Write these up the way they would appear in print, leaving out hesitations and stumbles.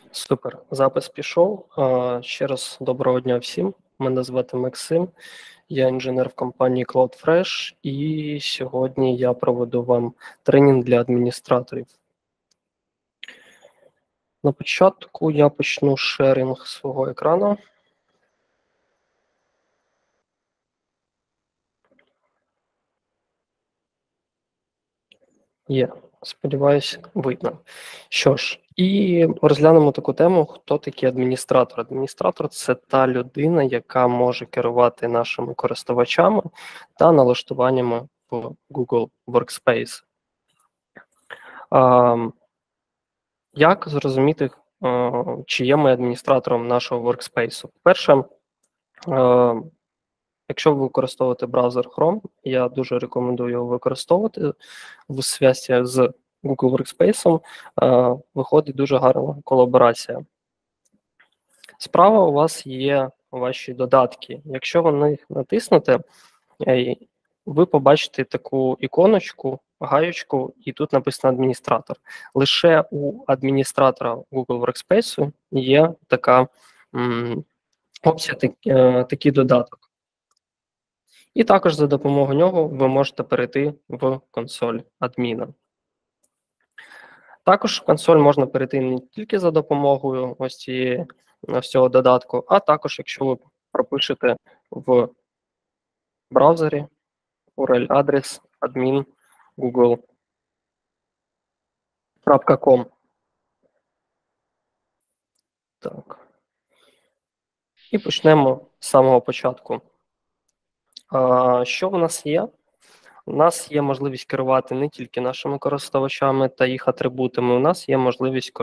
Супер, запис пішов. Ще раз доброго дня всім. Мене звати Максим, я інженер в компанії CloudFresh, і сьогодні я проведу вам тренінг для адміністраторів. На початку я почну шерінг свого екрану. Є, сподіваюся, видно. Що ж, і розглянемо таку тему, хто такий адміністратор. Адміністратор – це та людина, яка може керувати нашими користувачами та налаштуваннями в Google Workspace. Як зрозуміти, чи є ми адміністратором нашого Workspace? Перше, якщо ви використовуєте браузер Chrome, я дуже рекомендую його використовувати в зв'язці з Google Workspace, виходить дуже гарна колаборація. Справа у вас є ваші додатки. Якщо ви на них натиснете, ви побачите таку іконочку, гаючку, і тут написано адміністратор. Лише у адміністратора Google Workspace є така опція, такий додаток. І також за допомогою нього ви можете перейти в консоль адміна. Також в консоль можна перейти не тільки за допомогою ось цього додатку, а також, якщо ви пропишете в браузері URL-адрес admin google.com. Так. І почнемо з самого початку. Що в нас є? У нас є можливість керувати не тільки нашими користувачами та їх атрибутами, у нас є можливість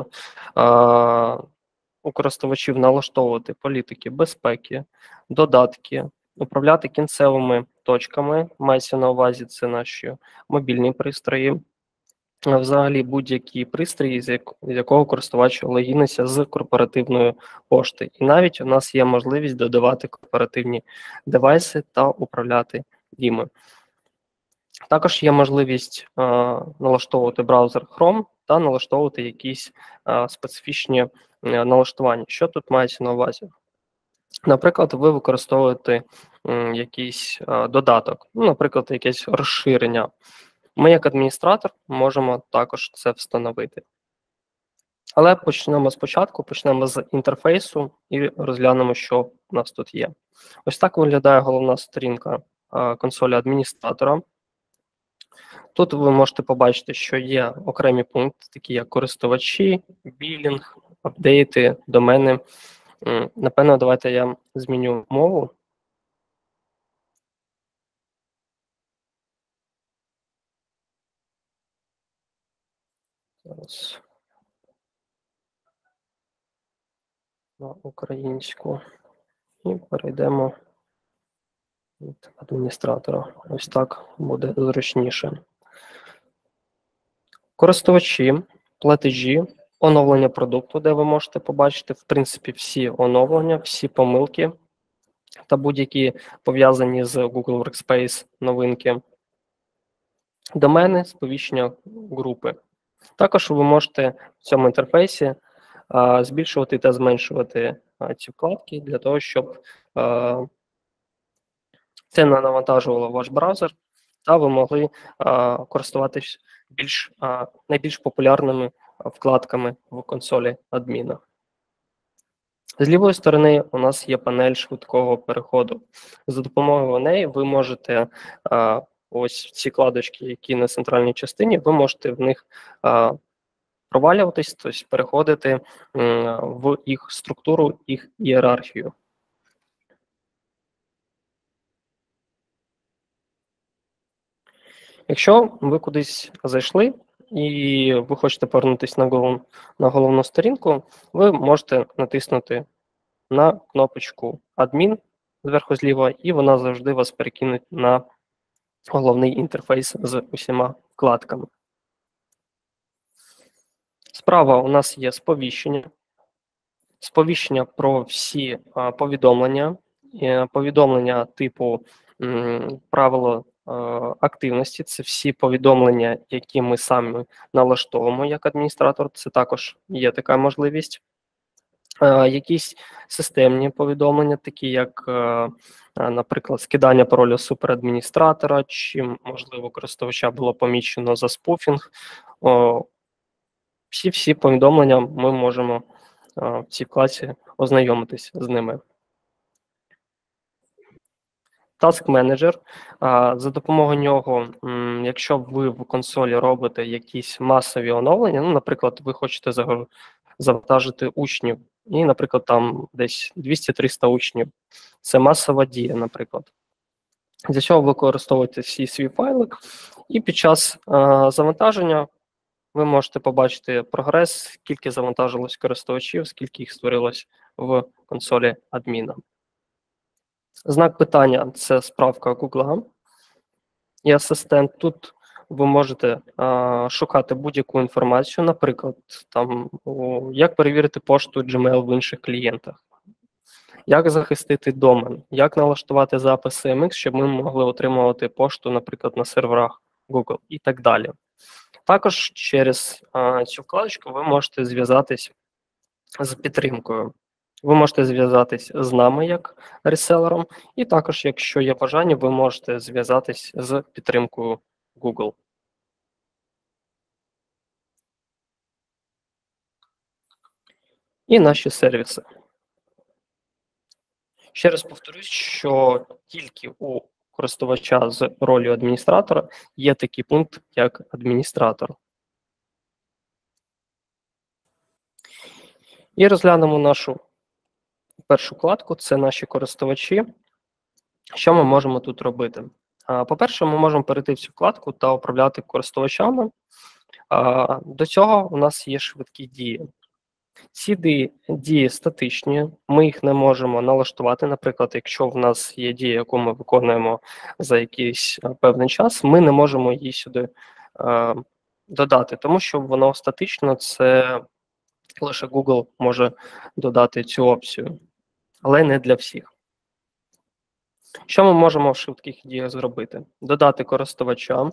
у користувачів налаштовувати політики безпеки, додатки, управляти кінцевими точками, мається на увазі це наші мобільні пристрої, взагалі будь-який пристрій, з якого користувач логіниться з корпоративної пошти. І навіть у нас є можливість додавати корпоративні девайси та управляти ними. Також є можливість налаштовувати браузер Chrome та налаштовувати якісь специфічні налаштування. Що тут мається на увазі? Наприклад, ви використовуєте якийсь додаток, наприклад, якесь розширення. Ми, як адміністратор, можемо також це встановити. Але почнемо спочатку, почнемо з інтерфейсу і розглянемо, що у нас тут є. Ось так виглядає головна сторінка консолі адміністратора. Тут ви можете побачити, що є окремі пункти, такі як користувачі, білінг, апдейти, домени. Напевно, давайте я зміню мову. Зараз на українську. І перейдемо від адміністратора. Ось так буде зручніше. Користувачі, платежі, оновлення продукту, де ви можете побачити, в принципі, всі оновлення, всі помилки та будь-які пов'язані з Google Workspace новинки. Домени, сповіщення групи. Також ви можете в цьому інтерфейсі збільшувати та зменшувати ці вкладки для того, щоб це не навантажувало ваш браузер, та ви могли користуватись найбільш популярними вкладками в консолі адміна. З лівої сторони у нас є панель швидкого переходу. За допомогою неї ви можете ось ці вкладочки, які на центральній частині, ви можете в них провалюватись, тобто переходити в їх структуру, їх ієрархію. Якщо ви кудись зайшли і ви хочете повернутися на головну сторінку, ви можете натиснути на кнопочку «Адмін» зверху зліва, і вона завжди вас перекине на головний інтерфейс з усіма вкладками. Справа у нас є сповіщення про всі повідомлення, повідомлення типу правило активності, це всі повідомлення, які ми самі налаштовуємо як адміністратор, це також є така можливість. Якісь системні повідомлення, такі як, наприклад, скидання паролю суперадміністратора, чи, можливо, користувача було помічено за спуфінг. Всі повідомлення ми можемо в цій класі ознайомитись з ними. Task Manager. За допомогою нього, якщо ви в консолі робите якісь масові оновлення, ну, наприклад, ви хочете завантажити учнів, і, наприклад, там десь 200-300 учнів. Це масова дія, наприклад. Для цього ви використовуєте свій файлик, і під час завантаження ви можете побачити прогрес, скільки завантажилось користувачів, скільки їх створилось в консолі адміна. Знак питання – це справка Google і асистент. Тут ви можете шукати будь-яку інформацію, наприклад, там, як перевірити пошту Gmail в інших клієнтах, як захистити домен, як налаштувати запис CMX, щоб ми могли отримувати пошту, наприклад, на серверах Google і так далі. Також через цю вкладочку ви можете зв'язатись з підтримкою. Ви можете зв'язатись з нами як реселером, і також, якщо є бажання, ви можете зв'язатись з підтримкою Google. І наші сервіси. Ще раз повторюсь, що тільки у користувача з ролью адміністратора є такий пункт, як адміністратор. І розглянемо нашу першу вкладку, це наші користувачі. Що ми можемо тут робити? По-перше, ми можемо перейти в цю вкладку та управляти користувачами. До цього у нас є швидкі дії. Ці дії статичні, ми їх не можемо налаштувати. Наприклад, якщо в нас є дія, яку ми виконуємо за якийсь певний час, ми не можемо її сюди додати, тому що воно статично, це лише Google може додати цю опцію, але не для всіх. Що ми можемо в швидких діях зробити? Додати користувача,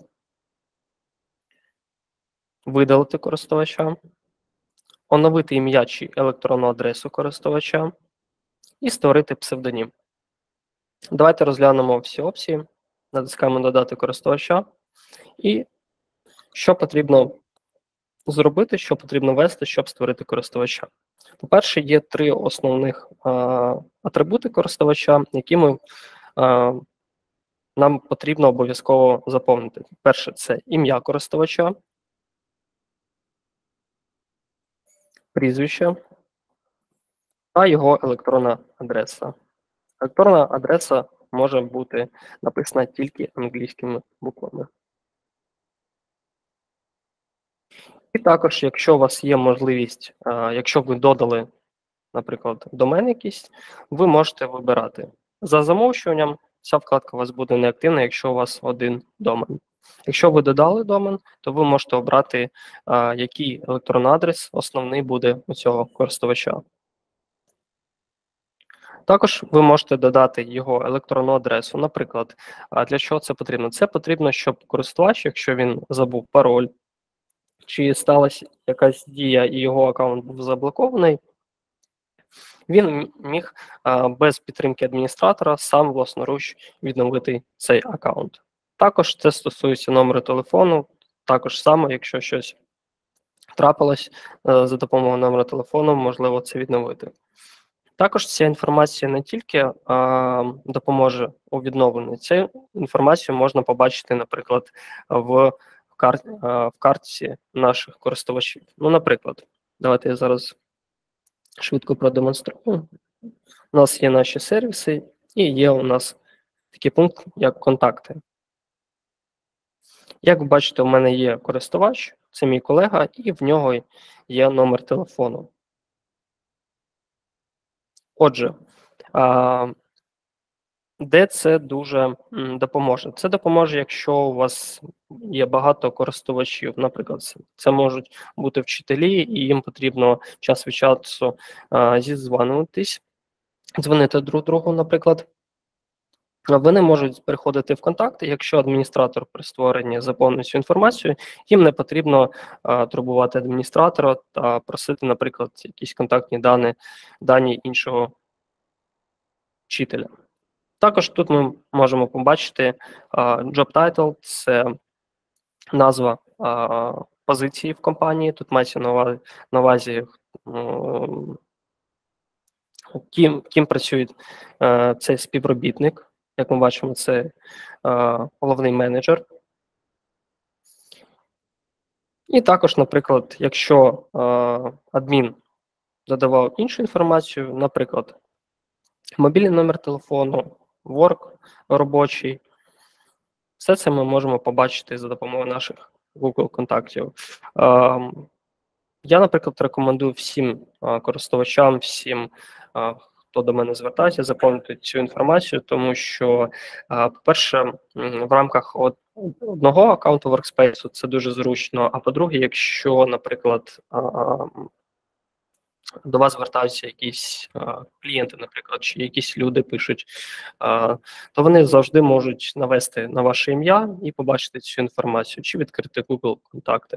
видалити користувача, оновити ім'я чи електронну адресу користувача і створити псевдонім. Давайте розглянемо всі опції, натискаємо «Додати користувача» і що потрібно зробити, що потрібно ввести, щоб створити користувача. По-перше, є 3 основних атрибути користувача, які нам потрібно обов'язково заповнити. Перше – це ім'я користувача, прізвище та його електронна адреса. Електронна адреса може бути написана тільки англійськими буквами. І також, якщо у вас є можливість, якщо ви додали, наприклад, домен якийсь, ви можете вибирати. За замовчуванням ця вкладка у вас буде неактивна, якщо у вас один домен. Якщо ви додали домен, то ви можете обрати, який електронний адрес основний буде у цього користувача. Також ви можете додати його електронну адресу. Наприклад, для чого це потрібно? Це потрібно, щоб користувач, якщо він забув пароль, чи сталася якась дія і його аккаунт був заблокований, він міг без підтримки адміністратора сам власноруч відновити цей аккаунт. Також це стосується номеру телефону, також само, якщо щось трапилось, за допомогою номера телефону можливо це відновити. Також ця інформація не тільки допоможе у відновленні, цю інформацію можна побачити, наприклад, в картці наших користувачів. Ну, наприклад, давайте я зараз швидко продемонструю. У нас є наші сервіси і є у нас такий пункт, як контакти. Як ви бачите, у мене є користувач, це мій колега, і в нього є номер телефону. Отже, де це дуже допоможе? Це допоможе, якщо у вас є багато користувачів. Наприклад, це можуть бути вчителі, і їм потрібно час від часу зідзвонитись, дзвонити друг другу, наприклад. Вони можуть переходити в контакти, якщо адміністратор при створенні заповнить цю інформацію, їм не потрібно турбувати адміністратора та просити, наприклад, якісь контактні дані іншого вчителя. Також тут ми можемо побачити job title – це назва позиції в компанії. Тут мається на увазі ким працює цей співробітник. Як ми бачимо, це головний менеджер. І також, наприклад, якщо адмін додавав іншу інформацію, наприклад, мобільний номер телефону, work робочий, все це ми можемо побачити за допомогою наших Google контактів. Я, наприклад, рекомендую всім користувачам, всім, хто до мене звертається, заповнити цю інформацію, тому що, по-перше, в рамках одного аккаунту Workspace це дуже зручно, а по-друге, якщо, наприклад, до вас звертаються якісь клієнти, наприклад, чи якісь люди пишуть, то вони завжди можуть навести на ваше ім'я і побачити цю інформацію, чи відкрити Google контакти.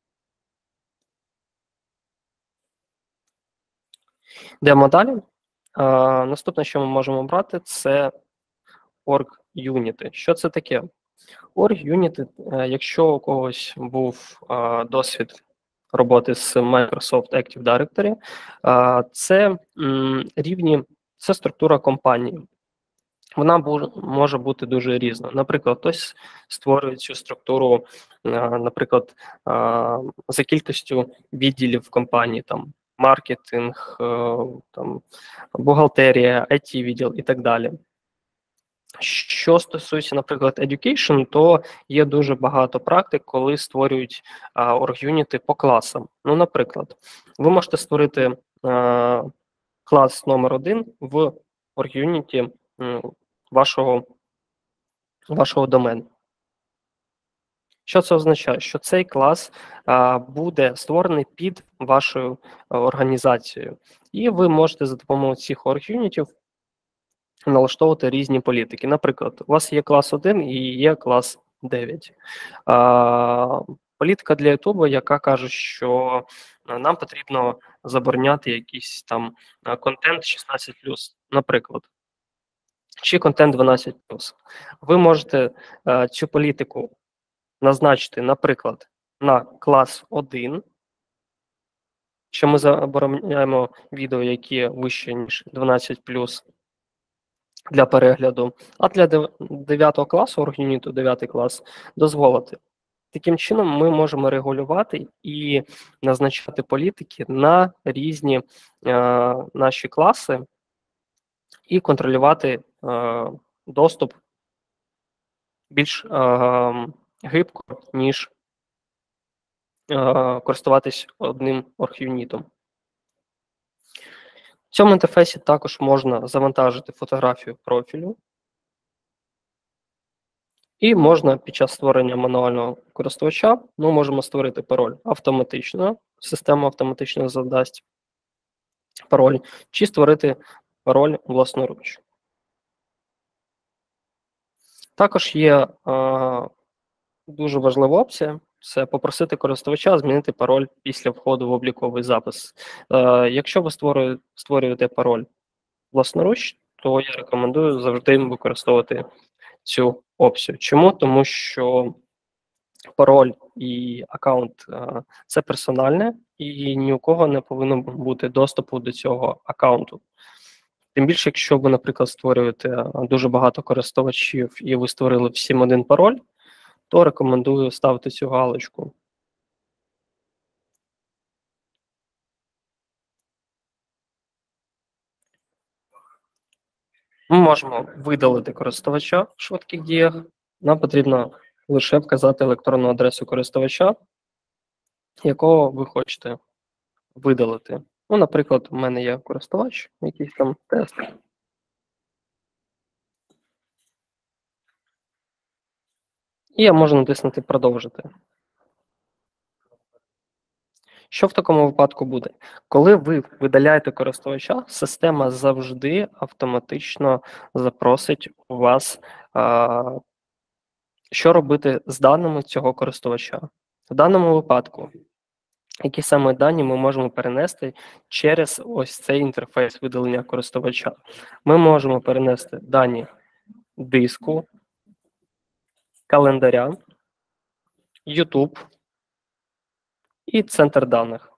Йдемо далі. Наступне, що ми можемо брати, це org-юніти. Що це таке? Org-юніти, якщо у когось був досвід роботи з Microsoft Active Directory, це структура компанії. Вона може бути дуже різна. Наприклад, хтось створює цю структуру, наприклад, за кількістю відділів в компанії, там маркетинг, там бухгалтерія, IT-відділ і так далі. Що стосується, наприклад, education, то є дуже багато практик, коли створюють org-юніти по класам. Ну, наприклад, ви можете створити клас номер 1 в org-юніті вашого домену. Що це означає? Що цей клас буде створений під вашою організацією. І ви можете за допомогою цих org-юнітів налаштовувати різні політики. Наприклад, у вас є клас 1 і є клас 9. Політика для YouTube, яка каже, що нам потрібно забороняти якийсь там контент 16+, наприклад, чи контент 12+. Ви можете цю політику назначити, наприклад, на клас 1, що ми забороняємо відео, які вище, ніж 12+, для перегляду, а для 9 класу, org-юніту 9 клас, дозволити. Таким чином ми можемо регулювати і назначати політики на різні наші класи і контролювати доступ більш гибко, ніж користуватись одним org-юнітом. В цьому інтерфейсі також можна завантажити фотографію профілю. І можна під час створення мануального користувача, ми можемо створити пароль автоматично, система автоматично задасть пароль, чи створити пароль власноруч. Також є дуже важлива опція – це попросити користувача змінити пароль після входу в обліковий запис. Якщо ви створюєте пароль власноруч, то я рекомендую завжди використовувати цю опцію. Чому? Тому що пароль і аккаунт – це персональне, і ні у кого не повинно бути доступу до цього аккаунту. Тим більше, якщо ви, наприклад, створюєте дуже багато користувачів і ви створили всім один пароль, то рекомендую ставити цю галочку. Ми можемо видалити користувача в швидких діях. Нам потрібно лише вказати електронну адресу користувача, якого ви хочете видалити. Ну, наприклад, у мене є користувач, якийсь там тест. І я можу натиснути «Продовжити». Що в такому випадку буде? Коли ви видаляєте користувача, система завжди автоматично запросить у вас, що робити з даними цього користувача. В даному випадку, які саме дані ми можемо перенести через ось цей інтерфейс видалення користувача. Ми можемо перенести дані диску, календаря, YouTube і центр даних.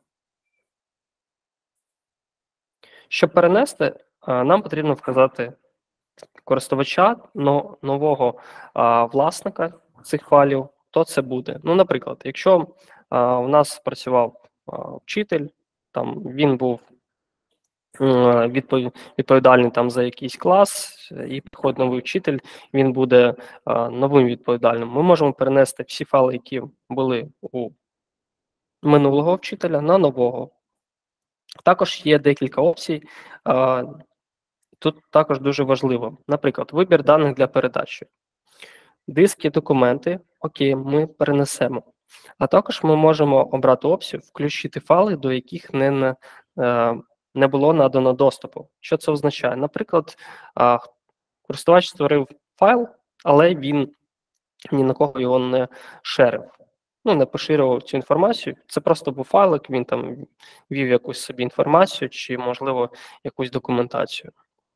Щоб перенести, нам потрібно вказати користувача нового власника цих файлів, то це буде. Ну, наприклад, якщо у нас працював вчитель, там він був відповідальний там за якийсь клас, і приходить новий вчитель, він буде новим відповідальним. Ми можемо перенести всі файли, які були у минулого вчителя, на нового. Також є декілька опцій. Тут також дуже важливо. Наприклад, вибір даних для передачі. Диски, документи, окей, ми перенесемо. А також ми можемо обрати опцію «Включити файли, до яких не було надано доступу». Що це означає? Наприклад, користувач створив файл, але він ні на кого його не шерив. Ну, не поширював цю інформацію. Це просто був файлик, він там вів якусь собі інформацію чи, можливо, якусь документацію.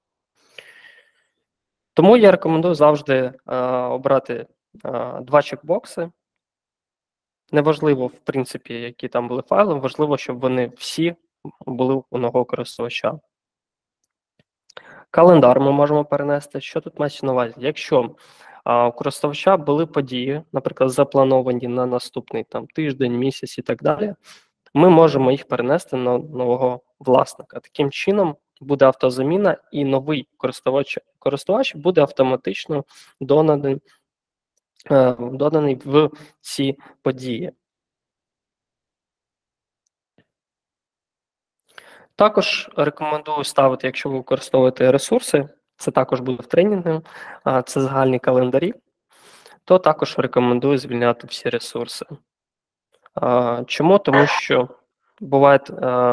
Тому я рекомендую завжди обрати два чекбокси. Неважливо, в принципі, які там були файли, важливо, щоб вони всі були у одного користувача. Календар ми можемо перенести. Що тут мається на увазі? Якщо у користувача були події, наприклад, заплановані на наступний там, тиждень, місяць і так далі, ми можемо їх перенести на нового власника. Таким чином буде автозаміна, і новий користувач буде автоматично доданий в ці події. Також рекомендую ставити, якщо ви використовуєте ресурси, це також буде в тренінгу, це загальні календарі, то також рекомендую звільняти всі ресурси. Чому? Тому що бувають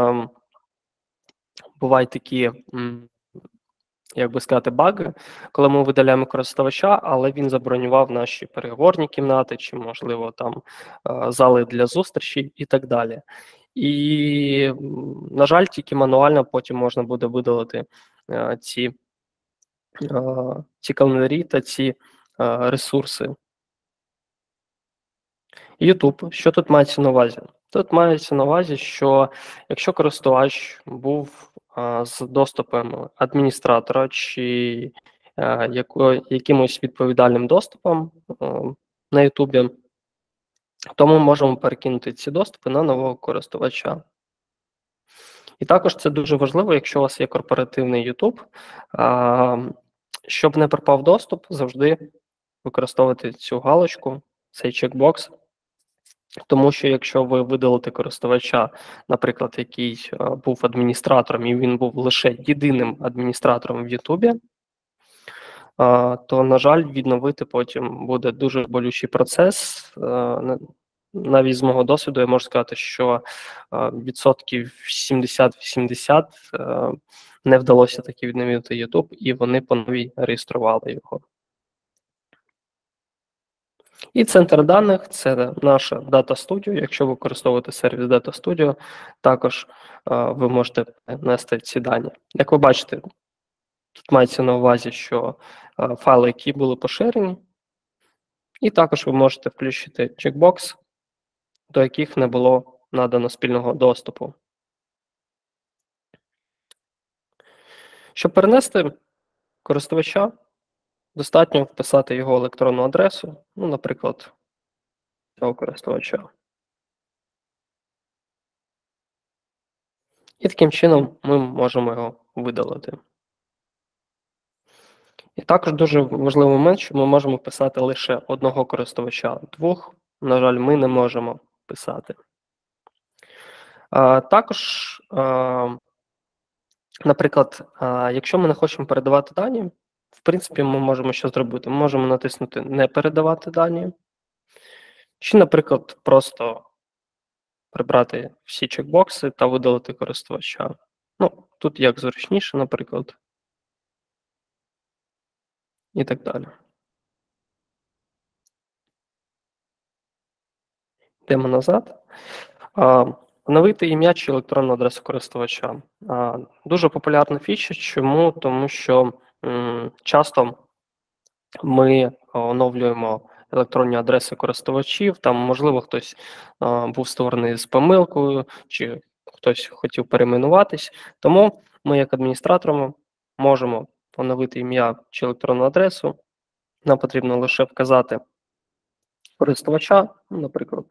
такі, як би сказати, баги, коли ми видаляємо користувача, але він забронював наші переговорні кімнати, чи, можливо, там зали для зустрічей і так далі. І, на жаль, тільки мануально потім можна буде видалити ці календарі та ці ресурси. YouTube. Що тут мається на увазі? Тут мається на увазі, що якщо користувач був з доступом адміністратора чи якимось відповідальним доступом на YouTube, то ми можемо перекинути ці доступи на нового користувача. І також це дуже важливо, якщо у вас є корпоративний YouTube, щоб не пропав доступ, завжди використовувати цю галочку, цей чекбокс. Тому що якщо ви видалите користувача, наприклад, який був адміністратором, і він був лише єдиним адміністратором в Ютубі, то, на жаль, відновити потім буде дуже болючий процес. Навіть з мого досвіду я можу сказати, що відсотків 70-80 не вдалося таки відновити YouTube, і вони по новій реєстрували його. І центр даних – це наша Data Studio. Якщо ви використовуєте сервіс Data Studio, також ви можете внести ці дані. Як ви бачите, тут мається на увазі, що файли, які були поширені, і також ви можете включити чекбокс, до яких не було надано спільного доступу. Щоб перенести користувача, достатньо вписати його електронну адресу, ну, наприклад, цього користувача. І таким чином ми можемо його видалити. І також дуже важливий момент, що ми можемо писати лише одного користувача, двох, на жаль, ми не можемо писати. Також, наприклад, якщо ми не хочемо передавати дані, в принципі, ми можемо що зробити? Ми можемо натиснути «Не передавати дані», чи, наприклад, просто прибрати всі чекбокси та видалити користувача. Ну, тут як зручніше, наприклад, і так далі. Йдемо назад. Оновити ім'я чи електронну адресу користувача. Дуже популярна фіча. Чому? Тому що часто ми оновлюємо електронні адреси користувачів, там, можливо, хтось був створений з помилкою, чи хтось хотів перейменуватись. Тому ми, як адміністраторами, можемо оновити ім'я чи електронну адресу. Нам потрібно лише вказати користувача, наприклад,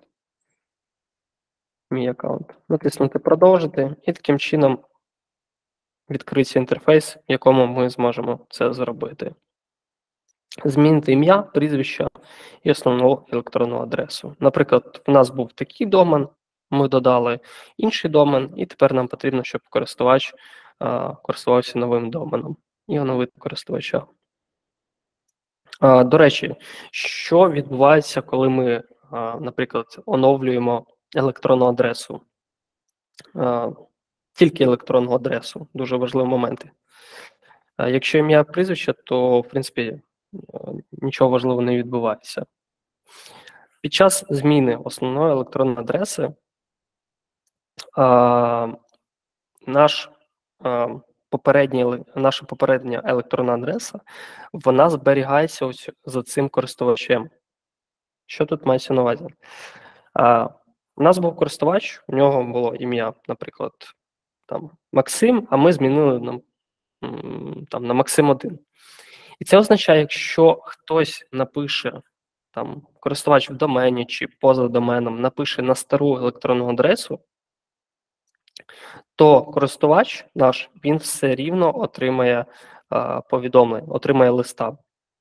мій аккаунт, натиснути «Продовжити», і таким чином відкриється інтерфейс, в якому ми зможемо це зробити. Змінити ім'я, прізвище і основну електронну адресу. Наприклад, у нас був такий домен, ми додали інший домен, і тепер нам потрібно, щоб користувач користувався новим доменом і оновити користувача. До речі, що відбувається, коли ми, наприклад, оновлюємо електронну адресу? Тільки електронну адресу, дуже важливі моменти. Якщо ім'я прізвище, то, в принципі, нічого важливого не відбувається. Під час зміни основної електронної адреси наша попередня електронна адреса, вона зберігається ось за цим користувачем. Що тут мається на увазі? У нас був користувач, у нього було ім'я, наприклад, там, Максим, а ми змінили на Максим 1. І це означає, якщо хтось напише, там, користувач в домені чи поза доменом, напише на стару електронну адресу, то користувач наш, він все рівно отримає повідомлення, отримає листа.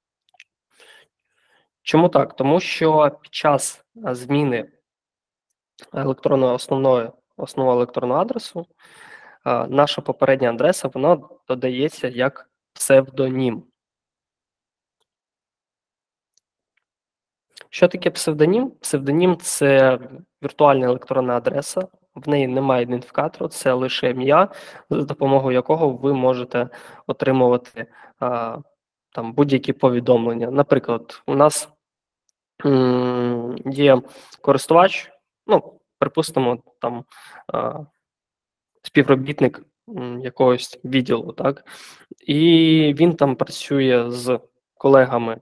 Чому так? Тому що під час зміни основного електронного адресу наша попередня адреса, вона додається як псевдонім. Що таке псевдонім? Псевдонім – це віртуальна електронна адреса, в неї немає ідентифікатору, це лише ім'я, за допомогою якого ви можете отримувати там будь-які повідомлення. Наприклад, у нас є користувач, ну, припустимо, там співробітник якогось відділу, так, і він там працює з колегами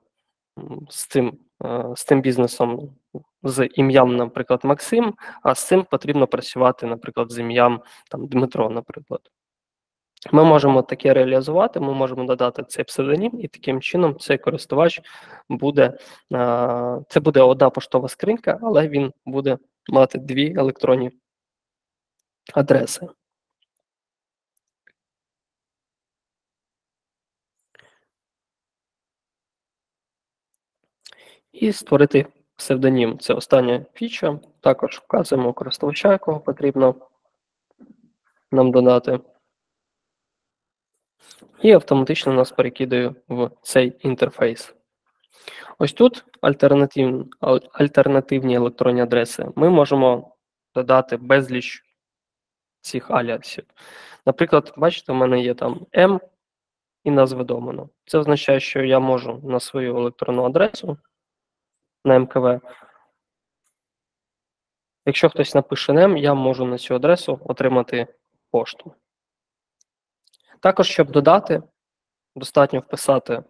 з тим бізнесом з ім'ям, наприклад, Максим, а з цим потрібно працювати, наприклад, з ім'ям там Дмитро, наприклад. Ми можемо таке реалізувати, ми можемо додати цей псевдонім, і таким чином цей користувач буде, це буде одна поштова скринька, але він буде мати дві електронні адреси. І створити псевдонім. Це остання фіча. Також вказуємо користувача, якого потрібно нам додати. І автоматично нас перекидає в цей інтерфейс. Ось тут альтернативні електронні адреси. Ми можемо додати безліч цих аліасів. Наприклад, бачите, у мене є там M і назва домену. Це означає, що я можу на свою електронну адресу, на МКВ, якщо хтось напише NEM, я можу на цю адресу отримати пошту. Також, щоб додати, достатньо вписати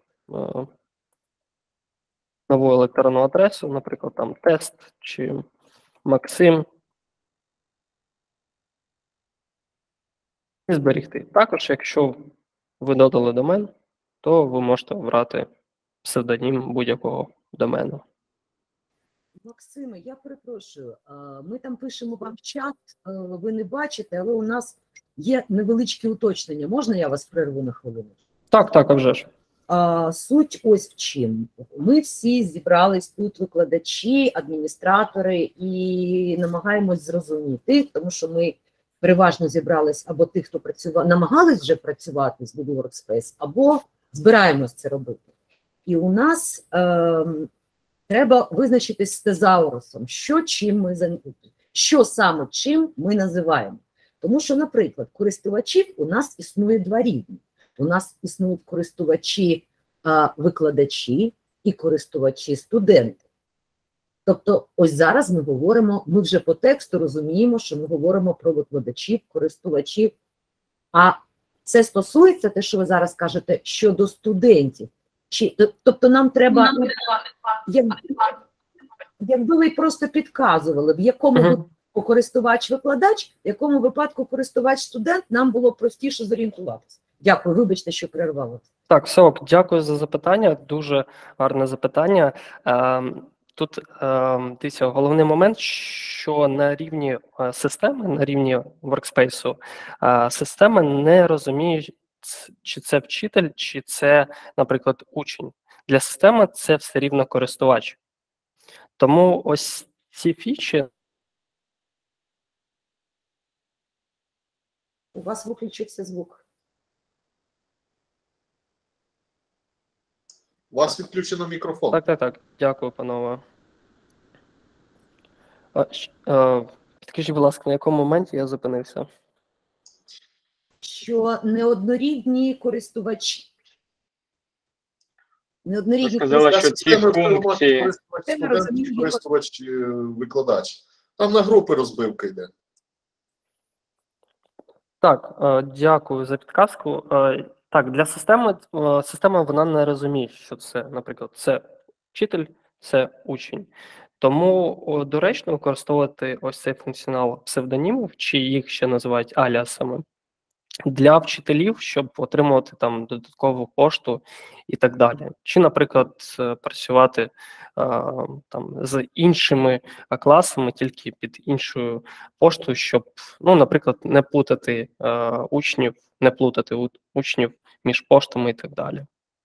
нову електронну адресу, наприклад, там тест чи Максим, і зберігти. Також, якщо ви додали домен, то ви можете обрати псевдонім будь-якого домену. Максиме, я перепрошую, ми там пишемо вам в чат, ви не бачите, але у нас є невеличкі уточнення. Можна я вас перерву на хвилину? Так, а вже ж. Суть ось в чим. Ми всі зібрались тут, викладачі, адміністратори, і намагаємось зрозуміти, тому що ми переважно зібрались або тих, хто працював, намагались вже працювати з Google Workspace, або збираємось це робити. І у нас треба визначитись з тезаурусом, що чим ми Що саме чим ми називаємо? Тому що, наприклад, користувачів у нас існує два рівні. У нас існують користувачі-викладачі і користувачі-студенти. Тобто, ось зараз ми говоримо, ми вже по тексту розуміємо, що ми говоримо про викладачів, користувачів. А це стосується те, що ви зараз кажете, щодо студентів. Тобто нам треба, якби ви просто підказували, в якому випадку користувач-викладач, в якому випадку користувач-студент, нам було простіше зорієнтуватися. Дякую, вибачте, що перервала. Так, Сок, дякую за запитання, дуже гарне запитання. Тут дивіться, головний момент, що на рівні системи, на рівні workspace, система не розуміє, чи це вчитель, чи це, наприклад, учень. Для системи це все рівно користувач. Тому ось ці фічі... У вас виключився звук. У вас відключено мікрофон. Так. Дякую, панове. Підкажіть, будь ласка, на якому моменті я зупинився? Що неоднорідні користувачі. Ви сказали, що ці функції... Користувач-викладач. Там на групи розбивка йде. Так, дякую за підказку. Так, для системи, система вона не розуміє, що це, наприклад, це вчитель, це учень. Тому доречно використовувати ось цей функціонал псевдонімів, чи їх ще називають аліасами, для вчителів, щоб отримувати там додаткову пошту і так далі. Чи, наприклад, працювати там з іншими класами, тільки під іншою поштою, щоб, ну, наприклад, не плутати учнів між поштами і так далі.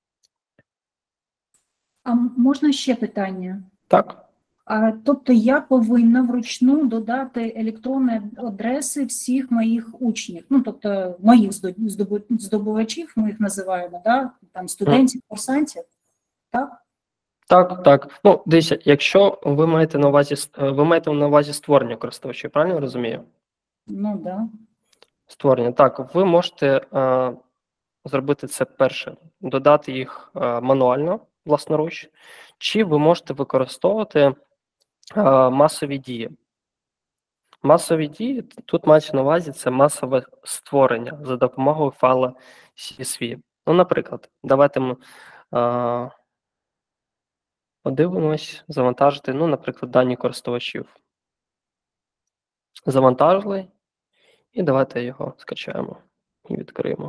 А можна ще питання? Так. Тобто я повинна вручну додати електронні адреси всіх моїх учнів, ну, тобто моїх здобувачів, ми їх називаємо, да? Там студентів, курсантів, так? Так. Ну, дивіться, якщо ви маєте на увазі створення користувачів, правильно я розумію? Ну, да. Створення. Так, ви можете зробити це перше, додати їх мануально, власноруч, чи ви можете використовувати масові дії. Масові дії, тут мається на увазі, це масове створення за допомогою файла CSV. Ну, наприклад, давайте ми подивимось, завантажити, ну, наприклад, дані користувачів. Завантажили, і давайте його скачаємо і відкриємо.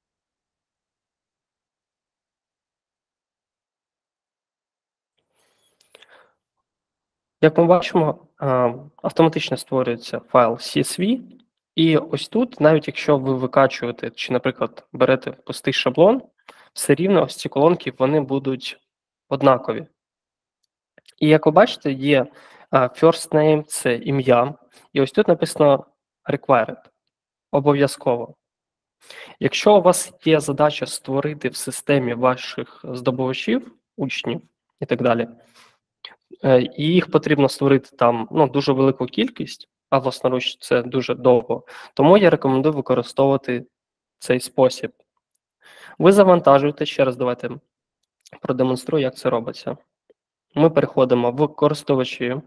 Як ми бачимо, автоматично створюється файл CSV, і ось тут, навіть якщо ви викачуєте, чи, наприклад, берете пустий шаблон, все рівно ось ці колонки, вони будуть однакові. І як ви бачите, є first name, це ім'я, і ось тут написано required, обов'язково. Якщо у вас є задача створити в системі ваших здобувачів, учнів і так далі, і їх потрібно створити там, ну, дуже велику кількість, а власноруч це дуже довго, тому я рекомендую використовувати цей спосіб. Ви завантажуєте, ще раз давайте продемонструю, як це робиться. Ми переходимо в користувачі.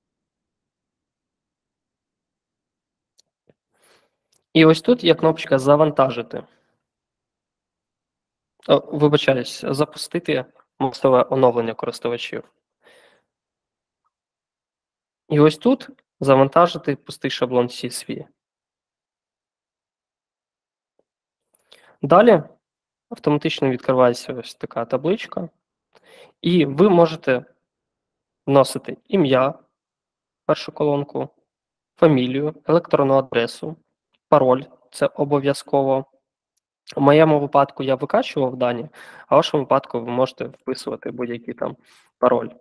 І ось тут є кнопочка «Завантажити». Вибачаюсь, запустити масове оновлення користувачів. І ось тут завантажити пустий шаблон CSV. Далі автоматично відкривається ось така табличка. І ви можете вносити ім'я, першу колонку, фамілію, електронну адресу, пароль, це обов'язково. У моєму випадку я викачував дані, а в вашому випадку ви можете вписувати будь-який там пароль.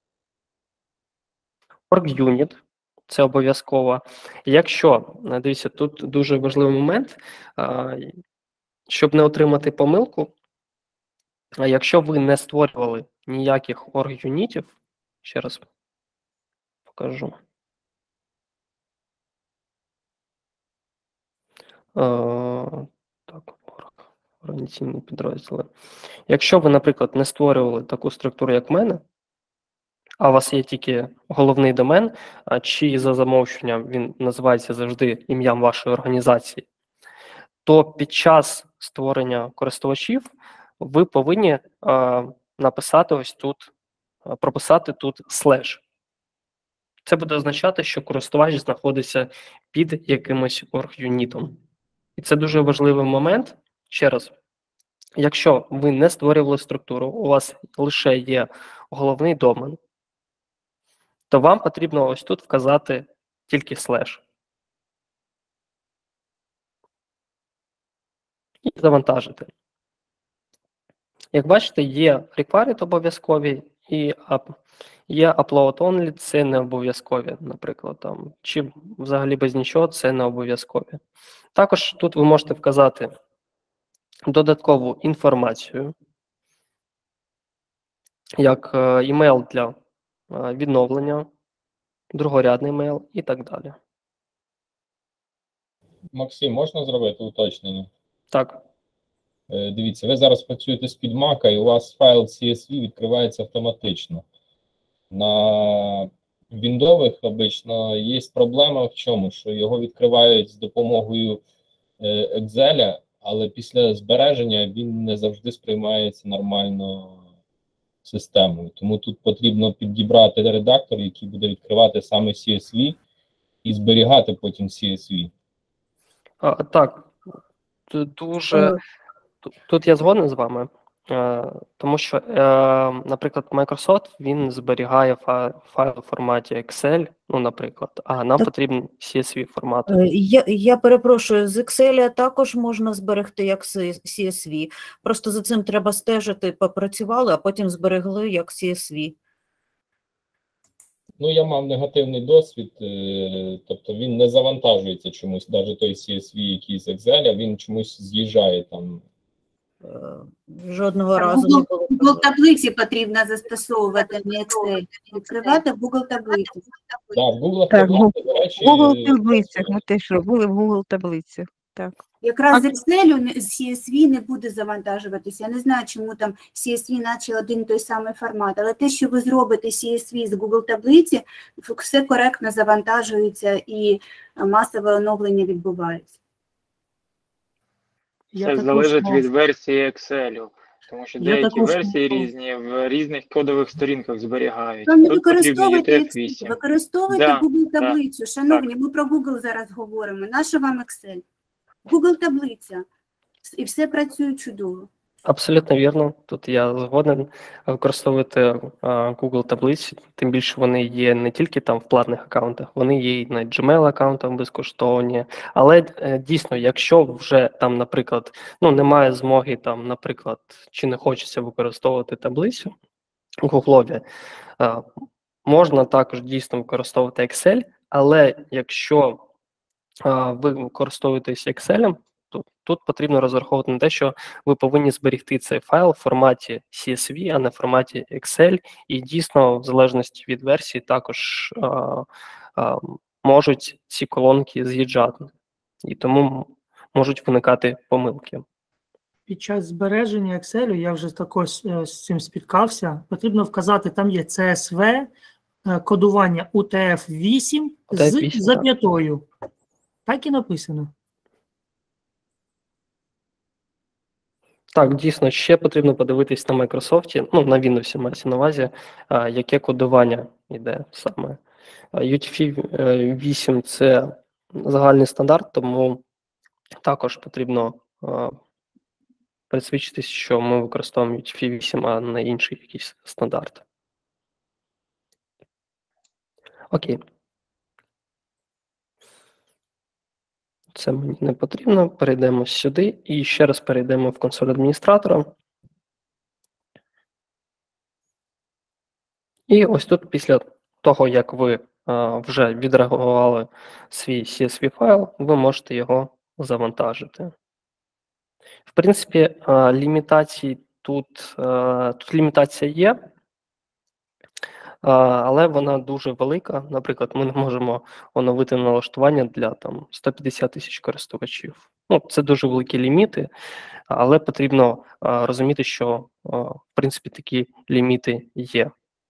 Org Unit – це обов'язково. Якщо, дивіться, тут дуже важливий момент, щоб не отримати помилку, якщо ви не створювали ніяких org-юнітів, ще раз покажу. Так, організаційні підрозділи. Якщо ви, наприклад, не створювали таку структуру, як в мене, а у вас є тільки головний домен, чи за замовченням він називається завжди ім'ям вашої організації, то під час створення користувачів ви повинні написати ось тут, прописати тут слеш. Це буде означати, що користувач знаходиться під якимось орг-юнітом. І це дуже важливий момент. Ще раз, якщо ви не створювали структуру, у вас лише є головний домен, то вам потрібно ось тут вказати тільки слеш. І завантажити. Як бачите, є required обов'язкові і є upload only, це не обов'язкові, наприклад, там, чи взагалі без нічого, це не обов'язкові. Також тут ви можете вказати додаткову інформацію, як імейл для відновлення, другорядний імейл і так далі. Максим, можна зробити уточнення? Так. Дивіться, ви зараз працюєте з-під Mac, і у вас файл CSV відкривається автоматично. На Windows обично є проблема в чому? Що його відкривають з допомогою Excel, але після збереження він не завжди сприймається нормально системою. Тому тут потрібно підібрати редактор, який буде відкривати саме CSV і зберігати потім CSV. Так, тут я згоден з вами, тому що, наприклад, Microsoft, він зберігає файл у форматі Excel, ну, наприклад, а нам потрібен CSV формат. Я перепрошую, з Excel також можна зберегти як CSV, просто за цим треба стежити, попрацювали, а потім зберегли як CSV. Ну, я мав негативний досвід, тобто він не завантажується чомусь, навіть той CSV, який з Excel, він чомусь з'їжджає там. Жодного разу не було. Google таблиці потрібно застосовувати, не Excel. Відкривати Google таблиці. Да, в Google Так, таблиці, до речі, Google таблицях, ми теж робили в Google таблицях. Так. Якраз з Excel з CSV не буде завантажуватися. Я не знаю, чому там CSV наче один той самий формат, але те, що ви зробите CSV з Google таблиці, все коректно завантажується і масове оновлення відбувається. Це залежить від версії Excel, тому що деякі версії різні, в різних кодових сторінках зберігають. Там не Тут потрібно використовуйте UTF-8. Google таблицю. Шановні, ми про Google зараз говоримо. Нащо вам Excel? Google таблиця. І все працює чудово. Абсолютно вірно. Тут я згоден використовувати Google таблиці, тим більше вони є не тільки там в платних аккаунтах, вони є і на Gmail аккаунтах безкоштовні. Але дійсно, якщо вже там, наприклад, немає змоги там, наприклад, чи не хочеться використовувати таблицю в Google, можна також дійсно використовувати Excel, але якщо ви використовуєтесь Excel, тут потрібно розраховувати на те, що ви повинні зберегти цей файл в форматі CSV, а не в форматі Excel, і дійсно, в залежності від версії, також можуть ці колонки з'їжджати, і тому можуть виникати помилки. Під час збереження Excel, я вже також з цим спіткався, потрібно вказати, там є CSV, кодування UTF-8 з зап'ятою. Так і написано. Так, дійсно, ще потрібно подивитись на Microsoft, на Windows мається на увазі, яке кодування йде саме. UTF-8 – це загальний стандарт, тому також потрібно присвідчитись, що ми використовуємо UTF-8, а не інший якийсь стандарт. Окей. Це мені не потрібно. Перейдемо сюди і ще раз перейдемо в консоль адміністратора. І ось тут після того, як ви вже відредагували свій CSV файл, ви можете його завантажити. В принципі, лімітації тут лімітація є. але вона дуже велика. Наприклад, ми не можемо оновити налаштування для там 150 тисяч користувачів. Ну, це дуже великі ліміти, але потрібно розуміти, що в принципі такі ліміти є.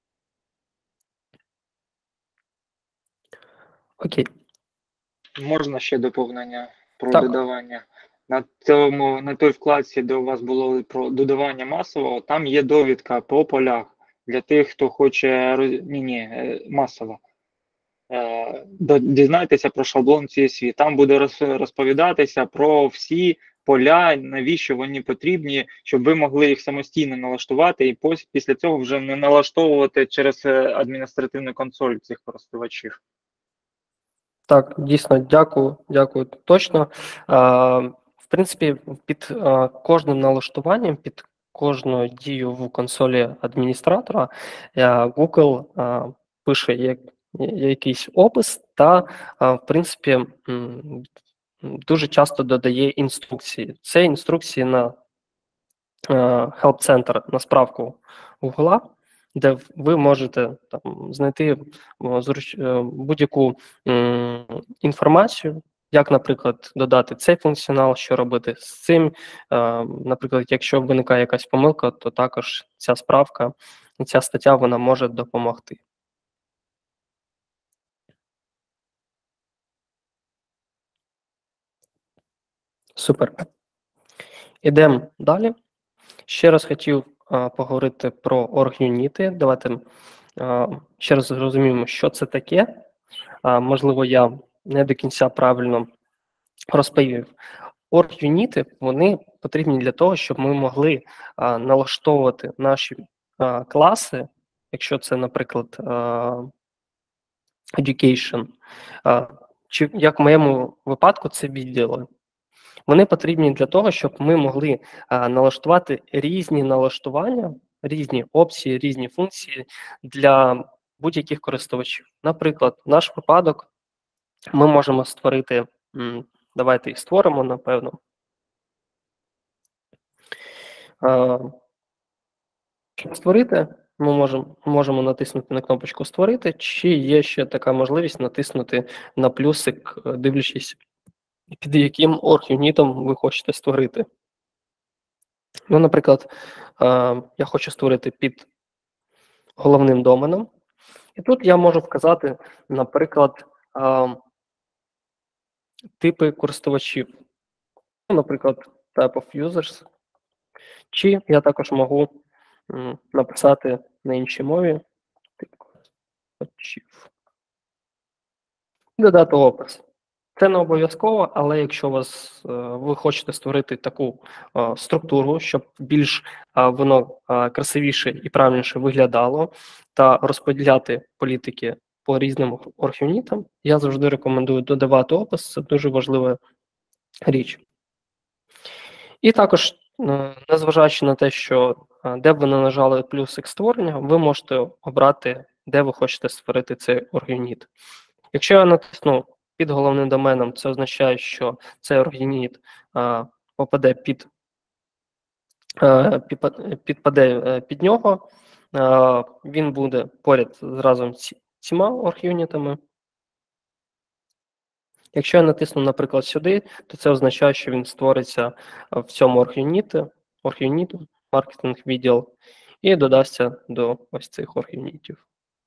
Окей. Можна ще доповнення про Так. додавання? На той вкладці, де у вас було про додавання масового, там є довідка по полях для тих, хто хоче масово. Дізнайтеся про шаблон CSV. Там буде розповідатися про всі поля, навіщо вони потрібні, щоб ви могли їх самостійно налаштувати і після цього вже не налаштовувати через адміністративну консоль цих користувачів. Так, дійсно, дякую. Точно. В принципі, під кожним налаштуванням, під кожну дію в консолі адміністратора Google пише якийсь опис та, в принципі, дуже часто додає інструкції. Це інструкції на Help Center, на справку Google, де ви можете там знайти будь-яку інформацію, як, наприклад, додати цей функціонал, що робити з цим. Наприклад, якщо виникає якась помилка, то також ця справка, ця стаття, вона може допомогти. Супер. Ідемо далі. Ще раз хотів поговорити про орг-юніти. Давайте ще раз зрозуміємо, що це таке. Можливо, я не до кінця правильно розповів. Орг-юніти, вони потрібні для того, щоб ми могли налаштовувати наші класи, якщо це, наприклад, education, чи, як в моєму випадку, це відділи. Вони потрібні для того, щоб ми могли налаштувати різні налаштування, різні опції, різні функції для будь-яких користувачів. Наприклад, в наш випадок ми можемо створити, давайте їх створимо, напевно. Щоб створити, ми можемо натиснути на кнопочку «Створити», чи є ще така можливість натиснути на плюсик, дивлячись, під яким орг-юнітом ви хочете створити. Ну, наприклад, я хочу створити під головним доменом. І тут я можу вказати, наприклад, типи користувачів. Наприклад, type of users. Чи я також можу написати на іншій мові тип користувачів. Додати опис. Це не обов'язково, але якщо ви хочете створити таку структуру, щоб більш воно красивіше і правильніше виглядало, та розподіляти політики по різним орг-юнітам, я завжди рекомендую додавати опис, це дуже важлива річ. І також, незважаючи на те, що де б ви не нажали плюсик створення, ви можете обрати, де ви хочете створити цей орг-юніт. Якщо я натисну під головним доменом, це означає, що цей орг-юніт підпаде під нього, він буде поряд разом з цими орг-юнітами. Якщо я натисну, наприклад, сюди, то це означає, що він створиться в цьому орг-юніту, маркетинг-відділ, і додасться до ось цих орг-юнітів.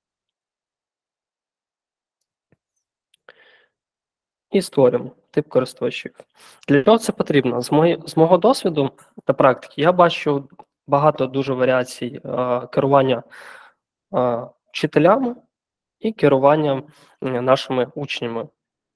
І створюємо тип користувачів. Для чого це потрібно? З мого досвіду та практики я бачу багато дуже варіацій керування вчителями і керування нашими учнями.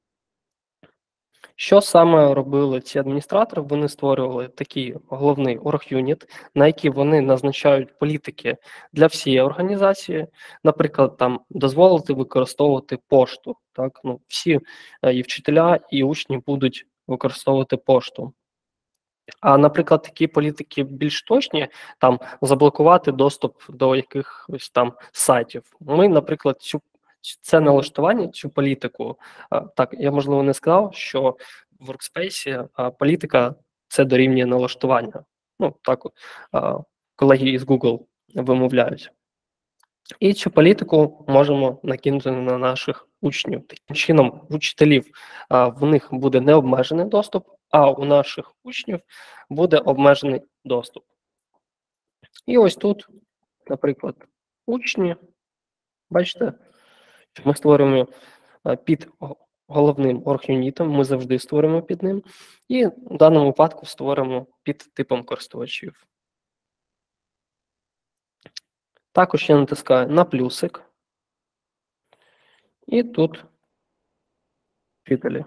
Що саме робили ці адміністратори? Вони створювали такий головний орг-юніт, на який вони назначають політики для всієї організації. Наприклад, там дозволити використовувати пошту. Так? Ну, всі і вчителя, і учні будуть використовувати пошту. А, наприклад, такі політики більш точні, там заблокувати доступ до якихось там сайтів. Ми, наприклад, це налаштування, цю політику, так, я, можливо, не сказав, що в Workspace політика – це дорівнює налаштування. Ну, так, колеги із Google вимовляють. І цю політику можемо накинути на наших учнів. Таким чином, у вчителів в них буде необмежений доступ, а у наших учнів буде обмежений доступ. І ось тут, наприклад, учні, бачите, ми створюємо під головним оргюнітом, ми завжди створюємо під ним, і в даному випадку створимо під типом користувачів. Також я натискаю на плюсик, і тут вчителі.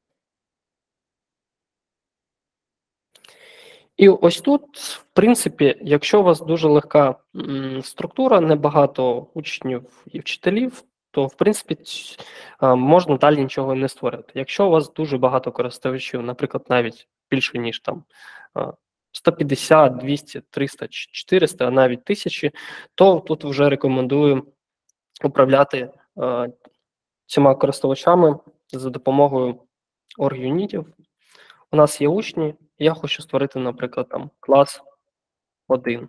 І ось тут, в принципі, якщо у вас дуже легка структура, небагато учнів і вчителів, то, в принципі, можна далі нічого не створити. Якщо у вас дуже багато користувачів, наприклад, навіть більше, ніж там 150, 200, 300, 400, а навіть 1000, то тут вже рекомендую управляти цими користувачами за допомогою оргюнітів. У нас є учні, я хочу створити, наприклад, там клас 1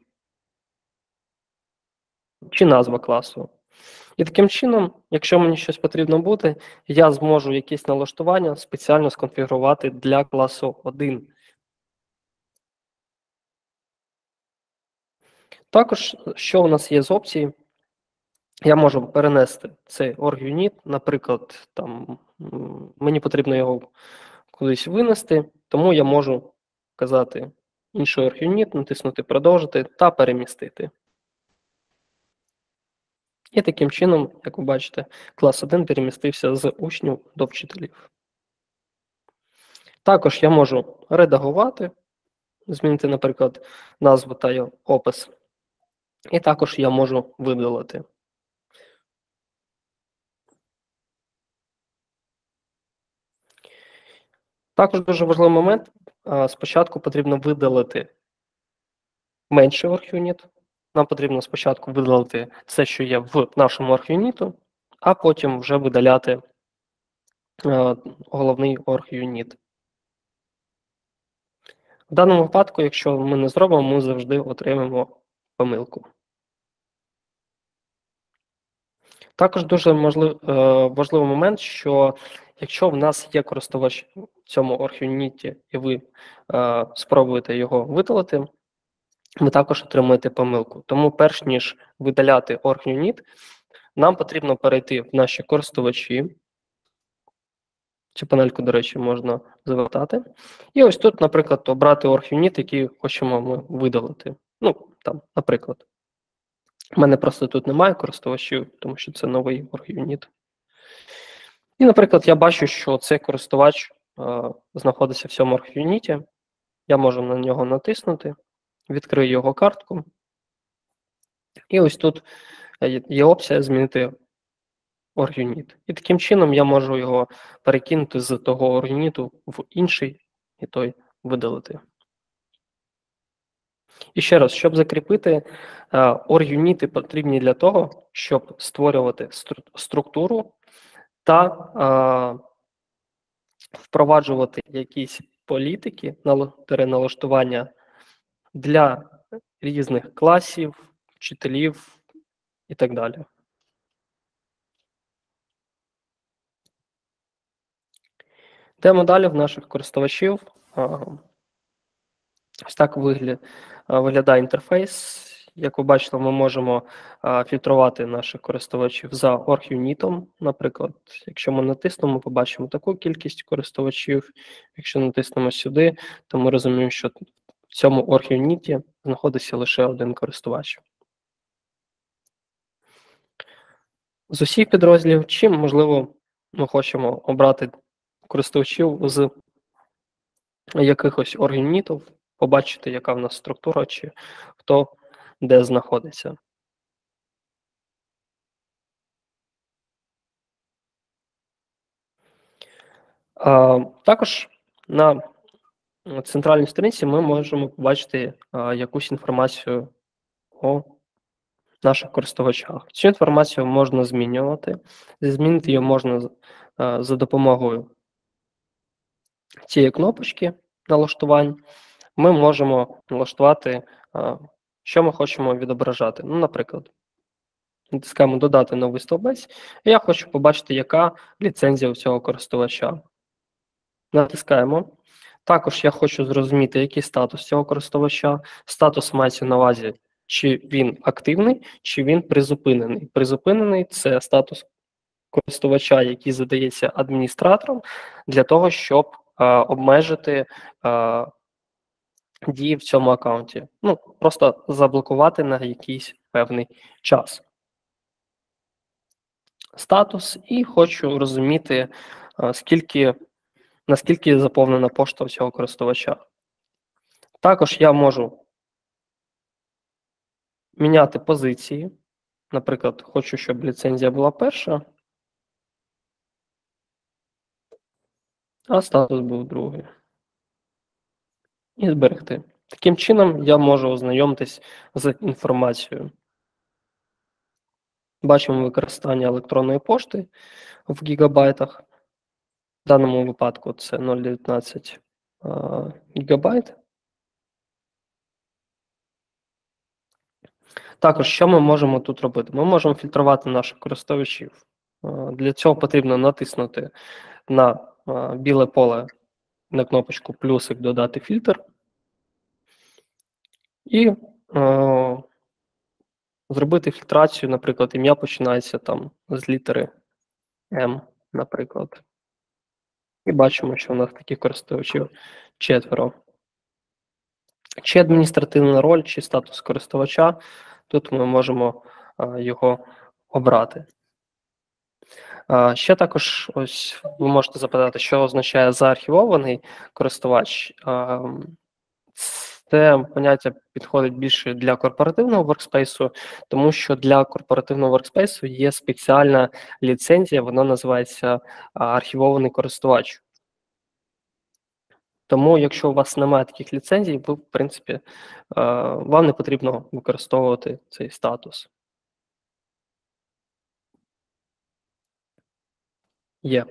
чи назва класу. І таким чином, якщо мені щось потрібно буде, я зможу якісь налаштування спеціально сконфігурувати для класу 1. Також, що у нас є з опцій, я можу перенести цей оргюніт, наприклад, там, мені потрібно його кудись винести, тому я можу вказати інший оргюніт, натиснути «Продовжити» та перемістити. І таким чином, як ви бачите, клас 1 перемістився з учнів до вчителів. Також я можу редагувати, змінити, наприклад, назву та опис. І також я можу видалити. Також дуже важливий момент. Спочатку потрібно видалити менший оргюніт. Нам потрібно спочатку видалити все, що є в нашому оргюніту, а потім вже видаляти головний оргюніт. В даному випадку, якщо ми не зробимо, ми завжди отримаємо помилку. Також дуже важливий момент, що якщо в нас є користувач в цьому оргюніті, і ви спробуєте його видалити, ви також отримуєте помилку. Тому перш ніж видаляти оргюніт, нам потрібно перейти в наші користувачі. Цю панельку, до речі, можна завертати. І ось тут, наприклад, обрати оргюніт, який хочемо ми видалити. Ну, там, наприклад. У мене просто тут немає користувачів, тому що це новий оргюніт. І, наприклад, я бачу, що цей користувач знаходиться в цьому оргюніті. Я можу на нього натиснути, відкрию його картку. І ось тут є опція «Змінити оргюніт». І таким чином я можу його перекинути з того оргюніту в інший і той видалити. І ще раз, щоб закріпити, оргюніти потрібні для того, щоб створювати структуру та впроваджувати якісь політики, налаштування для різних класів, вчителів і так далі. Йдемо далі в наших користувачів. Ось так виглядає інтерфейс. Як ви бачите, ми можемо фільтрувати наших користувачів за оргюнітом. Наприклад, якщо ми натиснемо, побачимо таку кількість користувачів. Якщо натиснемо сюди, то ми розуміємо, що в цьому оргюніті знаходиться лише один користувач. З усіх підрозділів, чим, можливо, ми хочемо обрати користувачів з якихось оргюнітів, побачити, яка в нас структура, чи хто де знаходиться. Також на центральній сторінці ми можемо побачити якусь інформацію о наших користувачах. Цю інформацію можна змінювати. Змінити її можна за допомогою цієї кнопочки налаштувань. Ми можемо налаштувати, що ми хочемо відображати. Ну, наприклад, натискаємо «Додати новий стовбець», і я хочу побачити, яка ліцензія у цього користувача. Натискаємо. Також я хочу зрозуміти, який статус цього користувача. Статус мається на увазі, чи він активний, чи він призупинений. Призупинений – це статус користувача, який задається адміністратором для того, щоб обмежити дії в цьому аккаунті. Ну, просто заблокувати на якийсь певний час. Статус, і хочу розуміти, наскільки заповнена пошта у цього користувача. Також я можу міняти позиції. Наприклад, хочу, щоб ліцензія була перша, а статус був другий. І зберегти. Таким чином я можу ознайомитись з інформацією. Бачимо використання електронної пошти в гігабайтах. В даному випадку це 0,19 гігабайт. Також, що ми можемо тут робити? Ми можемо фільтрувати наших користувачів. Для цього потрібно натиснути на біле поле, на кнопочку плюсик «Додати фільтр» і зробити фільтрацію, наприклад, ім'я починається там з літери М, наприклад. І бачимо, що у нас таких користувачів 4. Чи адміністративна роль, чи статус користувача, тут ми можемо його обрати. Ще також, ось ви можете запитати, що означає заархівований користувач. Це поняття підходить більше для корпоративного воркспейсу, тому що для корпоративного воркспейсу є спеціальна ліцензія, вона називається архівований користувач. Тому, якщо у вас немає таких ліцензій, ви, в принципі, вам не потрібно використовувати цей статус. Є.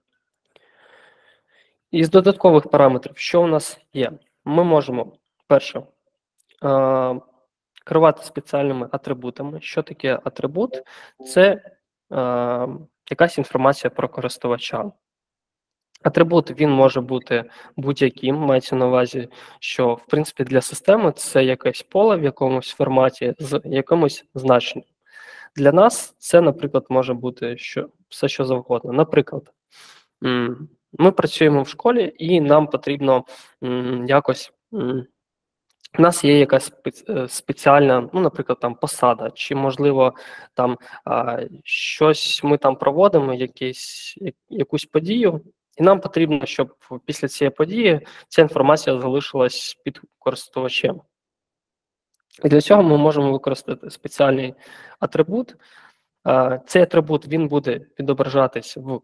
Із додаткових параметрів, що у нас є? Ми можемо, перше, керувати спеціальними атрибутами. Що таке атрибут? Це якась інформація про користувача. Атрибут, він може бути будь-яким, мається на увазі, що, в принципі, для системи це якесь поле в якомусь форматі з якимось значенням. Для нас це, наприклад, може бути все, що завгодно. Наприклад, ми працюємо в школі, і нам потрібно якось, у нас є якась спеціальна, ну, наприклад, там посада, чи, можливо, там щось ми там проводимо, якусь подію, і нам потрібно, щоб після цієї події ця інформація залишилась під користувачем. І для цього ми можемо використати спеціальний атрибут. Цей атрибут, він буде відображатись в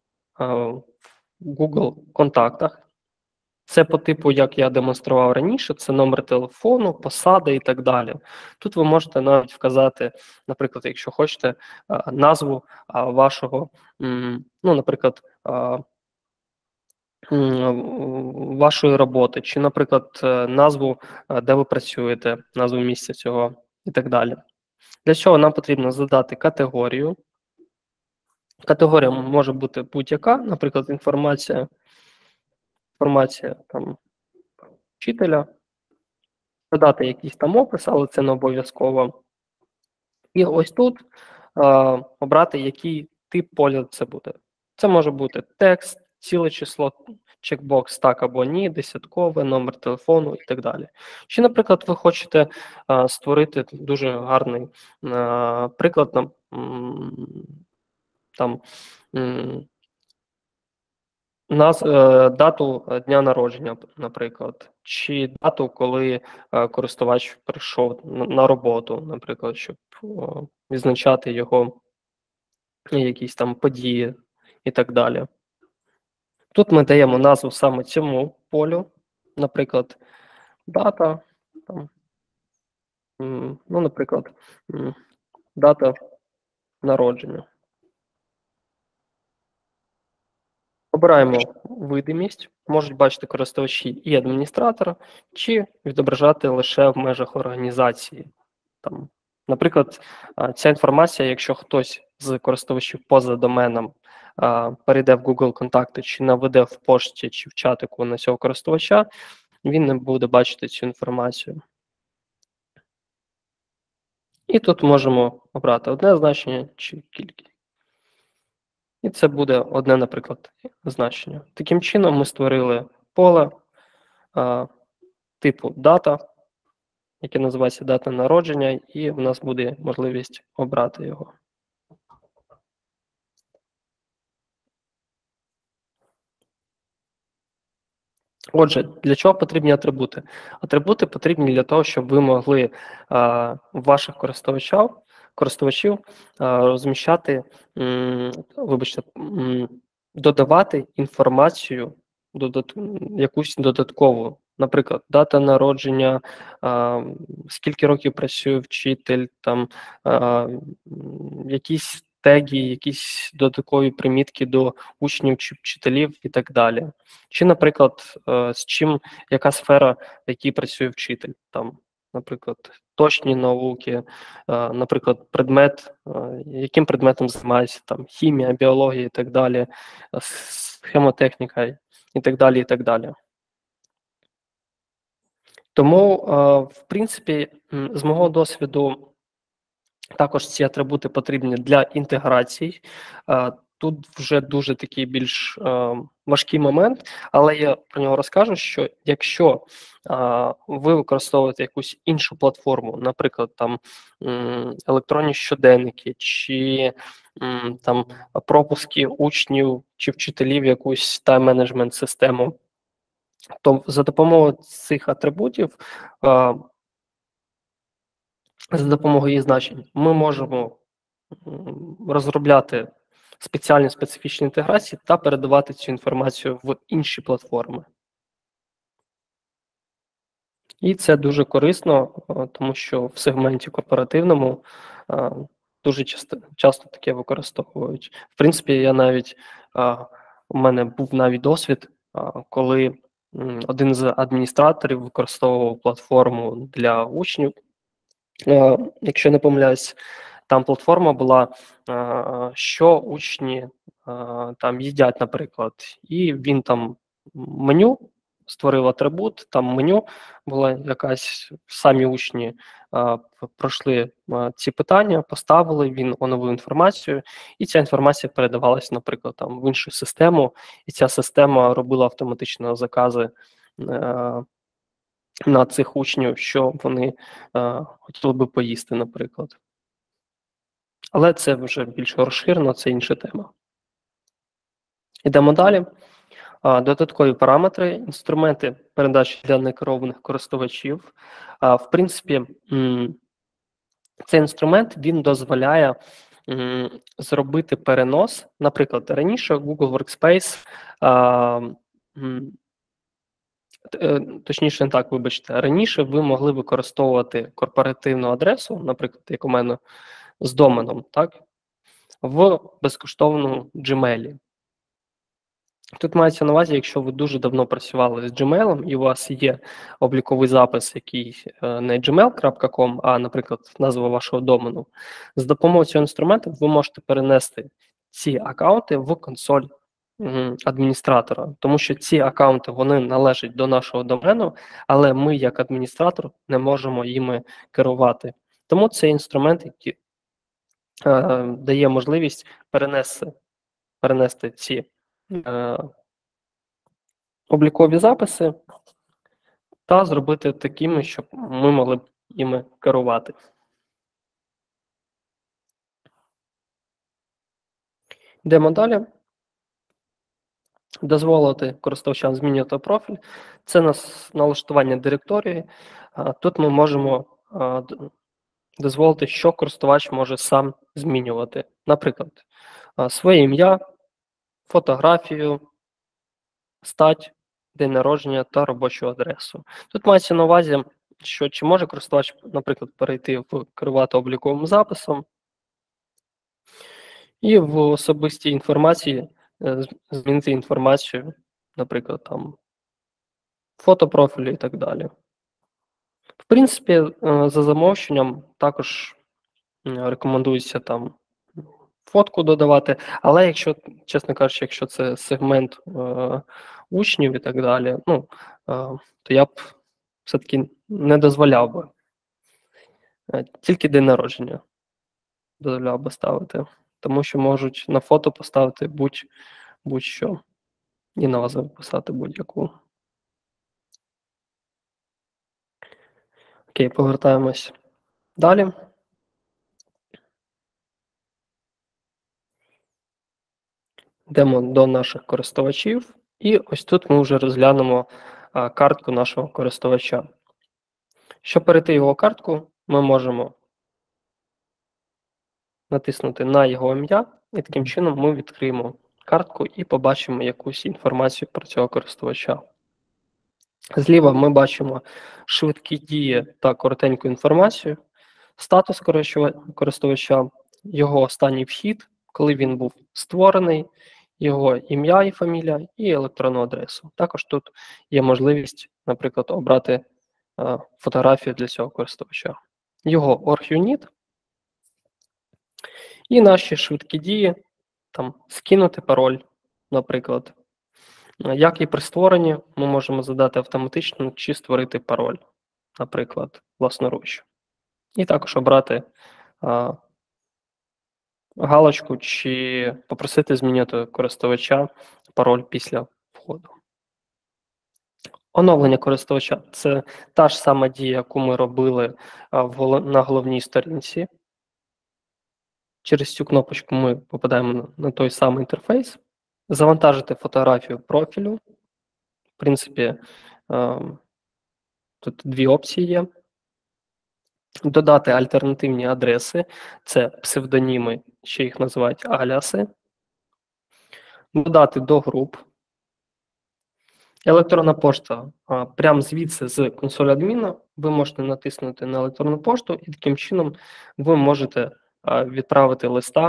Google контактах. Це по типу, як я демонстрував раніше, це номер телефону, посада і так далі. Тут ви можете навіть вказати, наприклад, якщо хочете, назву вашого, ну, наприклад, вашої роботи, чи, наприклад, назву, де ви працюєте, назву місця цього і так далі. Для цього нам потрібно задати категорію. Категорія може бути будь-яка, наприклад, інформація там вчителя, додати якийсь там опис, але це не обов'язково. І ось тут обрати, який тип поля це буде. Це може бути текст, ціле число, чекбокс так або ні, десяткове, номер телефону і так далі. Чи, наприклад, ви хочете створити дуже гарний приклад, дату дня народження, наприклад, чи дату, коли користувач прийшов на роботу, наприклад, щоб відзначати його якісь там події і так далі. Тут ми даємо назву саме цьому полю, наприклад, дата, там, ну, наприклад, дата народження. Обираємо видимість, можуть бачити користувачі і адміністратора, чи відображати лише в межах організації. Там Наприклад, ця інформація, якщо хтось з користувачів поза доменом перейде в Google контакти, чи наведе в пошті, чи в чатику на цього користувача, він не буде бачити цю інформацію. І тут можемо обрати одне значення чи кількість. І це буде одне, наприклад, значення. Таким чином ми створили поле типу дата, яке називається дата народження, і в нас буде можливість обрати його. Отже, для чого потрібні атрибути? Атрибути потрібні для того, щоб ви могли ваших користувачів розміщати, додавати інформацію, якусь додаткову. Наприклад, дата народження, скільки років працює вчитель, там, якісь теги, якісь додаткові примітки до учнів чи вчителів і так далі. Чи, наприклад, яка сфера, в якій працює вчитель. Там, наприклад, точні науки, наприклад, предмет, яким предметом займається, там, хімія, біологія і так далі, схемотехніка і так далі, і так далі. Тому, в принципі, з мого досвіду, також ці атрибути потрібні для інтеграцій. Тут вже дуже такий більш важкий момент, але я про нього розкажу, що якщо ви використовуєте якусь іншу платформу, наприклад, там електронні щоденники, чи там пропуски учнів чи вчителів в якусь тайм-менеджмент систему, то за допомогою цих атрибутів, за допомогою їх значень, ми можемо розробляти спеціальні специфічні інтеграції та передавати цю інформацію в інші платформи. І це дуже корисно, тому що в сегменті корпоративному дуже часто таке використовують. В принципі, у мене був навіть досвід, коли один з адміністраторів використовував платформу для учнів. Якщо не помиляюсь, там платформа була, що учні там їдять, наприклад, і він там меню створив атрибут, там меню була якась, самі учні пройшли ці питання, поставили, він оновив інформацію, і ця інформація передавалася, наприклад, там в іншу систему, і ця система робила автоматично закази на цих учнів, що вони хотіли би поїсти, наприклад. Але це вже більш розширено, це інша тема. Йдемо далі. Додаткові параметри, інструменти передачі для некерованих користувачів. В принципі, цей інструмент, він дозволяє зробити перенос. Наприклад, раніше Google Workspace, точніше не так, вибачте, раніше ви могли використовувати корпоративну адресу, наприклад, як у мене, з доменом, так, в безкоштовному Gmail. Тут мається на увазі, якщо ви дуже давно працювали з Gmail, і у вас є обліковий запис, який не gmail.com, а, наприклад, назва вашого домену, з допомогою цього інструменту ви можете перенести ці аккаунти в консоль адміністратора, тому що ці аккаунти, вони належать до нашого домену, але ми, як адміністратор, не можемо їми керувати. Тому цей інструмент, який дає можливість перенести ці облікові записи та зробити такими, щоб ми могли б іми керувати. Йдемо далі. Дозволити користувачам змінювати профіль. Це налаштування директорії. Тут ми можемо дозволити, що користувач може сам змінювати. Наприклад, своє ім'я, фотографію, стать, день народження та робочу адресу. Тут мається на увазі, що чи може користувач, наприклад, перейти в керувати обліковим записом і в особистій інформації змінити інформацію, наприклад, там фотопрофілі і так далі. В принципі, за замовченням також рекомендується там фотку додавати, але якщо, чесно кажучи, якщо це сегмент учнів і так далі, то я б все-таки не дозволяв би. Тільки день народження дозволяв би ставити, тому що можуть на фото поставити будь-що і назву писати будь-яку. Окей, повертаємось далі. Йдемо до наших користувачів, і ось тут ми вже розглянемо картку нашого користувача. Щоб перейти його картку, ми можемо натиснути на його ім'я, і таким чином ми відкриємо картку і побачимо якусь інформацію про цього користувача. Зліва ми бачимо швидкі дії та коротеньку інформацію, статус користувача, його останній вхід, коли він був створений, його ім'я і фамілія, і електронну адресу. Також тут є можливість, наприклад, обрати фотографію для цього користувача. Його org-unit і наші швидкі дії, там, скинути пароль, наприклад. Як і при створенні, ми можемо задати автоматично чи створити пароль, наприклад, власноруч. І також обрати галочку чи попросити змінити користувача пароль після входу. Оновлення користувача – це та ж сама дія, яку ми робили на головній сторінці. Через цю кнопочку ми попадаємо на той самий інтерфейс. Завантажити фотографію профілю. В принципі, тут дві опції є. Додати альтернативні адреси, це псевдоніми, ще їх називають аліаси. Додати до груп. Електронна пошта. Прямо звідси з консолі адміна ви можете натиснути на електронну пошту, і таким чином ви можете відправити листа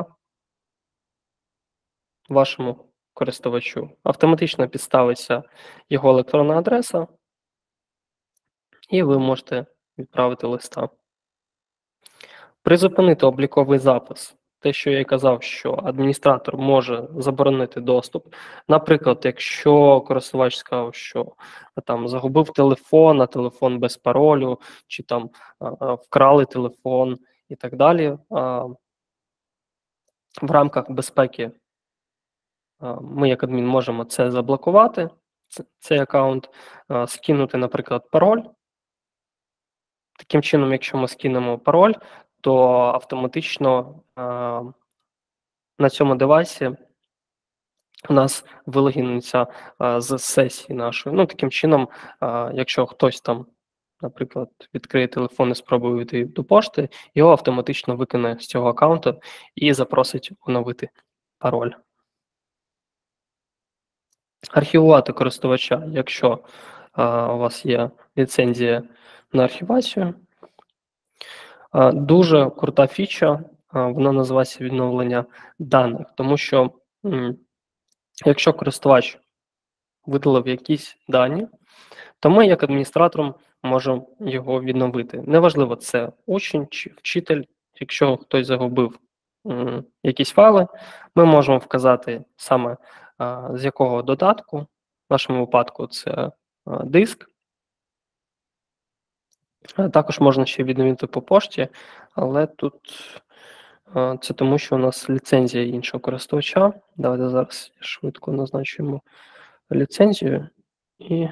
вашому користувачу. Автоматично підставиться його електронна адреса, і ви можете відправити листа. Призупинити обліковий запис. Те, що я й казав, що адміністратор може заборонити доступ. Наприклад, якщо користувач сказав, що там загубив телефон, а телефон без паролю, чи там вкрали телефон і так далі. В рамках безпеки ми, як адмін, можемо це заблокувати, цей аккаунт, скинути, наприклад, пароль. Таким чином, якщо ми скинемо пароль, то автоматично на цьому девайсі у нас вилогіниться з сесії нашої. Таким чином, якщо хтось там, наприклад, відкриє телефон і спробує вийти до пошти, його автоматично викине з цього аккаунту і запросить оновити пароль. Архівувати користувача, якщо у вас є ліцензія на архівацію. Дуже крута фіча, вона називається відновлення даних, тому що якщо користувач видалив якісь дані, то ми, як адміністратором, можемо його відновити. Неважливо, це учень чи вчитель. Якщо хтось загубив якісь файли, ми можемо вказати саме з якого додатку. В нашому випадку це диск. Також можна ще відновити по пошті, але тут це тому, що у нас ліцензія іншого користувача. Давайте зараз швидко назначимо ліцензію і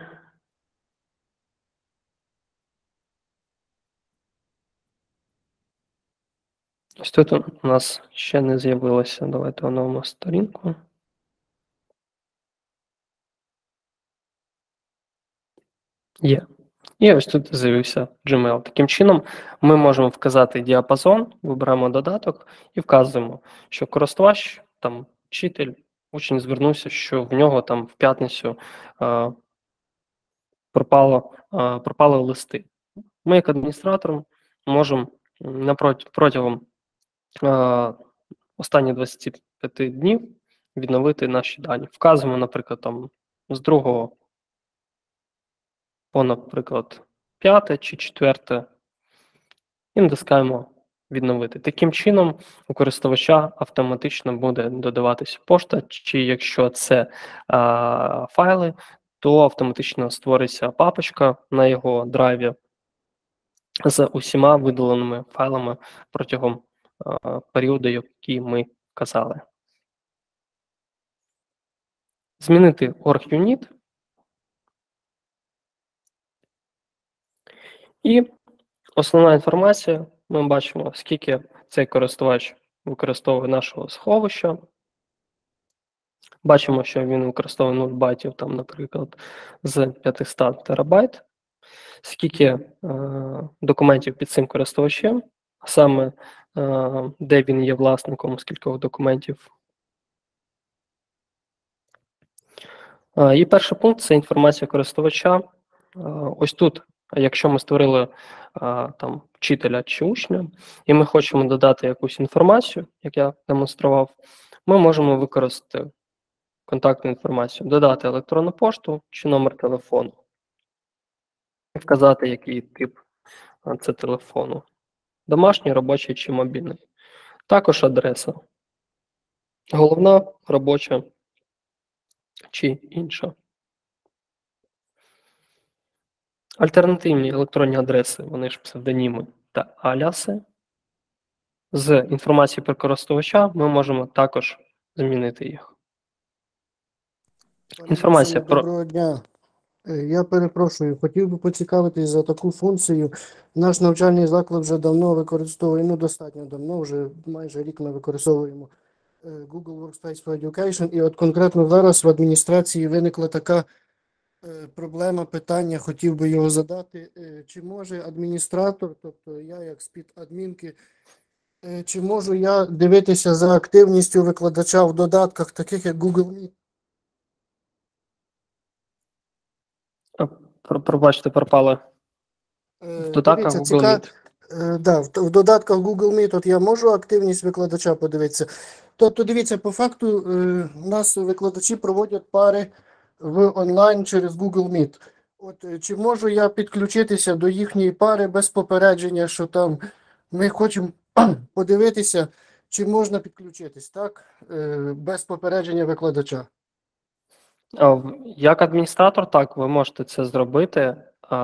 ось тут у нас ще не з'явилося. Давайте оновимо сторінку. Є. І ось тут з'явився Gmail. Таким чином, ми можемо вказати діапазон, вибираємо додаток і вказуємо, що користувач, там, вчитель, учень звернувся, що в нього там в п'ятницю пропали листи. Ми, як адміністратор, можемо протягом останніх 25 днів відновити наші дані. Вказуємо, наприклад, там, з 2 по, наприклад, 5 чи 4, і натискаємо відновити. Таким чином, у користувача автоматично буде додаватися пошта, чи якщо це файли, то автоматично створиться папочка на його драйві з усіма видаленими файлами протягом періоду, який ми казали. Змінити org-unit. І основна інформація, ми бачимо, скільки цей користувач використовує нашого сховища. Бачимо, що він використовує 0 байтів, там, наприклад, з 500 терабайт. Скільки документів під цим користувачем, саме де він є власником скількох документів. І перший пункт – це інформація користувача. Ось тут, якщо ми створили там вчителя чи учня, і ми хочемо додати якусь інформацію, як я демонстрував, ми можемо використати контактну інформацію, додати електронну пошту чи номер телефону, вказати, який тип це телефону, домашній, робочий чи мобільний. Також адреса, головна, робоча чи інша. Альтернативні електронні адреси, вони ж псевдоніми та аліаси. З інформації про користувача ми можемо також змінити їх. Інформація про... Доброго дня. Я перепрошую, хотів би поцікавитись за таку функцію. Наш навчальний заклад вже давно використовує, достатньо давно, вже майже рік ми використовуємо Google Workspace for Education. І от конкретно зараз в адміністрації виникла така проблема, питання, хотів би його задати. Чи може адміністратор, тобто я як спідадмінки, чи можу я дивитися за активністю викладача в додатках, таких як Google Meet? Пробачте, пропали. В додатках Google Meet. Да, в додатках Google Meet от я можу активність викладача подивитися. Тобто, дивіться, по факту у нас викладачі проводять пари в онлайн через Google Meet. От чи можу я підключитися до їхньої пари без попередження, що там ми хочемо подивитися, чи можна підключитись, так? Без попередження викладача. Як адміністратор, так, ви можете це зробити.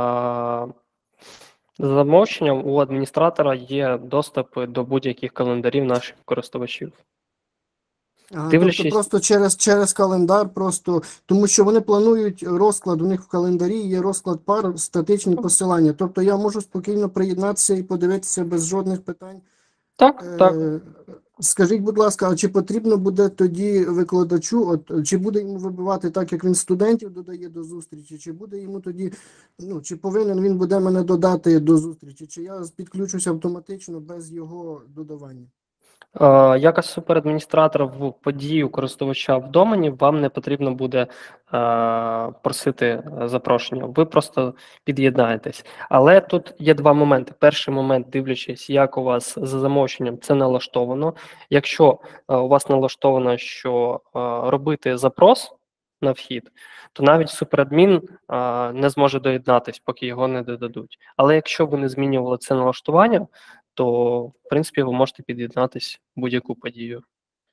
За замовченням у адміністратора є доступи до будь-яких календарів наших користувачів. Тобто просто через календар, просто, тому що вони планують розклад, у них в календарі є розклад пар, статичні посилання. Тобто я можу спокійно приєднатися і подивитися без жодних питань. Так, так. Скажіть, будь ласка, а чи потрібно буде тоді викладачу, чи буде йому вибивати так, як він студентів додає до зустрічі, чи буде йому тоді, чи повинен він буде мене додати до зустрічі, чи я підключуся автоматично без його додавання? Як суперадміністратор в подію користувача в домені, вам не потрібно буде просити запрошення, ви просто під'єднаєтесь. Але тут є два моменти. Перший момент, дивлячись, як у вас за замовченням це налаштовано. Якщо у вас налаштовано, що робити запрос на вхід, то навіть суперадмін не зможе доєднатись, поки його не додадуть. Але якщо ви не змінювали це налаштування, то, в принципі, ви можете під'єднатися в будь-яку подію.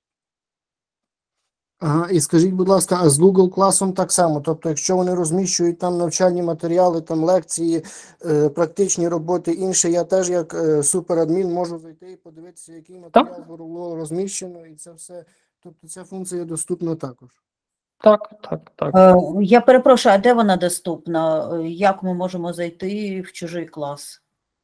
Ага, і скажіть, будь ласка, а з Google класом так само? Тобто, якщо вони розміщують там навчальні матеріали, там лекції, практичні роботи, інше, я теж як суперадмін можу зайти і подивитися, який матеріал було розміщено, і це все, тобто ця функція доступна також? Так, так, так. Я перепрошую, а де вона доступна? Як ми можемо зайти в чужий клас?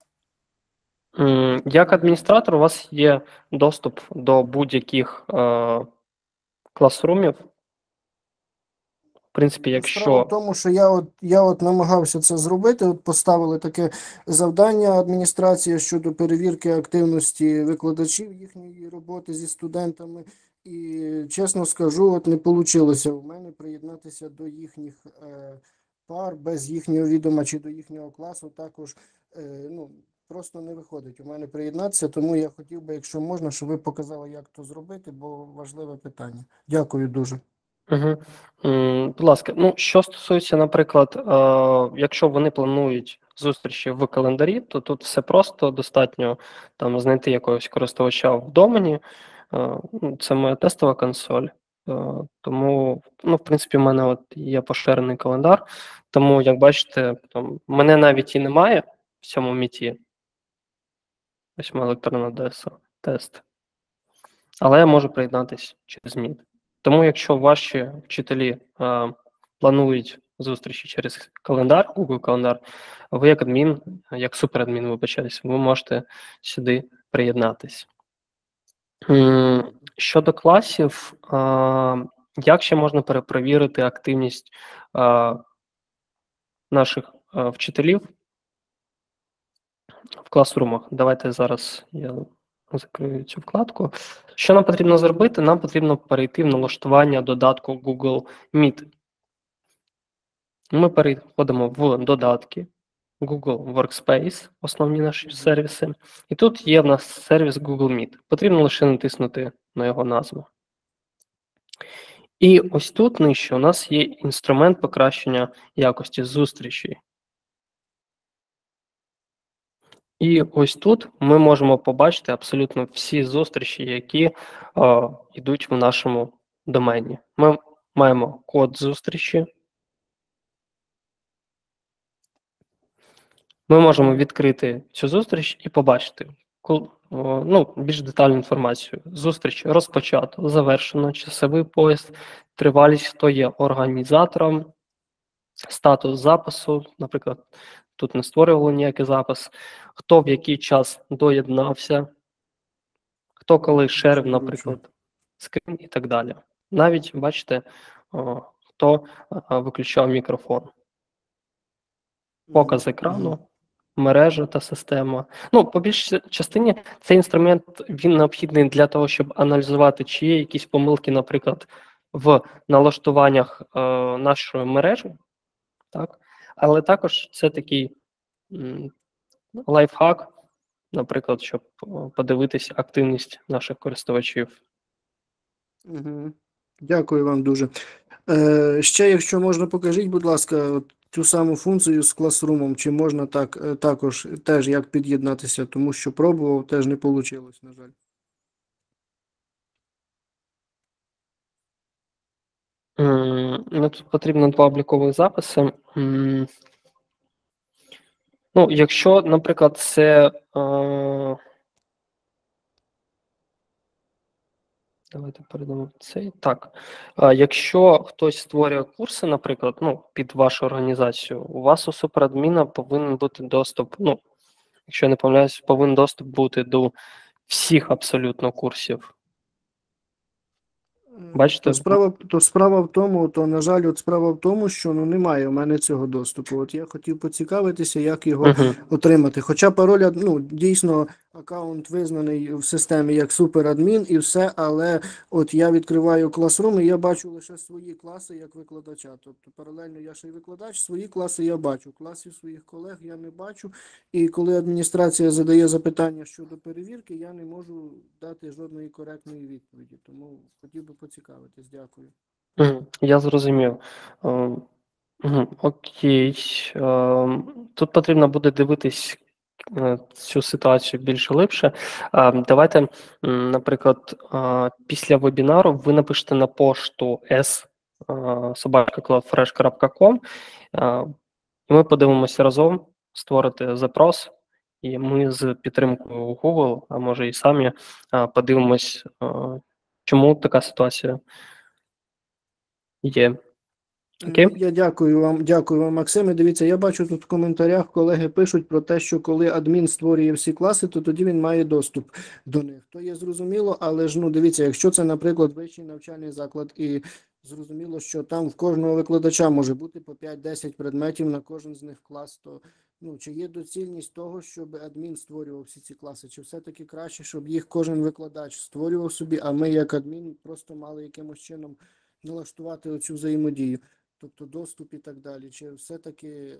Як адміністратор у вас є доступ до будь-яких класрумів. В принципі, якщо... Справа в тому, що я намагався це зробити, поставили таке завдання адміністрації щодо перевірки активності викладачів їхньої роботи зі студентами. І, чесно скажу, не вийшло у мене приєднатися до їхніх пар без їхнього відома чи до їхнього класу. Також, просто не виходить у мене приєднатися, тому я хотів би, якщо можна, щоб ви показали, як то зробити, бо важливе питання. Дякую дуже. Будь ласка, що стосується, наприклад, якщо вони планують зустрічі в календарі, то тут все просто, достатньо там знайти якогось користувача в домені. Це моя тестова консоль. Тому, в принципі, в мене от є поширений календар. Тому, як бачите, там, мене навіть і немає в цьому міті. Ось моя електронна адреса, тест. Але я можу приєднатися через Meet. Тому, якщо ваші вчителі планують зустрічі через календар, Google календар, ви як адмін, як суперадмін, вибачаюсь, ви можете сюди приєднатись. Щодо класів, як ще можна перепровірити активність наших вчителів в класрумах? Давайте зараз я закрию цю вкладку. Що нам потрібно зробити? Нам потрібно перейти в налаштування додатку Google Meet. Ми переходимо в додатки Google Workspace, основні наші сервіси. І тут є в нас сервіс Google Meet. Потрібно лише натиснути на його назву. І ось тут нижче у нас є інструмент покращення якості зустрічей. І ось тут ми можемо побачити абсолютно всі зустрічі, які йдуть в нашому домені. Ми маємо код зустрічі. Ми можемо відкрити цю зустріч і побачити більш детальну інформацію. Зустріч розпочато, завершено, часовий пояс, тривалість, хто є організатором, статус запису, наприклад, тут не створювали ніякий запис, хто в який час доєднався, хто коли шерив, наприклад, скрін і так далі. Навіть, бачите, хто виключав мікрофон. Показ екрану, мережа та система. По більшій частині цей інструмент, він необхідний для того, щоб аналізувати, чи є якісь помилки, наприклад, в налаштуваннях нашої мережі, так? Але також це такий лайфхак, наприклад, щоб подивитися активність наших користувачів. Дякую вам дуже. Ще, якщо можна, покажіть, будь ласка, цю саму функцію з класрумом, чи можна також теж як під'єднатися, тому що пробував, теж не вийшло, на жаль. Тут потрібно 2 облікових записи. Якщо, наприклад, це... Давайте перейдемо в цей. Так. Якщо хтось створює курси, наприклад, під вашу організацію, у вас у суперадміна повинен бути доступ, якщо я не помиляюсь, повинен доступ бути до всіх абсолютно курсів. Бачите? Справа в тому, що немає у мене цього доступу. От я хотів поцікавитися, як його отримати. Хоча пароль, дійсно, аккаунт визнаний в системі як суперадмін і все, але от я відкриваю класрум і я бачу лише свої класи як викладача. Тобто паралельно я ще й викладач, свої класи я бачу, класів своїх колег я не бачу. І коли адміністрація задає запитання щодо перевірки, я не можу дати жодної коректної відповіді. Тому хотів би поцікавитись. Дякую. Я зрозумів. Окей. Тут потрібно буде дивитись цю ситуацію більш глибше. Давайте, наприклад, після вебінару ви напишете на пошту s@cloudfresh.com, і ми подивимося разом, створити запрос, і ми з підтримкою Google, а може і самі, подивимось, чому така ситуація є. Okay. Я дякую вам, Максиме. Дивіться, я бачу тут в коментарях, колеги пишуть про те, що коли адмін створює всі класи, то тоді він має доступ до них. То є зрозуміло, але ж, дивіться, якщо це, наприклад, вищий навчальний заклад, і зрозуміло, що там в кожного викладача може бути по 5-10 предметів на кожен з них клас, то чи є доцільність того, щоб адмін створював всі ці класи, чи все-таки краще, щоб їх кожен викладач створював собі, а ми, як адмін, просто мали якимось чином налаштувати оцю взаємодію? Тобто доступ і так далі, чи все-таки...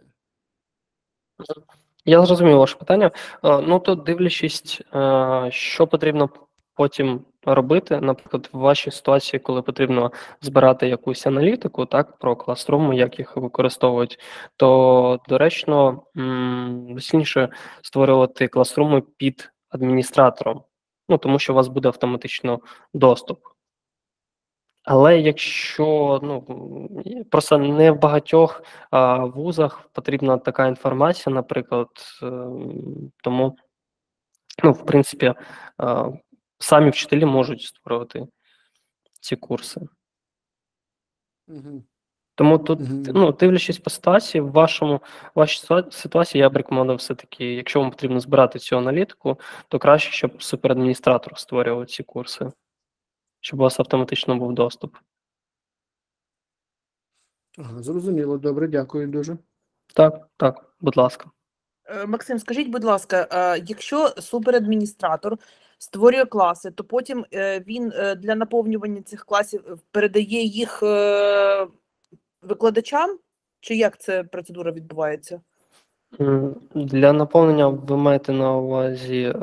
Я зрозумів ваше питання. Тут дивлячись, що потрібно потім робити, наприклад, в вашій ситуації, коли потрібно збирати якусь аналітику, так, про класруми, як їх використовують, то доречно доцільніше створювати класруми під адміністратором, ну, тому що у вас буде автоматично доступ. Але якщо, просто не в багатьох вузах потрібна така інформація, наприклад, тому, в принципі, самі вчителі можуть створювати ці курси. Тому тут, дивлячись по ситуації, в вашій ситуації я б рекомендував все-таки, якщо вам потрібно збирати цю аналітику, то краще, щоб суперадміністратор створював ці курси, щоб у вас автоматично був доступ. Ага, зрозуміло, добре, дякую дуже. Так, будь ласка. Максим, скажіть, будь ласка, якщо суперадміністратор створює класи, то потім він для наповнювання цих класів передає їх викладачам? Чи як ця процедура відбувається? Для наповнення ви маєте на увазі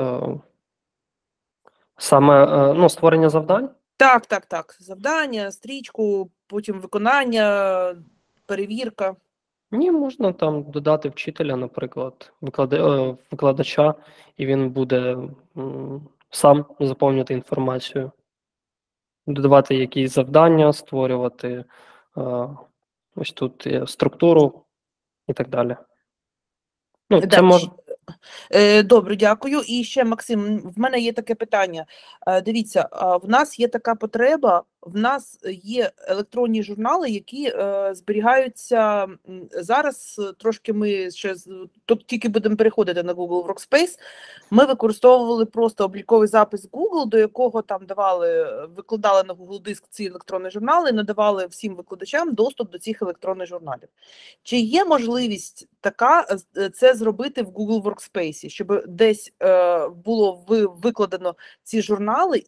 саме створення завдань? Так. Завдання, стрічку, потім виконання, перевірка. Ні, можна там додати вчителя, наприклад, викладача, і він буде сам заповнювати інформацію. Додавати якісь завдання, створювати ось тут структуру і так далі. Це може... Добре, дякую. І ще, Максим, в мене є таке питання. Дивіться, в нас є така потреба, в нас є електронні журнали, які зберігаються зараз, трошки ми ще тільки будемо переходити на Google Workspace, ми використовували просто обліковий запис Google, до якого там викладали на Google Диск ці електронні журнали, надавали всім викладачам доступ до цих електронних журналів. Чи є можливість така це зробити в Google Workspace, щоб десь було викладено ці журнали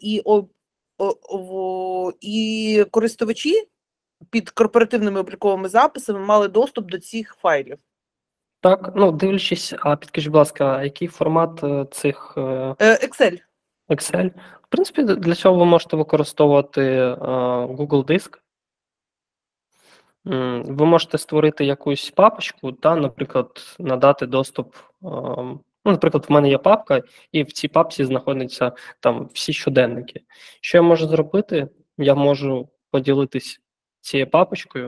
і користувачі під корпоративними обліковими записами мали доступ до цих файлів? Так, дивлячись, підкажіть, будь ласка, який формат цих... Excel. Excel. В принципі, для цього ви можете використовувати Google Диск. Ви можете створити якусь папочку та, наприклад, надати доступ. Наприклад, в мене є папка, і в цій папці знаходяться там всі щоденники. Що я можу зробити? Я можу поділитись цією папочкою.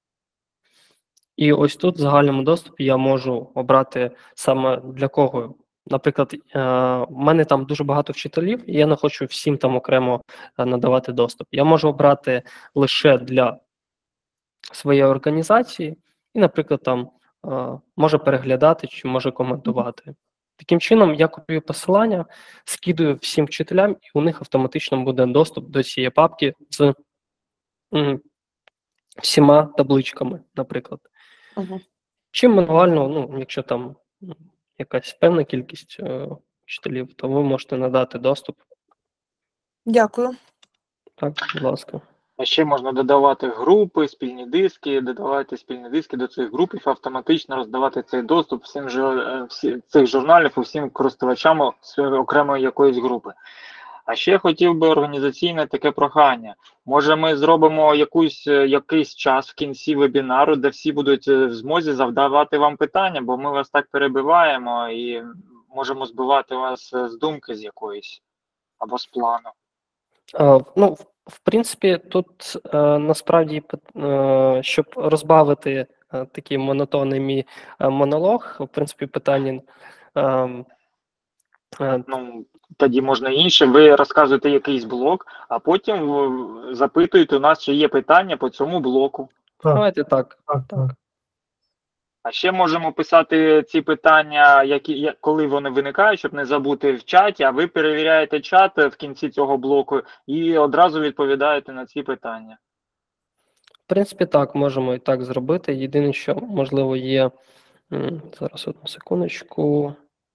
І ось тут в загальному доступі я можу обрати саме для кого. Наприклад, в мене там дуже багато вчителів, і я не хочу всім там окремо надавати доступ. Я можу обрати лише для своєї організації і, наприклад, там може переглядати чи може коментувати. Таким чином, я копіюю посилання, скидую всім вчителям, і у них автоматично буде доступ до цієї папки з всіма табличками, наприклад. Чим мануально, якщо там якась певна кількість вчителів, то ви можете надати доступ. Дякую. Так, будь ласка. А ще можна додавати групи, спільні диски, додавати спільні диски до цих груп і автоматично роздавати цей доступ всім цих журналів усім користувачам окремої якоїсь групи. А ще хотів би організаційне таке прохання. Може ми зробимо якийсь час в кінці вебінару, де всі будуть в змозі завдавати вам питання, бо ми вас так перебиваємо і можемо збивати вас з думки з якоїсь або з плану. В принципі, тут насправді, щоб розбавити такий монотонний мій монолог, в принципі, питання... Тоді можна інше. Ви розказуєте якийсь блок, а потім запитуєте у нас, чи є питання по цьому блоку. Давайте так. А ще можемо писати ці питання, коли вони виникають, щоб не забути в чаті, а ви перевіряєте чат в кінці цього блоку і одразу відповідаєте на ці питання. В принципі, так, можемо і так зробити. Єдине, що, можливо, є... Зараз, одну секундочку.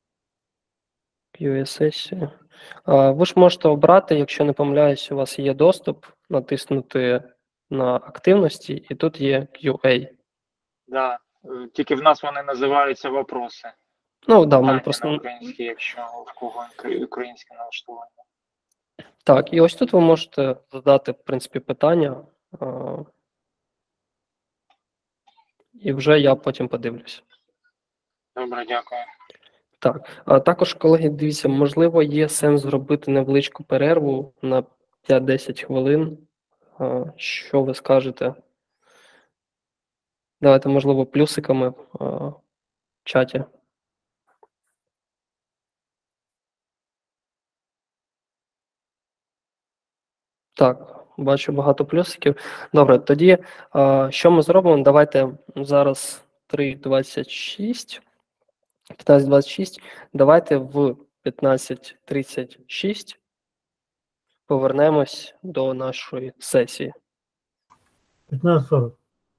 QA-сесія. Ви ж можете обрати, якщо не помиляюсь, у вас є доступ, натиснути на активності, і тут є QA. Да. Тільки в нас вони називаються вопроси. В мене просто... на українській, якщо в кого українське налаштування. Так, і ось тут ви можете задати, в принципі, питання, і вже я потім подивлюсь. Добре, дякую. Так, а також, колеги, дивіться, можливо, є сенс зробити невеличку перерву на 5-10 хвилин. Що ви скажете? Давайте, можливо, плюсиками в чаті. Так, бачу багато плюсиків. Добре, тоді що ми зробимо? Давайте зараз 3:26, 15:26. Давайте в 15:36 повернемось до нашої сесії. 15:40.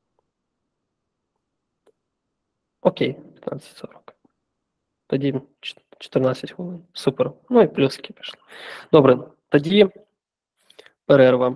Окей, 15:40. Тоді 14 хвилин. Супер. Ну і плюсики пішли. Добре, тоді перерва.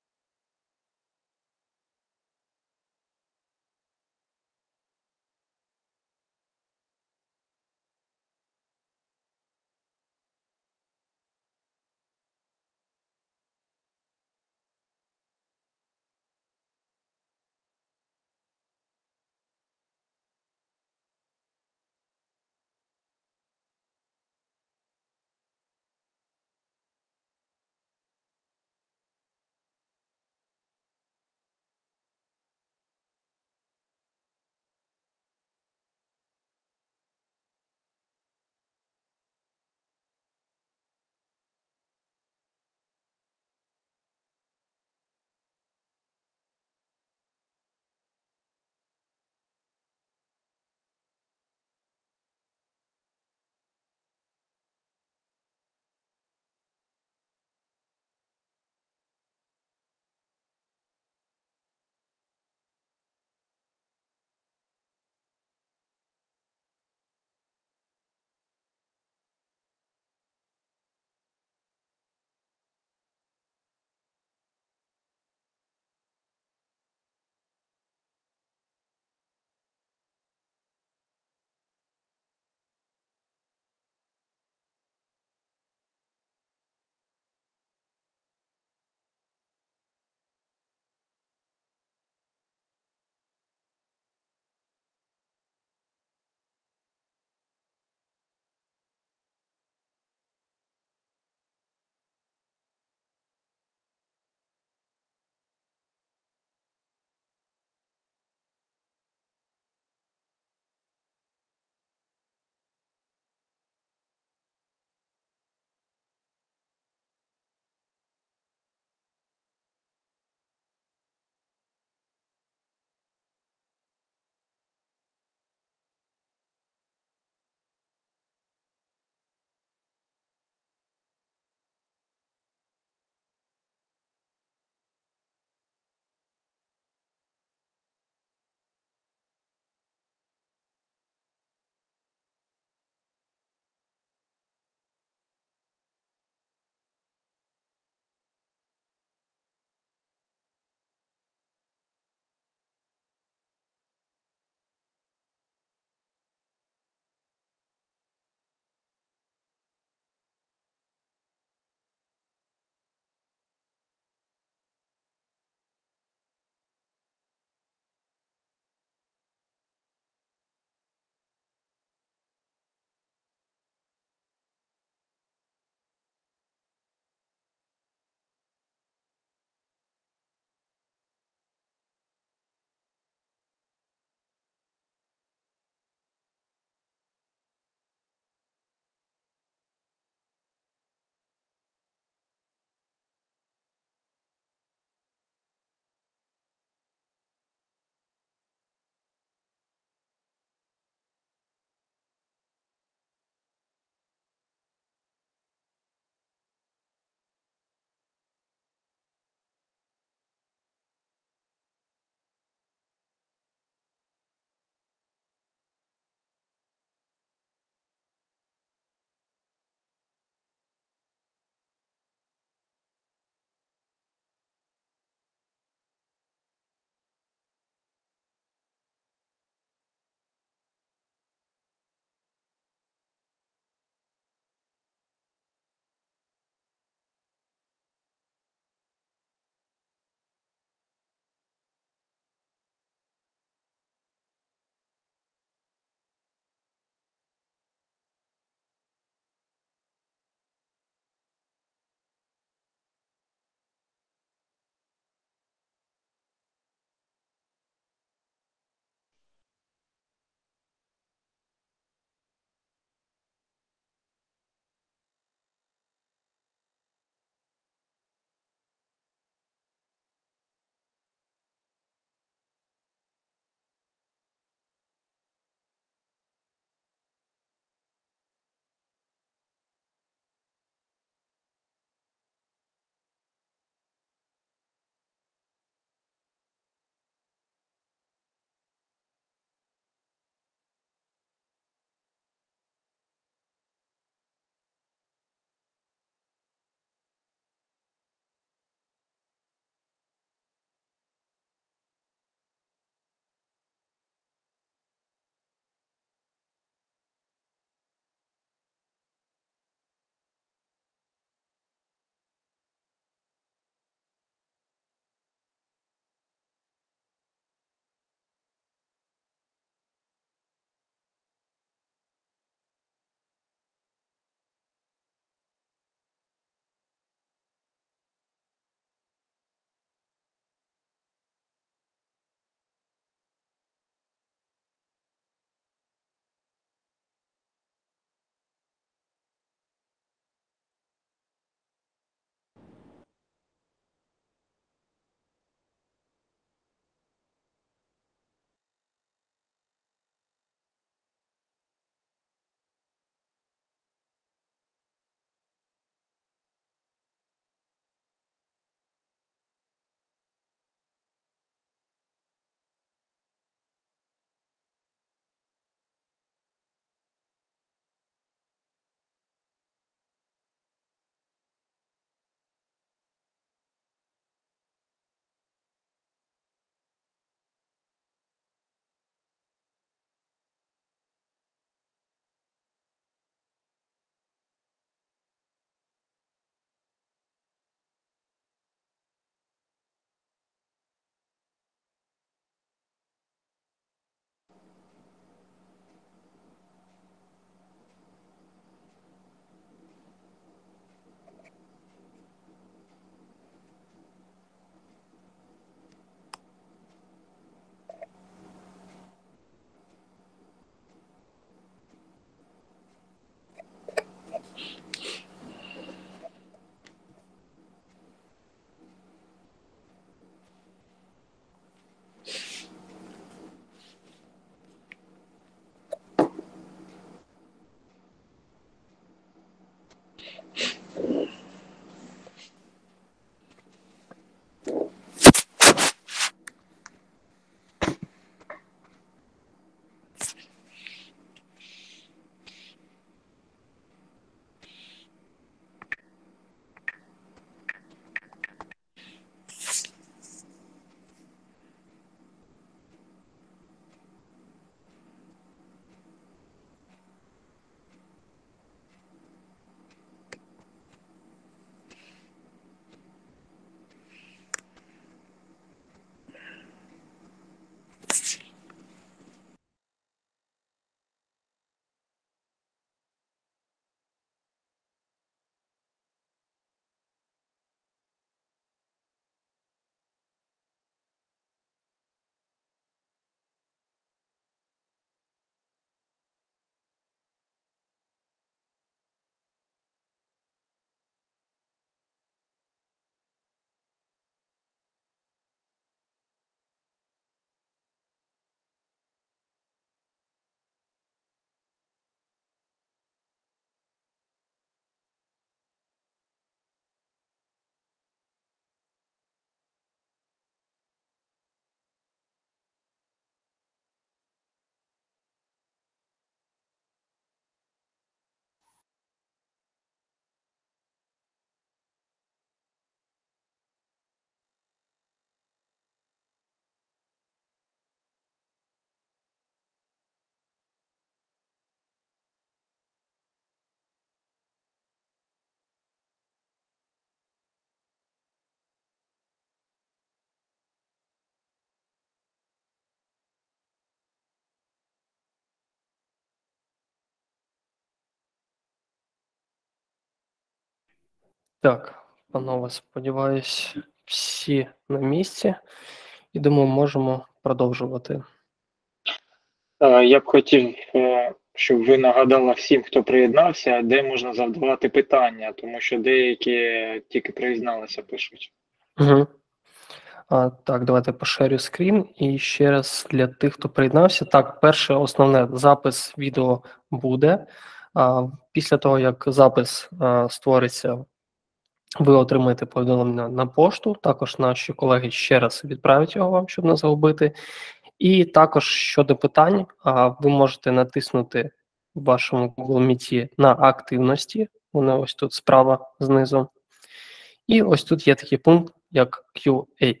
Так, панове, сподіваюсь, всі на місці. І думаю, можемо продовжувати. Я б хотів, щоб ви нагадали всім, хто приєднався, де можна задавати питання, тому що деякі тільки приєдналися, пишуть. Угу. Так, давайте поширю скрін. І ще раз для тих, хто приєднався. Так, перше основне, запис відео буде. Після того, як запис створиться, ви отримаєте повідомлення на пошту. Також наші колеги ще раз відправлять його вам, щоб не загубити. І також щодо питань, ви можете натиснути в вашому Google Meet на активності. Воно ось тут справа знизу. І ось тут є такий пункт, як QA.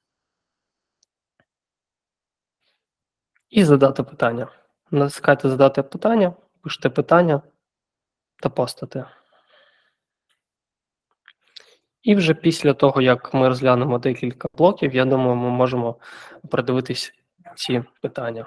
І задати питання. Натискайте задати питання, пишете питання та постите. І вже після того, як ми розглянемо декілька блоків, я думаю, ми можемо продивитись ці питання.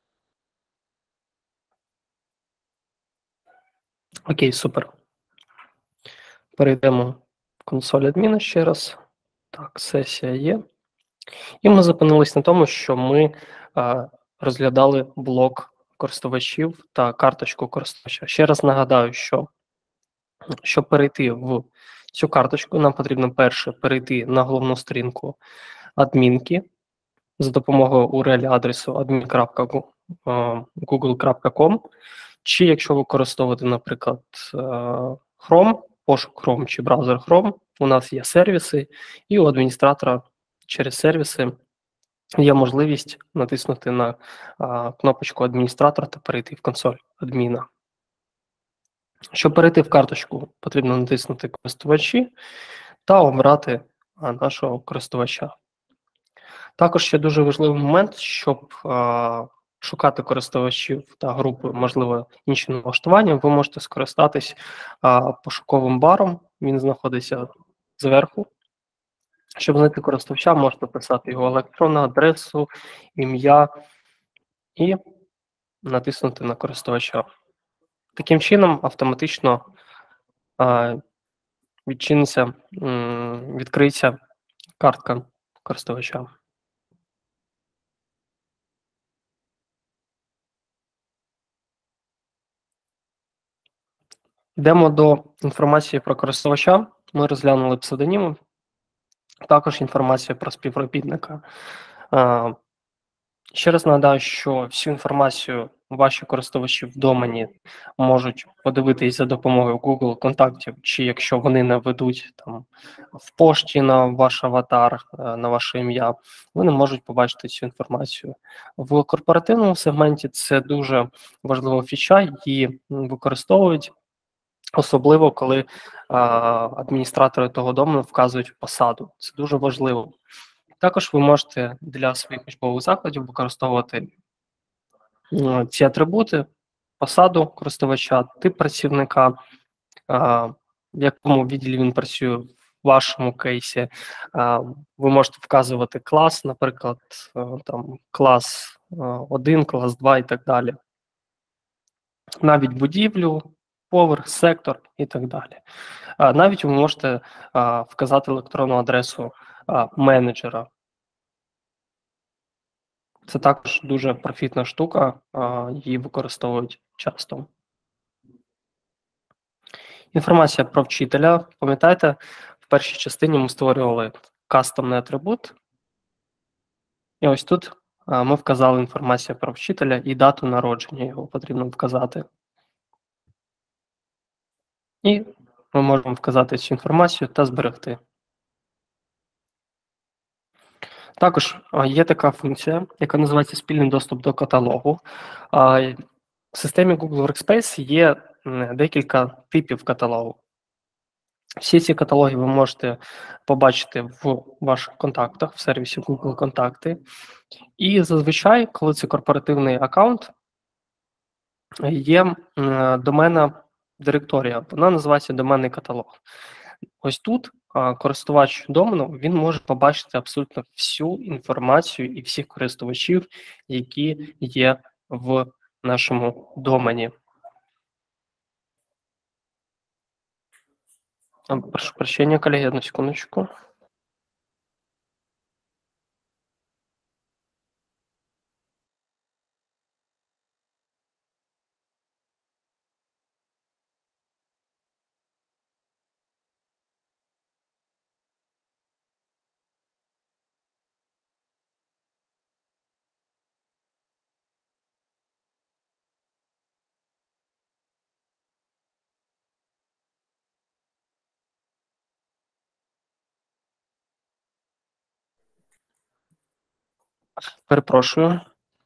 Окей, супер. Перейдемо в консоль адміна ще раз. Так, сесія є. І ми зупинились на тому, що ми розглядали блок користувачів та карточку користувача. Ще раз нагадаю, що щоб перейти в цю карточку, нам потрібно перше перейти на головну сторінку адмінки за допомогою URL-адресу admin.google.com, чи якщо ви використовуєте, наприклад, Chrome, пошук Chrome чи браузер Chrome, у нас є сервіси, і у адміністратора через сервіси є можливість натиснути на кнопочку адміністратора та перейти в консоль адміна. Щоб перейти в карточку, потрібно натиснути користувачі та обрати нашого користувача. Також ще дуже важливий момент, щоб шукати користувачів та групи, можливо, інші налаштування, ви можете скористатись пошуковим баром, він знаходиться зверху. Щоб знайти користувача, можете писати його електронну адресу, ім'я і натиснути на користувача. Таким чином автоматично відкриється картка користувача. Йдемо до інформації про користувача. Ми розглянули псевдоніми, також інформація про співробітника. Ще раз нагадаю, що всю інформацію ваші користувачі в домені можуть подивитись за допомогою Google контактів, чи якщо вони наведуть там в пошті на ваш аватар, на ваше ім'я, вони можуть побачити цю інформацію. В корпоративному сегменті це дуже важлива фіча, її використовують, особливо коли адміністратори того домену вказують посаду. Це дуже важливо. Також ви можете для своїх учбових закладів використовувати ці атрибути, посаду користувача, тип працівника, в якому відділі він працює в вашому кейсі. Ви можете вказувати клас, наприклад, там клас 1, клас 2 і так далі. Навіть будівлю, поверх, сектор і так далі. Навіть ви можете вказати електронну адресу менеджера. Це також дуже профітна штука, її використовують часто. Інформація про вчителя. Пам'ятаєте, в першій частині ми створювали кастомний атрибут. І ось тут ми вказали інформацію про вчителя і дату народження, його потрібно вказати. І ми можемо вказати цю інформацію та зберегти. Також є така функція, яка називається спільний доступ до каталогу. В системі Google Workspace є декілька типів каталогу. Всі ці каталоги ви можете побачити в ваших контактах, в сервісі Google Контакти. І зазвичай, коли це корпоративний аккаунт, є домена директорія, вона називається доменний каталог. Ось тут користувач домену, він може побачити абсолютно всю інформацію і всіх користувачів, які є в нашому домені. Прошу прощения, коллеги, одну секундочку. Перепрошую.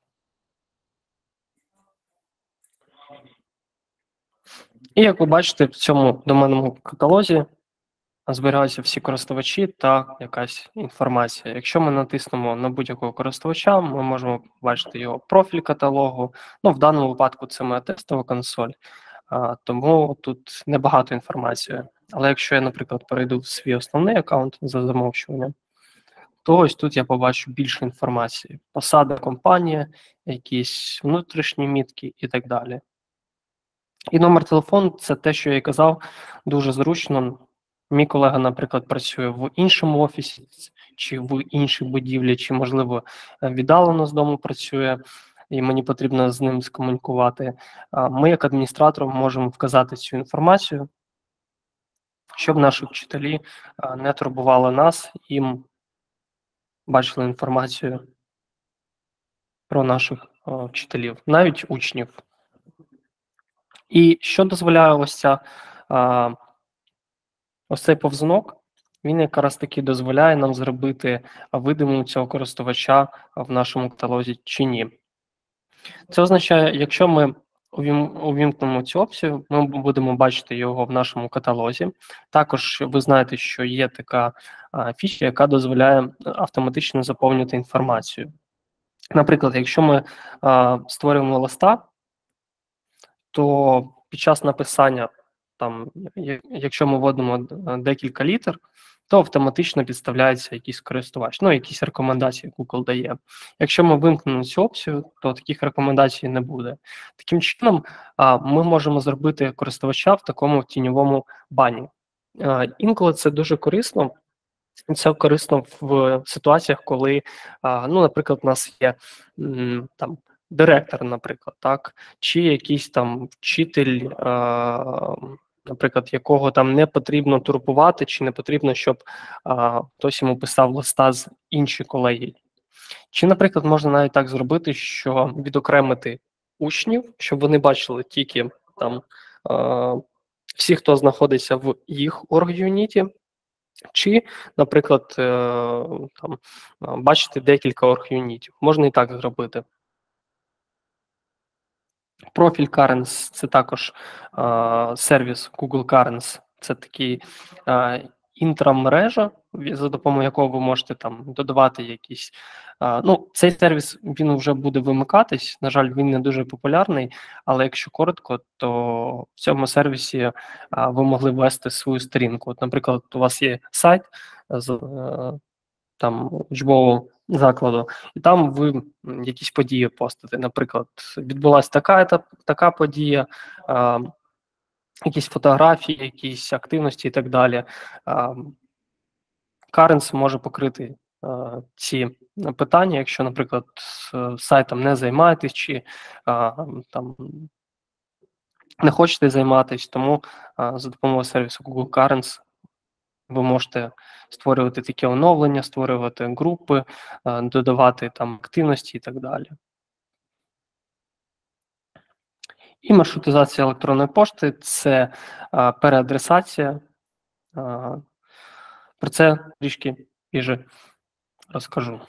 І як ви бачите, в цьому доменному каталозі зберігаються всі користувачі та якась інформація. Якщо ми натиснемо на будь-якого користувача, ми можемо побачити його профіль каталогу. Ну, в даному випадку це моя тестова консоль, тому тут небагато інформації. Але якщо я, наприклад, перейду в свій основний аккаунт за замовчуванням, то ось тут я побачу більше інформації. Посада, компанія, якісь внутрішні мітки і так далі. І номер телефону – це те, що я і казав, дуже зручно. Мій колега, наприклад, працює в іншому офісі, чи в іншій будівлі, чи, можливо, віддалено з дому працює, і мені потрібно з ним скомунікувати. Ми, як адміністратор, можемо вказати цю інформацію, щоб наші вчителі не турбували нас, і бачили інформацію про наших вчителів, навіть учнів. І що дозволяє ось цей повзунок, він якраз таки дозволяє нам зробити видимим цього користувача в нашому каталозі чи ні. Це означає, якщо ми увімкнемо цю опцію, ми будемо бачити його в нашому каталозі. Також ви знаєте, що є така фіча, яка дозволяє автоматично заповнювати інформацію. Наприклад, якщо ми створюємо листа, то під час написання, якщо ми вводимо декілька літер, то автоматично підставляється якийсь користувач, якісь рекомендації Google дає. Якщо ми вимкнемо цю опцію, то таких рекомендацій не буде. Таким чином, ми можемо зробити користувача в такому тіньовому бані. Інколи це дуже корисно. Це корисно в ситуаціях, коли, наприклад, у нас є директор, наприклад, так, чи якийсь вчитель, наприклад, якого не потрібно турбувати, чи не потрібно, щоб хтось йому писав листа з інші колеги. Чи, наприклад, можна навіть так зробити, що відокремити учнів, щоб вони бачили тільки всі, хто знаходиться в їх орг-юніті, чи, наприклад, бачити декілька орг-юнітів. Можна і так зробити. Профіль Currents – це також сервіс Google Currents. Це такий інтрамережа, за допомогою якого ви можете додавати якісь... цей сервіс, він вже буде вимикатись. На жаль, він не дуже популярний, але якщо коротко, то в цьому сервісі ви могли ввести свою сторінку. От, наприклад, у вас є сайт з учбового закладу, і там ви якісь події постите. Наприклад, відбулася така подія, якісь фотографії, якісь активності і так далі. Currents може покрити ці питання, якщо, наприклад, сайтом не займаєтесь, чи не хочете займатися, тому за допомогою сервісу Google Currents ви можете створювати такі оновлення, створювати групи, додавати активності і так далі. І маршрутизація електронної пошти – це переадресація. Про це трішки пізніше розкажу.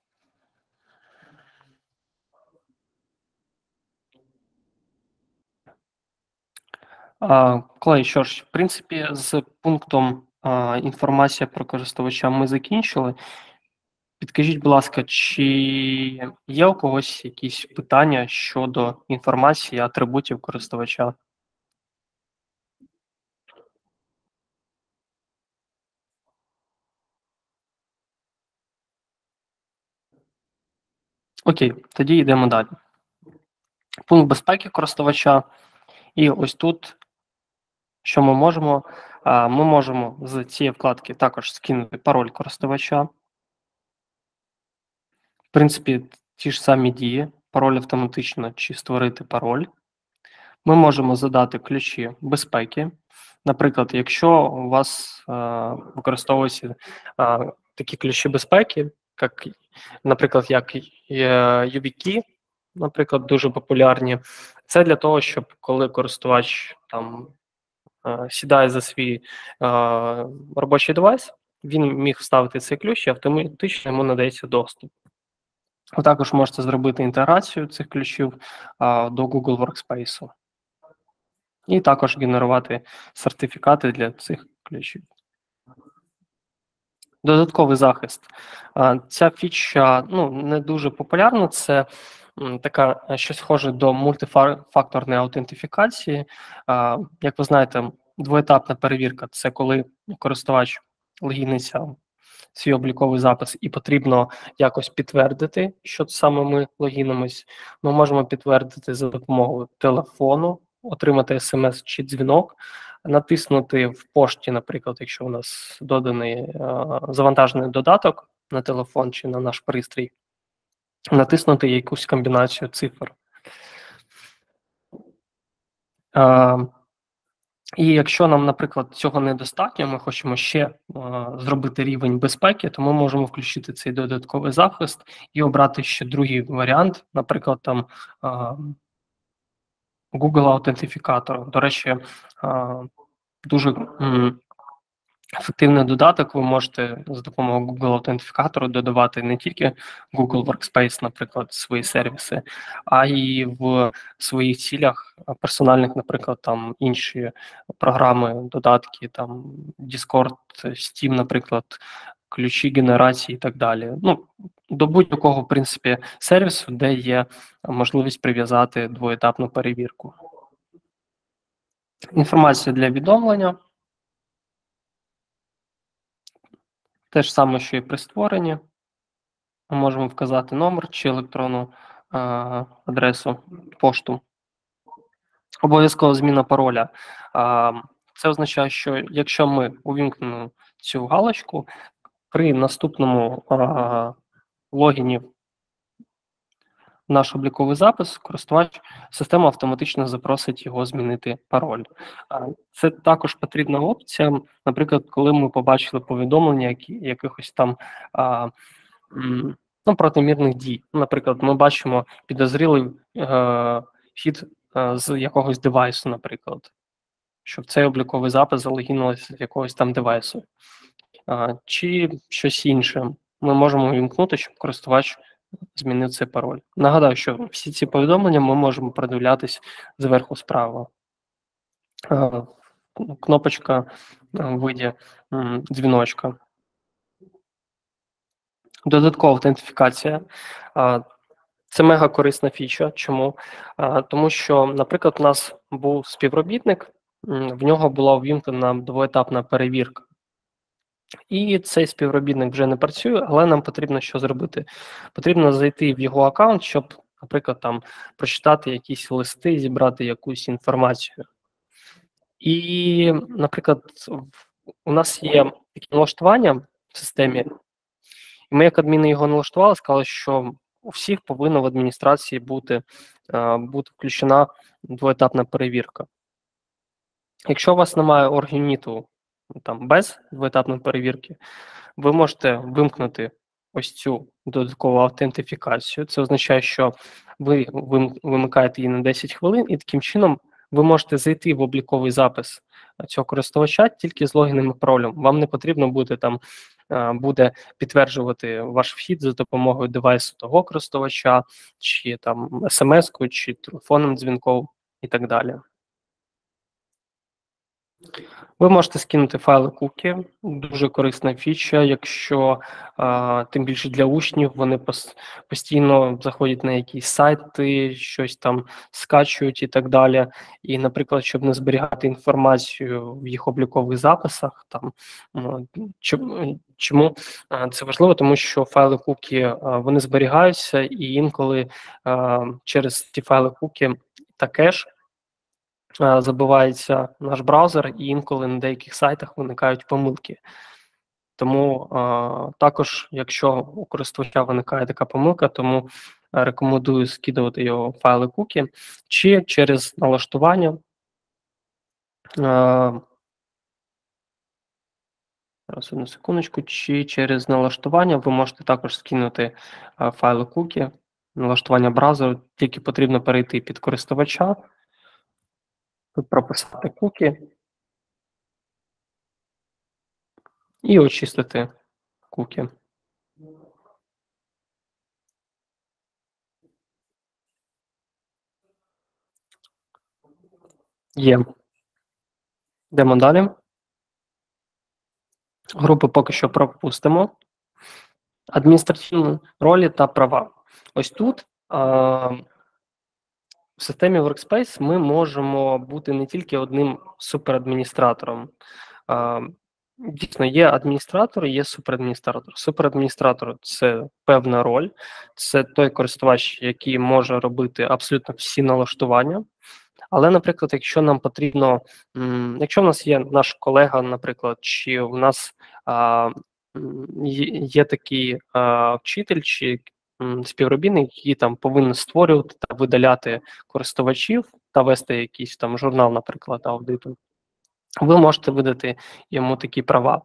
Колеги, що ж, в принципі, з пунктом інформація про користувача ми закінчили. Підкажіть, будь ласка, чи є у когось якісь питання щодо інформації, атрибутів користувача? Окей, тоді йдемо далі. Пункт безпеки користувача. І ось тут, що ми можемо? Ми можемо з цієї вкладки також скинути пароль користувача. В принципі, ті ж самі дії, пароль автоматично чи створити пароль. Ми можемо задати ключі безпеки. Наприклад, якщо у вас використовуються такі ключі безпеки, наприклад, як YubiKey, наприклад, дуже популярні, це для того, щоб коли користувач там сідає за свій робочий девайс, він міг вставити цей ключ і автоматично йому надається доступ. Ви також можете зробити інтеграцію цих ключів до Google Workspace. І також генерувати сертифікати для цих ключів. Додатковий захист. Ця фіча не дуже популярна, це така щось схоже до мультифакторної аутентифікації. Як ви знаєте, двоетапна перевірка – це коли користувач логіниться в свій обліковий запис і потрібно якось підтвердити, що саме ми логінимось. Ми можемо підтвердити за допомогою телефону, отримати смс чи дзвінок, натиснути в пошті, наприклад, якщо у нас доданий завантажений додаток на телефон чи на наш пристрій, натиснути якусь комбінацію цифр. І якщо нам, наприклад, цього недостатньо, ми хочемо ще зробити рівень безпеки, то ми можемо включити цей додатковий захист і обрати ще другий варіант, наприклад, там Google аутентифікатор. До речі, дуже ефективний додаток. Ви можете з допомогою Google аутентифікатору додавати не тільки Google Workspace, наприклад, свої сервіси, а й в своїх цілях персональних, наприклад, там інші програми, додатки, там Discord, Steam, наприклад, ключі генерації і так далі. До будь-якого, в принципі, сервісу, де є можливість прив'язати двоетапну перевірку. Інформація для відомлення. Те ж саме, що і при створенні. Ми можемо вказати номер чи електронну адресу, пошту. Обов'язково зміна пароля. Це означає, що якщо ми увімкнемо цю галочку, при наступному логіні в наш обліковий запис, система автоматично запросить його змінити пароль. Це також потрібна опція, наприклад, коли ми побачили повідомлення якихось там протимірних дій. Наприклад, ми бачимо підозрілий вхід з якогось девайсу, наприклад, що в цей обліковий запис залогінилося з якогось там девайсу. Чи щось інше. Ми можемо вимкнути, щоб користувач змінив цей пароль. Нагадаю, що всі ці повідомлення ми можемо продивлятись зверху справа. Кнопочка в виді дзвіночка. Додаткова аутентифікація. Це мега корисна фіча. Чому? Тому що, наприклад, у нас був співробітник, в нього була увімкнена двоетапна перевірка. І цей співробітник вже не працює, але нам потрібно що зробити? Потрібно зайти в його аккаунт, щоб, наприклад, там прочитати якісь листи, зібрати якусь інформацію. І, наприклад, у нас є такі налаштування в системі, і ми як адміни його налаштували, сказали, що у всіх повинна в адміністрації бути включена двоетапна перевірка. Якщо у вас немає оргюніту там без двоетапної перевірки, ви можете вимкнути ось цю додаткову аутентифікацію. Це означає, що ви вимикаєте її на 10 хвилин, і таким чином ви можете зайти в обліковий запис цього користувача тільки з логіном і паролем. Вам не потрібно буде підтверджувати ваш вхід за допомогою девайсу того користувача, чи там смс-кою, чи телефонним дзвінком і так далі. Ви можете скинути файли кукі, дуже корисна фіча, якщо, тим більше для учнів, вони постійно заходять на якісь сайти, щось там скачують і так далі. І, наприклад, щоб не зберігати інформацію в їх облікових записах, чому це важливо? Тому що файли кукі, вони зберігаються, і інколи через ті файли кукі та кеш забивається наш браузер, і інколи на деяких сайтах виникають помилки. Тому також, якщо у користувача виникає така помилка, тому рекомендую скидувати його файли кукі, чи через налаштування. Зараз, одну секундочку, чи через налаштування ви можете також скинути файли кукі, налаштування браузеру, тільки потрібно перейти під користувача, тут прописати кукі і очистити кукі. Є. Йдемо далі. Групи поки що пропустимо. Адміністративні ролі та права. Ось тут в системі Workspace ми можемо бути не тільки одним суперадміністратором. Дійсно, є адміністратор, є суперадміністратор. Суперадміністратор – це певна роль, це той користувач, який може робити абсолютно всі налаштування. Але, наприклад, якщо нам потрібно, якщо в нас є наш колега, наприклад, чи в нас є такий вчитель чи співробітник, який там повинен створювати та видаляти користувачів та вести якийсь там журнал, наприклад, аудиту, ви можете видати йому такі права.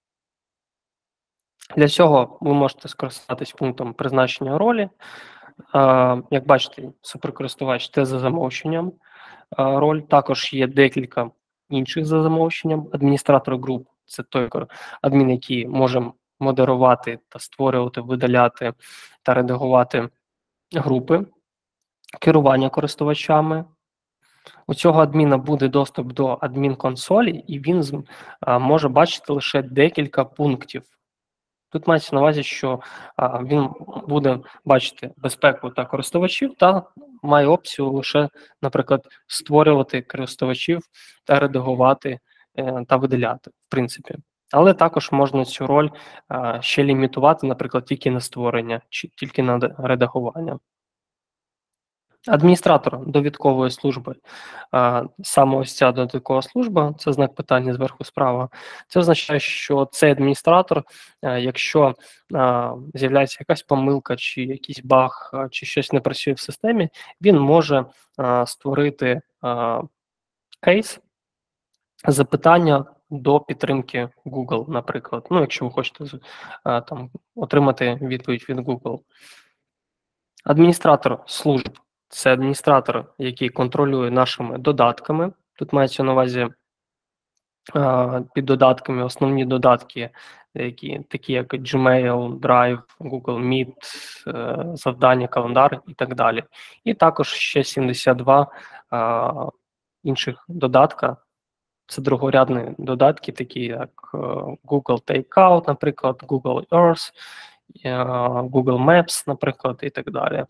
Для цього ви можете скористатись пунктом призначення ролі. Як бачите, суперкористувач – це за замовченням роль. Також є декілька інших за замовченням. Адміністратор груп – це той адмін, який може модерувати та створювати, видаляти та редагувати групи. Керування користувачами. У цього адміна буде доступ до адмінконсолі, і він може бачити лише декілька пунктів. Тут мається на увазі, що він буде бачити безпеку та користувачів та має опцію лише, наприклад, створювати користувачів та редагувати та видаляти, в принципі. Але також можна цю роль ще лімітувати, наприклад, тільки на створення чи тільки на редагування. Адміністратор довідкової служби, саме ось ця довідкова служба, це знак питання зверху справа, це означає, що цей адміністратор, якщо з'являється якась помилка, чи якийсь баг, чи щось не працює в системі, він може створити кейс запитання до підтримки Google, наприклад. Ну, якщо ви хочете там отримати відповідь від Google. Адміністратор служб. Це адміністратор, який контролює нашими додатками. Тут мається на увазі під додатками основні додатки, такі як Gmail, Drive, Google Meet, завдання, календар і так далі. І також ще 72 інших додатка. Це другорядні додатки, такі як Google Takeout, наприклад, Google Earth, Google Maps, наприклад, і так далі.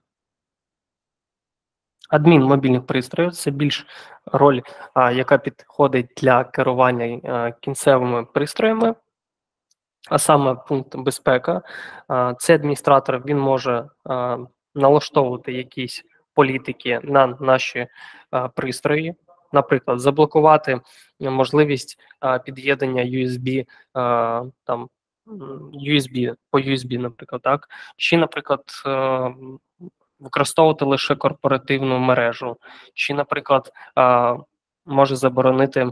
Адмін мобільних пристроїв – це більш роль, яка підходить для керування кінцевими пристроями, а саме пункт безпека. Цей адміністратор, він може налаштовувати якісь політики на наші пристрої, наприклад, заблокувати можливість під'єднання USB, там, по USB, наприклад, так, чи, наприклад, використовувати лише корпоративну мережу, чи, наприклад, може заборонити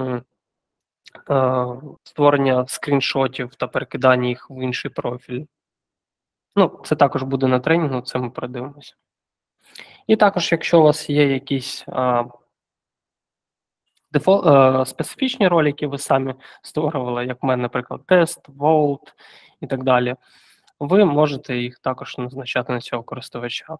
створення скріншотів та перекидання їх в інший профіль. Ну, це також буде на тренінгу, це ми продивимося. І також, якщо у вас є якісь специфічні ролі, які ви самі створювали, як в мене, наприклад, тест, Vault і так далі, ви можете їх також назначати на цього користувача.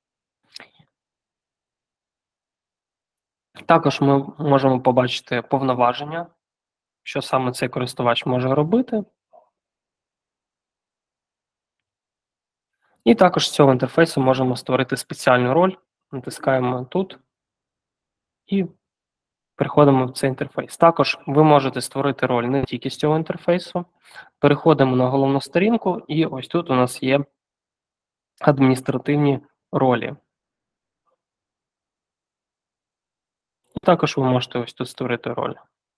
Також ми можемо побачити повноваження, що саме цей користувач може робити. І також з цього інтерфейсу можемо створити спеціальну роль. Натискаємо тут і переходимо в цей інтерфейс. Також ви можете створити роль не тільки з цього інтерфейсу. Переходимо на головну сторінку, і ось тут у нас є адміністративні ролі. Також ви можете ось тут створити роль.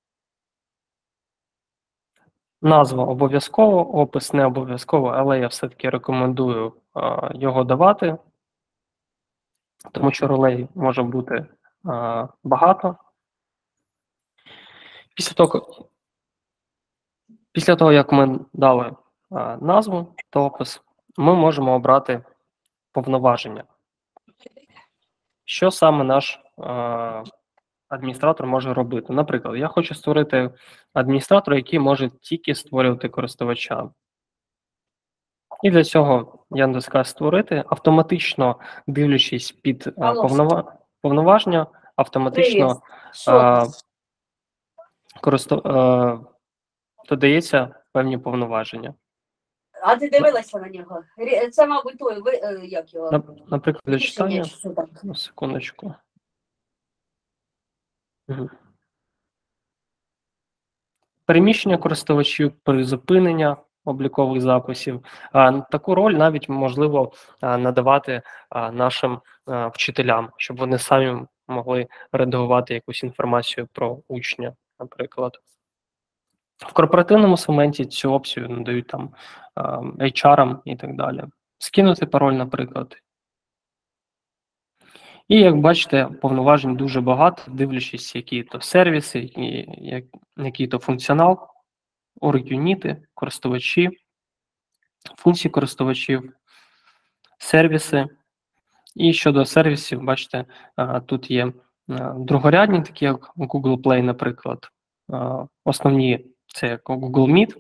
Назва обов'язково, опис не обов'язково, але я все-таки рекомендую його давати, тому що ролей може бути багато. Після того, як ми дали назву та опис, ми можемо обрати повноваження. Що саме наш адміністратор може робити? Наприклад, я хочу створити адміністратора, який може тільки створювати користувача. І для цього я натискаю «Створити», автоматично дивлячись під повноваження, автоматично додається певні повноваження. А ти дивилася на нього? Це, мабуть, той, як його? Наприклад, для читання. Секундочку. Угу. Переміщення користувачів, призупинення облікових записів. Таку роль навіть можливо надавати нашим вчителям, щоб вони самі могли редагувати якусь інформацію про учня, наприклад. В корпоративному сегменті цю опцію надають там HR і так далі. Скинути пароль, наприклад. І, як бачите, повноважень дуже багато, дивлячись, які то сервіси, який то функціонал, орг-юніти, користувачі, функції користувачів, сервіси. І щодо сервісів, бачите, тут є другорядні, такі як Google Play, наприклад. Основні – це як Google Meet,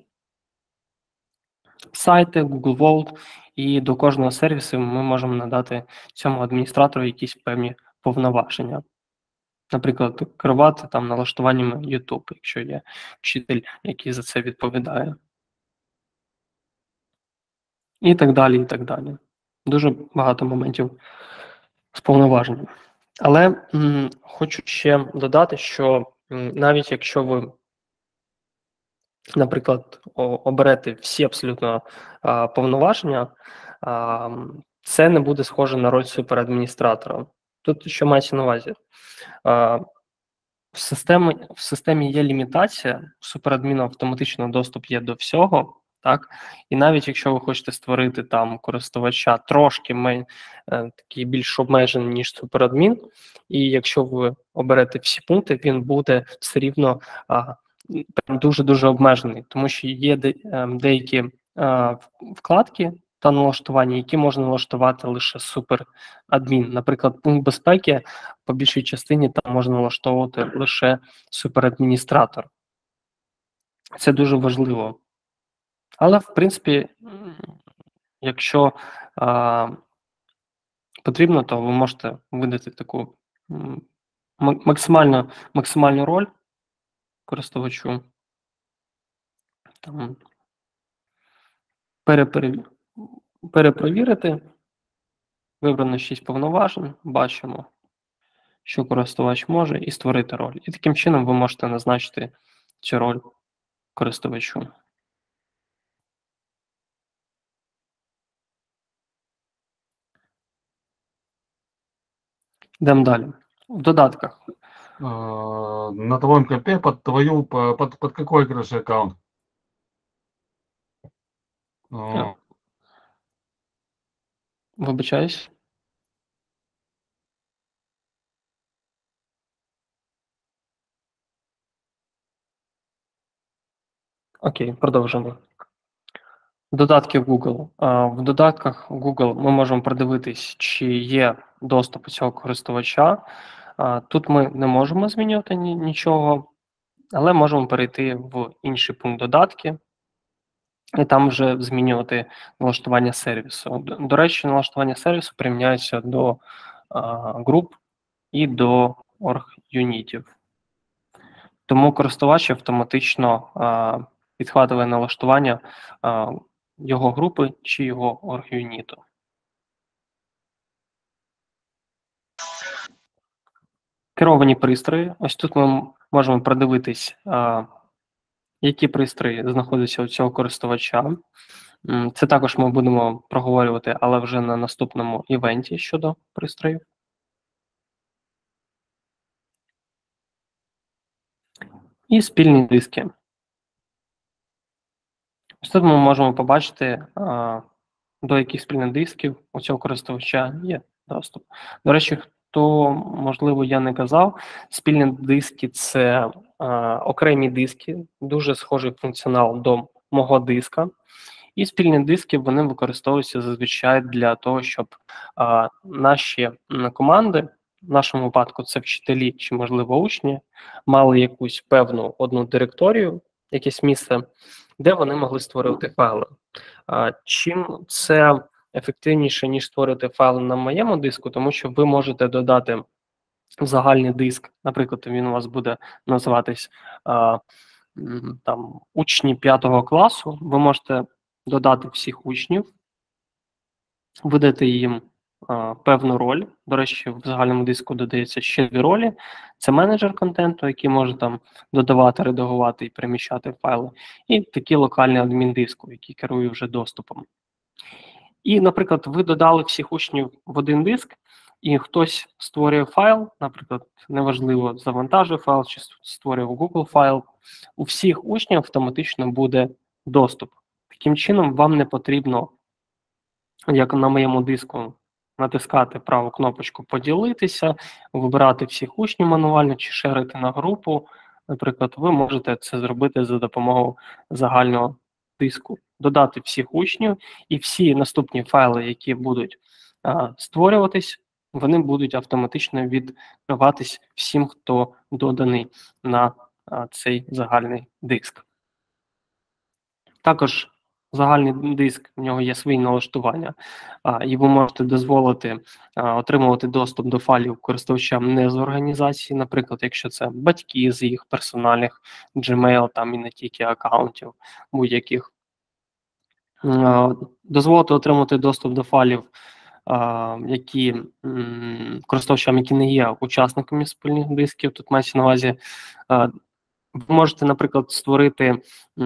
сайти, Google Vault, і до кожного сервісу ми можемо надати цьому адміністратору якісь певні повноваження. Наприклад, керувати там налаштуваннями YouTube, якщо є вчитель, який за це відповідає. І так далі, і так далі. Дуже багато моментів з повноваженням. Але хочу ще додати, що навіть якщо ви, наприклад, оберете всі абсолютно повноваження, це не буде схоже на роль суперадміністратора. Тут що мається на увазі? В системі є лімітація, у суперадміна автоматично доступ є до всього, так? І навіть якщо ви хочете створити там користувача трошки такий більш обмежений, ніж суперадмін, і якщо ви оберете всі пункти, він буде все рівно дуже-дуже обмежений, тому що є деякі вкладки та налаштування, які можна налаштувати лише суперадмін. Наприклад, пункт безпеки по більшій частині там можна налаштовувати лише суперадміністратор. Це дуже важливо. Але, в принципі, якщо потрібно, то ви можете видати таку максимальну роль користувачу. Там, перепровірити, вибрано 6 повноважень, бачимо, що користувач може, і створити роль. І таким чином ви можете назначити цю роль користувачу. Йдемо далі. В додатках. На твоем компе под какой крышей аккаунт? Вибачаюсь. Окей, продовжимо. Додатки в Google. В додатках Google ми можемо продивитись, чи є доступ у цього користувача. Тут ми не можемо змінювати нічого, але можемо перейти в інший пункт додатки і там вже змінювати налаштування сервісу. До речі, налаштування сервісу приміняється до груп і до орг-юнітів. Тому користувач автоматично підхватує налаштування його групи чи його орг-юніту. Керовані пристрої. Ось тут ми можемо продивитись, які пристрої знаходяться у цього користувача. Це також ми будемо проговорювати, але вже на наступному івенті щодо пристроїв. і спільні диски. Ось тут ми можемо побачити, до яких спільних дисків у цього користувача є доступ. До речі, хто, можливо, я не казав, спільні диски – це окремі диски, дуже схожий функціонал до мого диска. І спільні диски, вони використовуються зазвичай для того, щоб наші команди, в нашому випадку це вчителі чи, можливо, учні, мали якусь певну одну директорію, якесь місце, де вони могли створювати файли. Чим це ефективніше, ніж створити файли на моєму диску, тому що ви можете додати в загальний диск, наприклад, він у вас буде називатись там учні 5 класу, ви можете додати всіх учнів, видати їм певну роль. До речі, в загальному диску додається ще 2 ролі. Це менеджер контенту, який може там додавати, редагувати і переміщати файли. І такий локальний адмін диску, який керує вже доступом. І, наприклад, ви додали всіх учнів в один диск, і хтось створює файл, наприклад, неважливо, завантажує файл чи створює Google файл, у всіх учнів автоматично буде доступ. Таким чином, вам не потрібно, як на моєму диску, натискати праву кнопочку «Поділитися», вибирати всіх учнів мануально чи шерити на групу. Наприклад, ви можете це зробити за допомогою загального диску. Додати всіх учнів, і всі наступні файли, які будуть створюватись, вони будуть автоматично відкриватись всім, хто доданий на цей загальний диск. Також загальний диск, в нього є свої налаштування, і ви можете дозволити отримувати доступ до файлів користувачам не з організації, наприклад, якщо це батьки з їх персональних Gmail, там і не тільки аккаунтів будь-яких. Дозволити отримати доступ до файлів, які користувачам, які не є учасниками спільних дисків. Тут мається на увазі, ви можете, наприклад, створити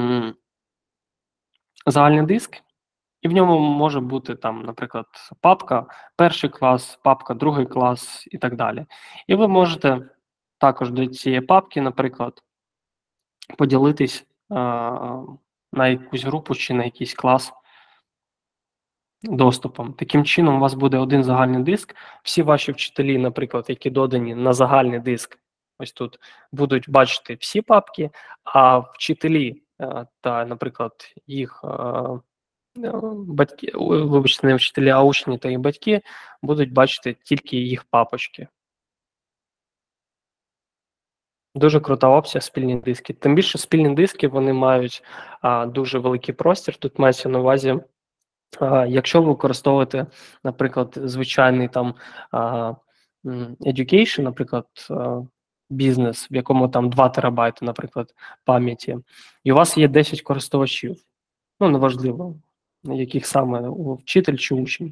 загальний диск, і в ньому може бути там, наприклад, папка 1 клас, папка 2 клас і так далі. І ви можете також до цієї папки, наприклад, поділитись на якусь групу чи на якийсь клас доступом. Таким чином, у вас буде один загальний диск. Всі ваші вчителі, наприклад, які додані на загальний диск, ось тут, будуть бачити всі папки, а вчителі та, наприклад, їх батьки, вибачте, не вчителі, а учні та їх батьки будуть бачити тільки їх папочки. Дуже крута опція спільні диски. Тим більше спільні диски, вони мають дуже великий простір. Тут мається на увазі, якщо ви використовуєте, наприклад, звичайний там education, наприклад, бізнес, в якому там 2 терабайти, наприклад, пам'яті, і у вас є 10 користувачів, ну, неважливо, яких саме вчитель чи учень,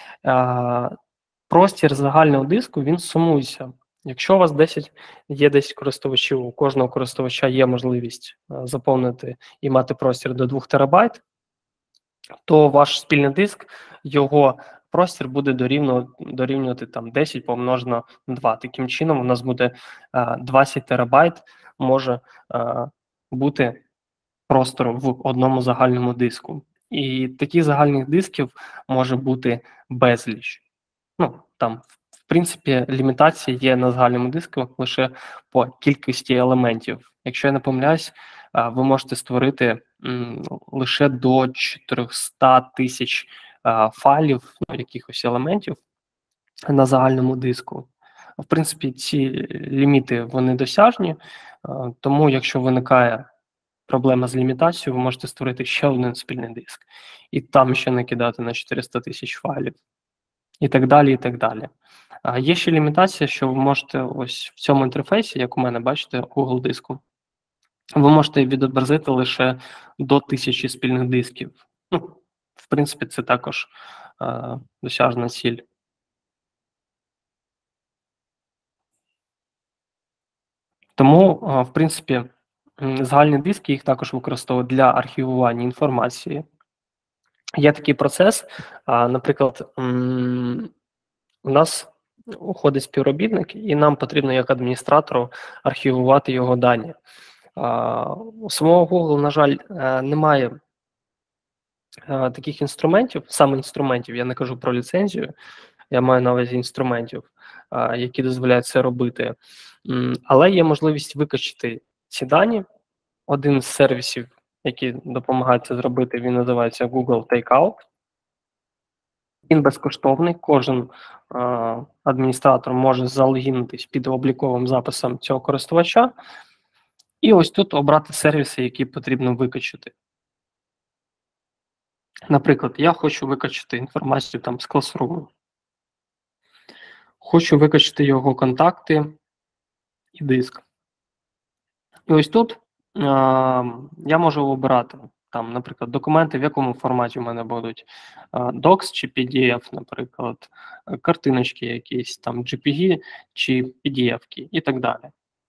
простір загального диску, він сумується. Якщо у вас є 10 користувачів, у кожного користувача є можливість заповнити і мати простір до 2 терабайт, то ваш спільний диск, його простір буде дорівнювати там 10 помножено на 2. Таким чином у нас буде 20 терабайт може бути простору в одному загальному диску. І таких загальних дисків може бути безліч. Ну, там, в принципі, лімітація є на загальному диску лише по кількості елементів. Якщо я не помиляюсь, ви можете створити лише до 400 тисяч файлів, ну, якихось елементів на загальному диску. В принципі, ці ліміти, вони досяжні, тому якщо виникає проблема з лімітацією, ви можете створити ще один спільний диск і там ще накидати на 400 тисяч файлів і так далі, і так далі. Є ще лімітація, що ви можете ось в цьому інтерфейсі, як у мене, бачите, Google диску, ви можете відобразити лише до 1000 спільних дисків. Ну, в принципі, це також досяжна ціль. Тому, в принципі, загальні диски їх також використовують для архівування інформації. Є такий процес, наприклад, у нас уходить співробітник, і нам потрібно як адміністратору архівувати його дані. У самого Google, на жаль, немає таких інструментів, саме інструментів, я не кажу про ліцензію, я маю на увазі інструментів, які дозволяють це робити. Але є можливість викачати ці дані. Один з сервісів, який допомагає це зробити, він називається Google Takeout. Він безкоштовний, кожен адміністратор може залогінитись під обліковим записом цього користувача. І ось тут обрати сервіси, які потрібно викачати. Наприклад, я хочу викачати інформацію там з Classroom. Хочу викачати його контакти і диск. І ось тут я можу обирати, там, наприклад, документи, в якому форматі в мене будуть. Docs чи PDF, наприклад, картиночки якісь, там, JPG чи PDF-ки і так далі.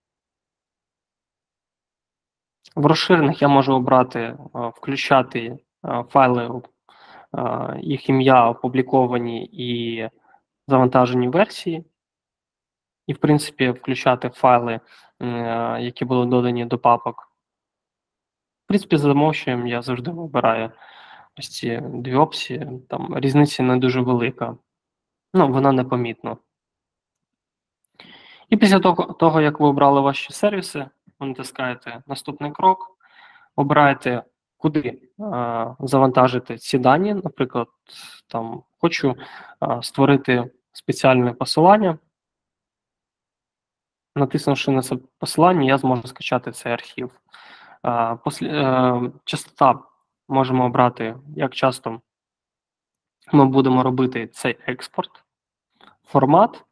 В розширених я можу обрати, включати файли, їх ім'я опубліковані і завантажені версії. І, в принципі, включати файли, які були додані до папок. В принципі, за замовченням я завжди вибираю ось ці дві опції. Там різниця не дуже велика. Ну, вона непомітна. І після того, як ви обрали ваші сервіси, ви натискаєте наступний крок, обираєте, куди завантажити ці дані. Наприклад, там, хочу створити спеціальне посилання. Натиснувши на це посилання, я зможу скачати цей архів. Частота можемо обрати, як часто ми будемо робити цей експорт, формат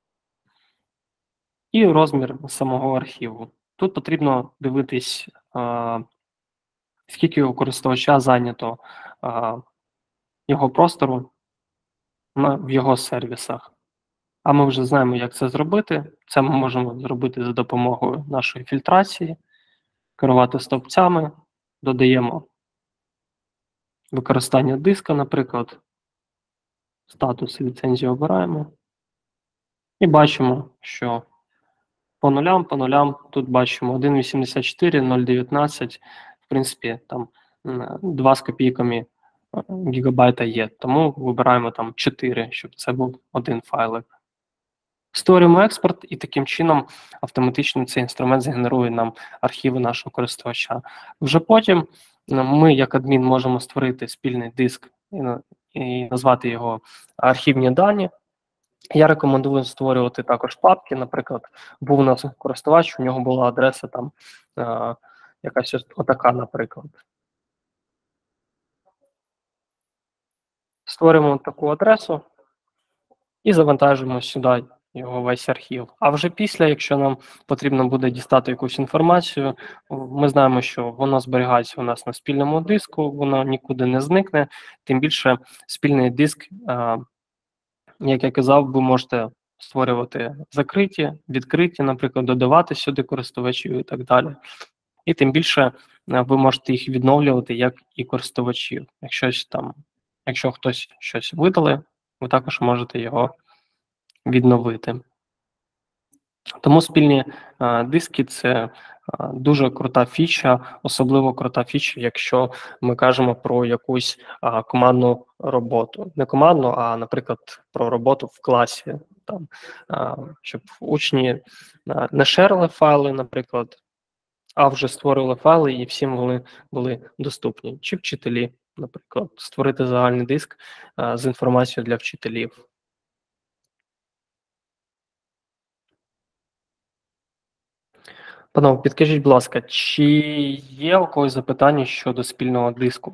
і розмір самого архіву. Тут потрібно дивитись, скільки у користувача зайнято його простору в його сервісах. А ми вже знаємо, як це зробити. Це ми можемо зробити за допомогою нашої фільтрації, керувати стовпцями, додаємо використання диска, наприклад, статус ліцензії обираємо. І бачимо, що по нулям, тут бачимо 1.84, 0.19, в принципі, там 2 з копійками гігабайта є, тому вибираємо там 4, щоб це був один файлик. Створюємо експорт, і таким чином автоматично цей інструмент згенерує нам архіви нашого користувача. Вже потім ми, як адмін, можемо створити спільний диск і назвати його архівні дані. Я рекомендую створювати також папки. Наприклад, був у нас користувач, у нього була адреса там якась отака, наприклад. Створюємо таку адресу і завантажуємо сюди його весь архів. А вже після, якщо нам потрібно буде дістати якусь інформацію, ми знаємо, що воно зберігається у нас на спільному диску, воно нікуди не зникне. Тим більше спільний диск, як я казав, ви можете створювати закриті, відкриті, наприклад, додавати сюди користувачів і так далі. І тим більше ви можете їх відновлювати як і користувачів. Якщо хтось щось видали, ви також можете його відновити. Тому спільні диски – це дуже крута фіча, особливо крута фіча, якщо ми кажемо про якусь командну роботу. Не командну, а, наприклад, про роботу в класі. Там, щоб учні не шерили файли, наприклад, а вже створювали файли і всім вони були доступні. Чи вчителі, наприклад, створити загальний диск з інформацією для вчителів. Панове, підкажіть, будь ласка, чи є у когось запитання щодо спільного диску?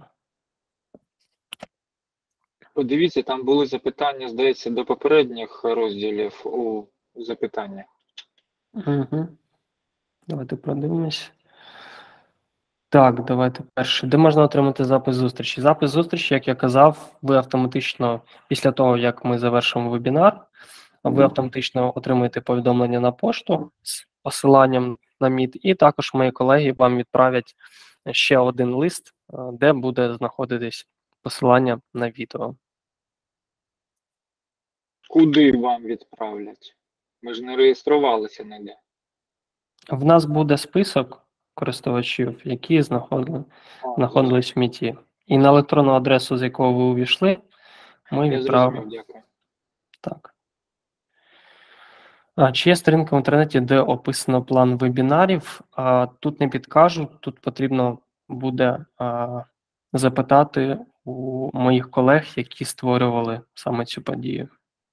Подивіться, там були запитання, здається, до попередніх розділів у запитаннях. Угу. Давайте продивимось. Так, давайте перше. Де можна отримати запис зустрічі? Запис зустрічі, як я казав, ви автоматично, після того, як ми завершимо вебінар, ви автоматично отримуєте повідомлення на пошту з посиланням на Meet, і також мої колеги вам відправлять ще один лист, де буде знаходитись посилання на відео. Куди вам відправлять? Ми ж не реєструвалися ніде. В нас буде список користувачів, які знаходились в МІТі. І на електронну адресу, з якого ви увійшли, ми Я відправимо. зрозумів, дякую. Так. Чи є сторінка в інтернеті, де описано план вебінарів? Тут не підкажу, тут потрібно буде запитати у моїх колег, які створювали саме цю подію.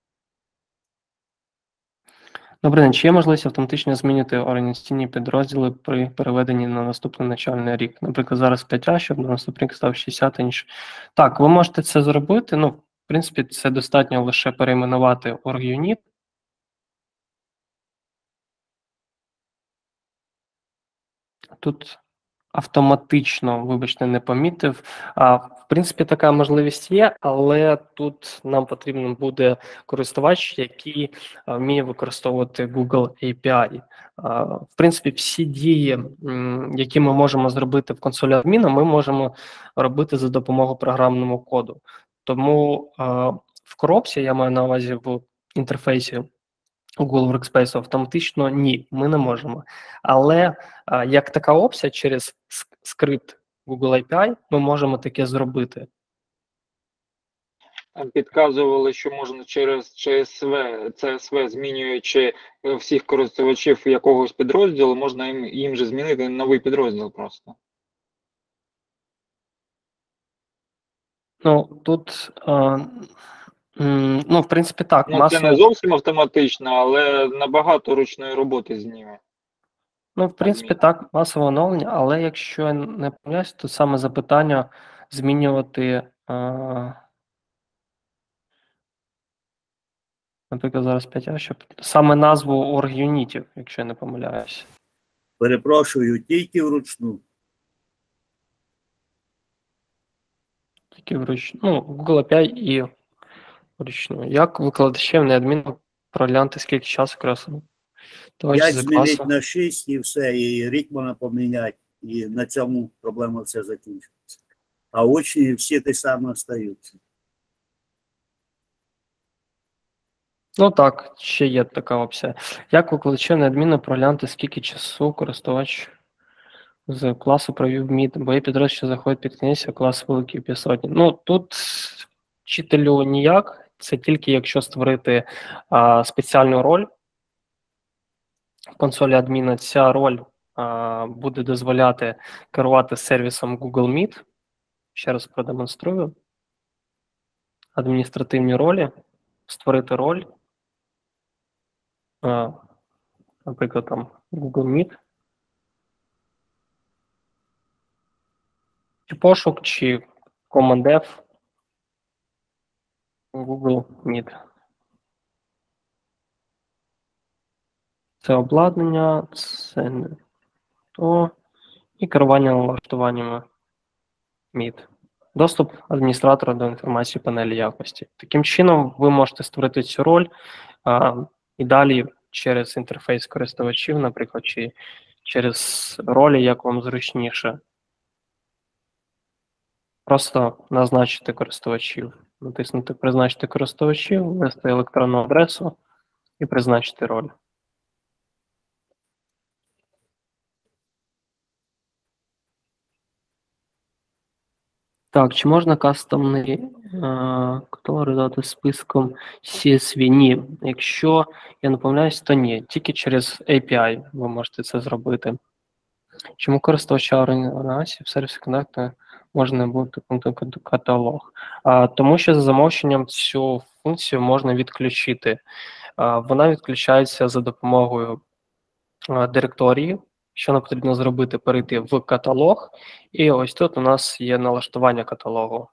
Добрий день. Чи є можливість автоматично змінити організаційні підрозділи при переведенні на наступний навчальний рік? Наприклад, зараз 5А, щоб на наступний рік став 60 інш. Так, ви можете це зробити. Ну, в принципі, це достатньо лише перейменувати org-unit. Тут автоматично, вибачте, не помітив. В принципі, така можливість є, але тут нам потрібен буде користувач, який вміє використовувати Google API. В принципі, всі дії, які ми можемо зробити в консолі адміна, ми можемо робити за допомогою програмного коду. Тому в коробці, я маю на увазі в інтерфейсі Google Workspace, автоматично ні, ми не можемо. Але як така опція через скрипт Google API ми можемо таке зробити. Підказували, що можна через CSV, змінюючи всіх користувачів якогось підрозділу, можна їм же змінити новий підрозділ просто. Ну, тут, в принципі, так. Ну, це не зовсім автоматично, але набагато ручної роботи зніме. Ну, в принципі, так, масове оновлення, але якщо я не помиляюсь, то саме запитання змінювати, наприклад, зараз 5А, щоб саме назву org-юнітів, якщо я не помиляюсь. Перепрошую, тільки вручну. Тільки вручну. Ну, Google API і вручну. Як викладачів неадмінно проглянути, скільки часу якраз 5 змінить на 6 і все, і рік можна поміняти, і на цьому проблема все закінчується. А учні всі ті самі остаються. Ну так, ще є така опція. Як викладачів неадмінно проглянути, скільки часу користувач з класу провів МІД, бо є підрозділ, що заходить під кінець, а клас великий 500. Ну, тут вчителю ніяк, це тільки якщо створити спеціальну роль в консолі адміна. Ця роль буде дозволяти керувати сервісом Google Meet. Ще раз продемонструю. Адміністративні ролі. Створити роль. Наприклад, там Google Meet. Чи пошук, чи Command-F. Google Meet. Це обладнання, це не то. І керування налаштуваннями Meet. Доступ адміністратора до інформації панелі якості. Таким чином, ви можете створити цю роль і далі через інтерфейс користувачів, наприклад, чи через ролі, як вам зручніше. Просто назначити користувачів. Натиснути «Призначити користувачів», ввести електронну адресу і призначити роль. Так, чи можна кастомний контролер дати списком CSV? Ні. Якщо я не помиляюсь, то ні. Тільки через API ви можете це зробити. Чому користувача організації в сервісі контакту можна бути пунктом каталог? Тому що за замовченням цю функцію можна відключити. Вона відключається за допомогою директорії. Що нам потрібно зробити? Перейти в каталог. І ось тут у нас є налаштування каталогу.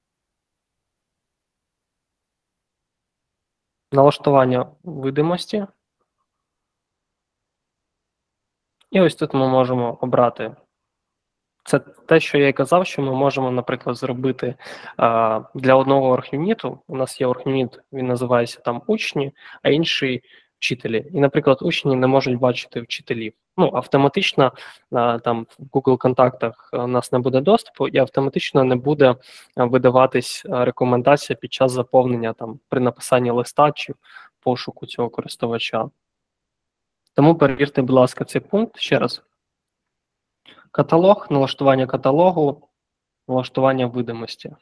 Налаштування видимості. І ось тут ми можемо обрати. Це те, що я і казав, що ми можемо, наприклад, зробити для одного org-юніту. У нас є org-юніт, він називається там учні, а інший вчителі. І, наприклад, учні не можуть бачити вчителів. Ну, автоматично там в Google контактах у нас не буде доступу і автоматично не буде видаватись рекомендація під час заповнення там при написанні листа чи пошуку цього користувача. Тому перевірте, будь ласка, цей пункт ще раз. Каталог, налаштування каталогу, налаштування видимості.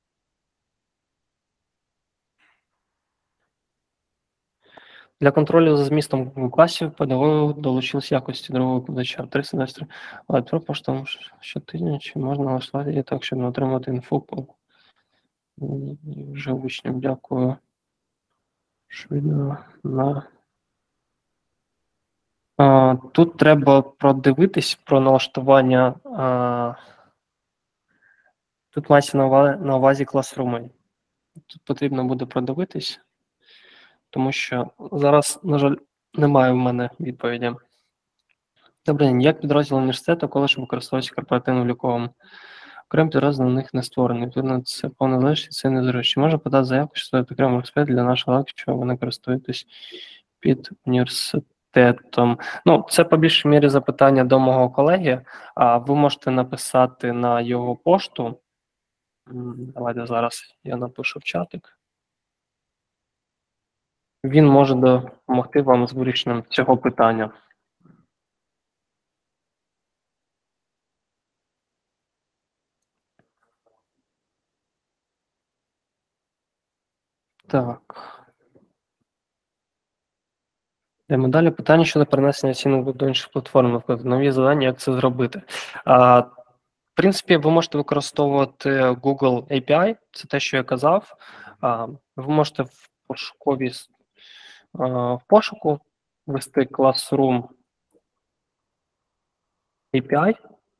Для контролю за змістом Google класів педагогу долучились якості другого викладача. 3 семестри. Але про поштовху щотижня, чи можна налаштувати її так, щоб не отримати інфу по вже учням. Дякую. Швидко на... Тут треба продивитись про налаштування. Тут мається на увазі класруми. Тут потрібно буде продивитись, тому що зараз, на жаль, немає в мене відповіді. Добрий день. Як підрозділ університету, коледж використовується корпоративно-ліковим? Окрім підрозділу у них не створений. Відповідно, це повне залежить, це незручно. Можна подати заявку, що стоїть окремий експерт для нашого лак, що ви не користуєтесь під університетом. Ну, це по більшій мірі запитання до мого колеги. А ви можете написати на його пошту. Давайте зараз я напишу в чатик. Він може допомогти вам з вирішенням цього питання. Так. Йдемо далі. Питання щодо перенесення оцінок до інших платформ, наприклад, нові завдання, як це зробити. В принципі, ви можете використовувати Google API, це те, що я казав. Ви можете в пошуку ввести Classroom API,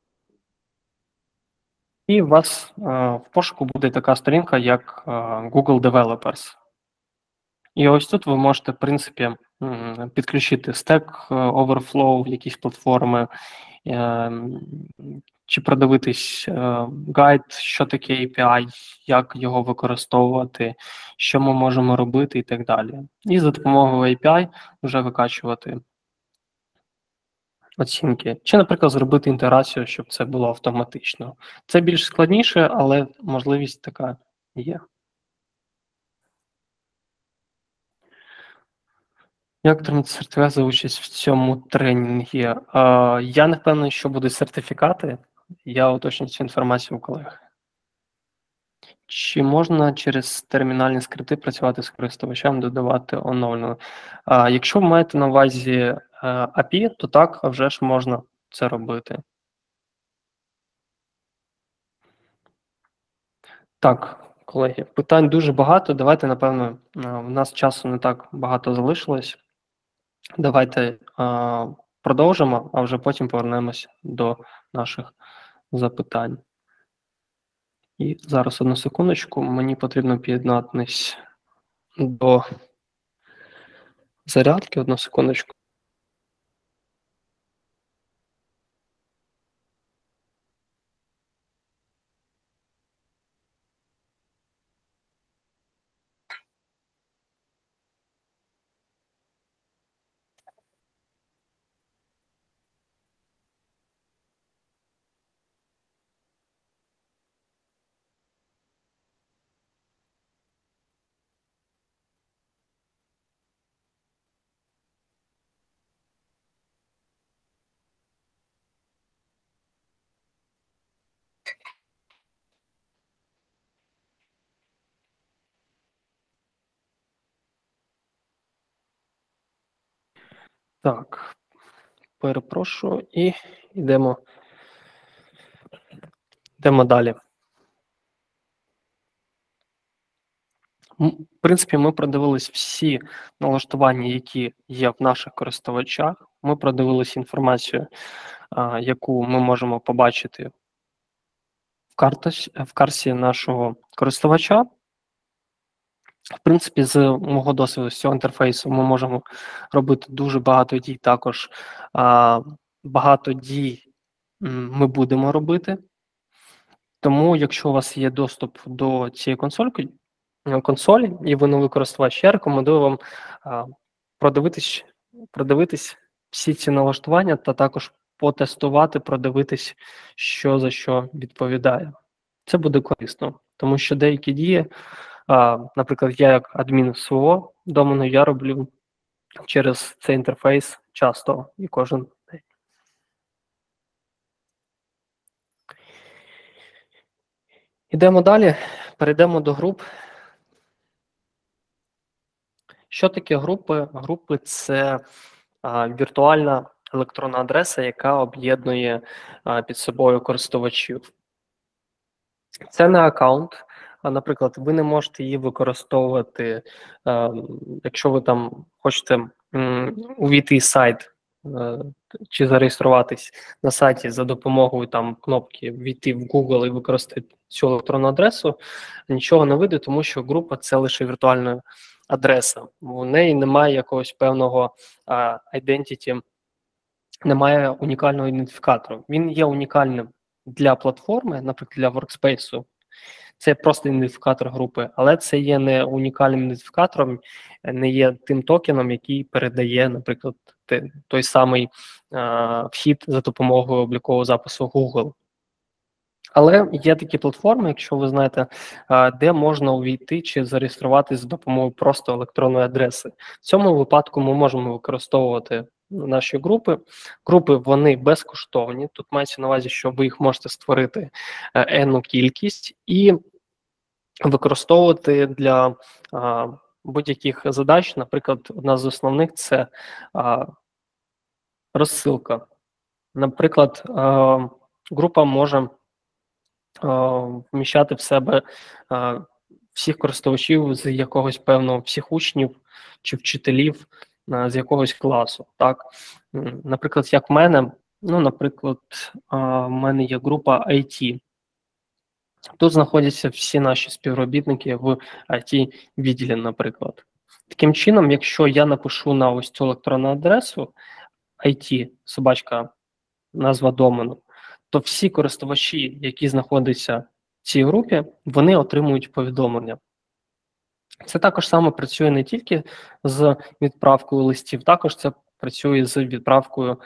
і у вас в пошуку буде така сторінка, як Google Developers. І ось тут ви можете, в принципі, підключити Stack Overflow в якісь платформи, чи продивитись гайд, що таке API, як його використовувати, що ми можемо робити і так далі. І за допомогою API вже викачувати оцінки. Чи, наприклад, зробити інтеграцію, щоб це було автоматично. Це більш складніше, але можливість така є. Як отримати сертифікат за участь в цьому тренінгі? Я не впевнений, що будуть сертифікати. Я уточню цю інформацію у колег. Чи можна через термінальні скрипти працювати з користувачем, додавати оновлення? Якщо ви маєте на увазі API, то так, а вже ж можна це робити. Так, колеги, питань дуже багато. Давайте, напевно, у нас часу не так багато залишилось. Давайте продовжимо, а вже потім повернемось до наших запитань. І зараз, одну секундочку, мені потрібно під'єднатись до зарядки, одну секундочку. Так, перепрошую і йдемо далі. В принципі, ми продивились всі налаштування, які є в наших користувачах. Ми продивились інформацію, яку ми можемо побачити в карті нашого користувача. В принципі, з мого досвіду, з цього інтерфейсу ми можемо робити дуже багато дій також. Багато дій ми будемо робити. Тому, якщо у вас є доступ до цієї консолі, і ви новий користувач, я рекомендую вам продивитись всі ці налаштування та також потестувати, продивитись, що за що відповідає. Це буде корисно, тому що деякі дії, наприклад, я як адмін свого домену, я роблю через цей інтерфейс часто і кожен день. Ідемо далі, перейдемо до груп. Що таке групи? Групи – це віртуальна електронна адреса, яка об'єднує під собою користувачів. Це не аккаунт. Наприклад, ви не можете її використовувати, якщо ви там хочете увійти в сайт чи зареєструватись на сайті за допомогою там кнопки «Війти в Google» і використати цю електронну адресу, нічого не вийде, тому що група – це лише віртуальна адреса. У неї немає якогось певного identity, немає унікального ідентифікатору. Він є унікальним для платформи, наприклад, для Workspace. Це просто ідентифікатор групи, але це є не унікальним ідентифікатором, не є тим токеном, який передає, наприклад, той самий вхід за допомогою облікового запису Google. Але є такі платформи, якщо ви знаєте, де можна увійти чи зареєструватися за допомогою просто електронної адреси. В цьому випадку ми можемо використовувати наші групи. Групи, вони безкоштовні. Тут мається на увазі, що ви їх можете створити енну кількість і використовувати для будь-яких задач. Наприклад, одна з основних – це розсилка. Наприклад, група може вміщати в себе всіх користувачів з якогось певного, всіх учнів чи вчителів з якогось класу. Так? Наприклад, як в мене, в мене є група IT. Тут знаходяться всі наші співробітники в IT-відділі, наприклад. Таким чином, якщо я напишу на ось цю електронну адресу IT, назва домену, то всі користувачі, які знаходяться в цій групі, вони отримують повідомлення. Це також саме працює не тільки з відправкою листів, також це працює з відправкою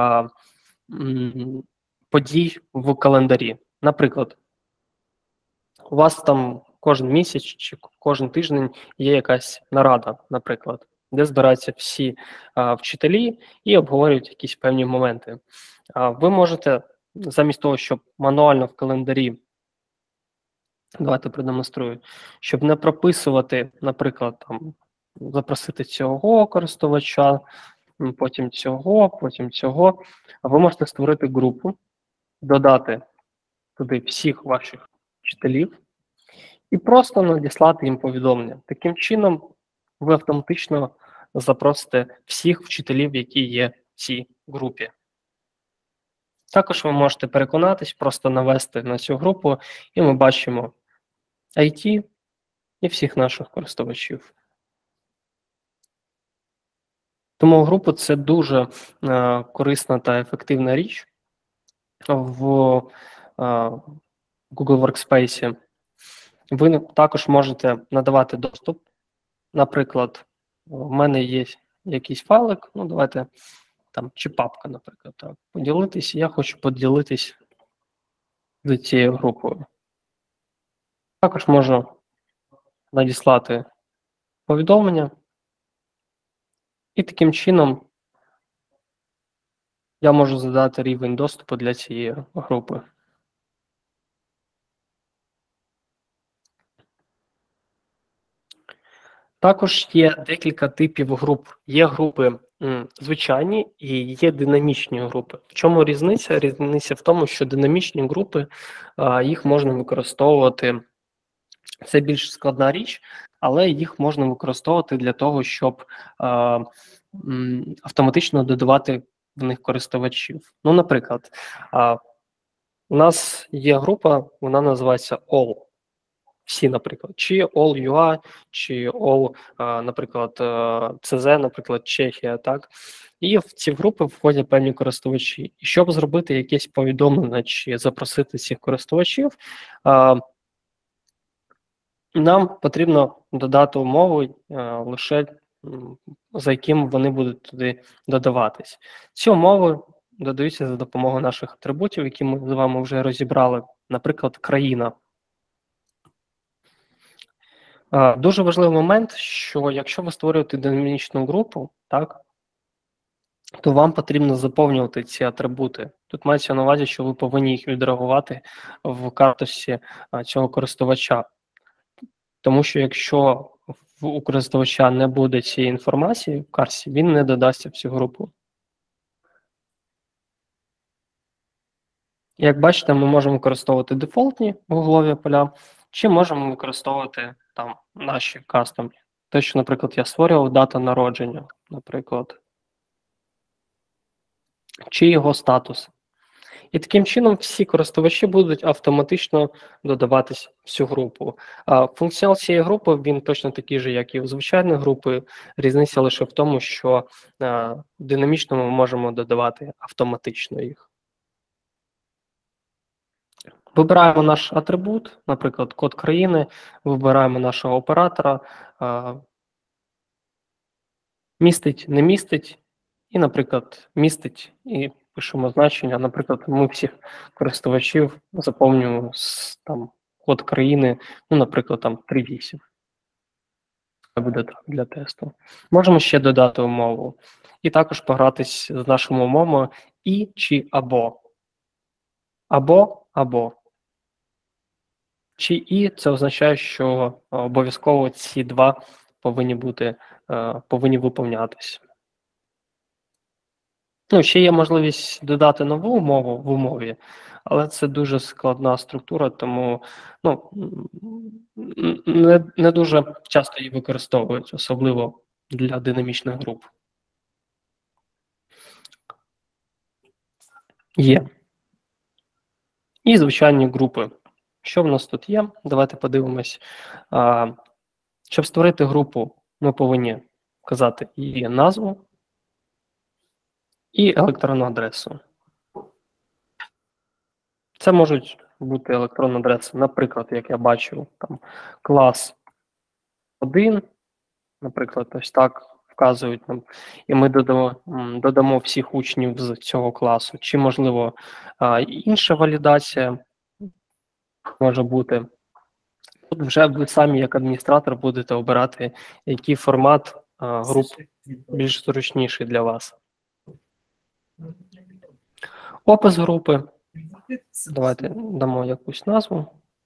подій в календарі. Наприклад, у вас там кожен місяць чи кожен тиждень є якась нарада, наприклад, де збираються всі вчителі і обговорюють якісь певні моменти. Ви можете, замість того, щоб мануально в календарі, давайте продемонструю, щоб не прописувати, наприклад, там, запросити цього користувача, потім цього, ви можете створити групу, додати туди всіх ваших вчителів і просто надіслати їм повідомлення. Таким чином, ви автоматично запросите всіх вчителів, які є в цій групі. Також ви можете переконатись, просто навести на цю групу, і ми бачимо IT і всіх наших користувачів. Тому група – це дуже корисна та ефективна річ в Google Workspace. Ви також можете надавати доступ. Наприклад, в мене є якийсь файлик, давайте, там, чи папка, наприклад, так, поділитись. Я хочу поділитись з цією групою. Також можу надіслати повідомлення. І таким чином я можу задати рівень доступу для цієї групи. Також є декілька типів груп. Є групи звичайні і є динамічні групи. В чому різниця? Різниця в тому, що динамічні групи, їх можна використовувати, це більш складна річ, але їх можна використовувати для того, щоб автоматично додавати в них користувачів. Наприклад, у нас є група, вона називається All. Всі, наприклад, чи All.ua, чи All, наприклад, CZ, наприклад, Чехія, так? І в ці групи входять певні користувачі. І щоб зробити якесь повідомлення чи запросити цих користувачів, нам потрібно додати умови лише за яким вони будуть туди додаватись. Ці умови додаються за допомогою наших атрибутів, які ми з вами вже розібрали. Наприклад, країна. Дуже важливий момент, що якщо ви створюєте динамічну групу, так, то вам потрібно заповнювати ці атрибути. Тут мається на увазі, що ви повинні їх відреагувати в карточці цього користувача. Тому що якщо у користувача не буде цієї інформації в карті, він не додасться в цю групу. Як бачите, ми можемо використовувати дефолтні гуглові поля, чи можемо використовувати там наші кастомні. Те, що, наприклад, я створював дата народження, наприклад, чи його статус. І таким чином всі користувачі будуть автоматично додаватись в цю групу. Функціонал цієї групи, він точно такий же, як і у звичайної групи. Різниця лише в тому, що динамічно ми можемо додавати автоматично їх. Вибираємо наш атрибут, наприклад, код країни, вибираємо нашого оператора, містить, не містить, і, наприклад, містить, і пишемо значення. Наприклад, ми всіх користувачів заповнюємо там код країни, ну, наприклад, там 3.8. Це буде так для тесту. Можемо ще додати умову. І також погратись з нашими умовами і чи або. Або. Чи і це означає, що обов'язково ці два повинні виповнятися. Ну, ще є можливість додати нову умову в умові, але це дуже складна структура, тому не дуже часто її використовують, особливо для динамічних груп. Є. І звичайні групи. Що в нас тут є? Давайте подивимось. Щоб створити групу, ми повинні вказати її назву і електронну адресу. Це можуть бути електронні адреси, наприклад, як я бачив, там клас 1, наприклад, ось так вказують нам, і ми додамо всіх учнів з цього класу. Чи, можливо, інша валідація може бути. Тут вже ви самі, як адміністратор, будете обирати, який формат груп більш зручніший для вас. Опис групи. Давайте дамо якусь назву.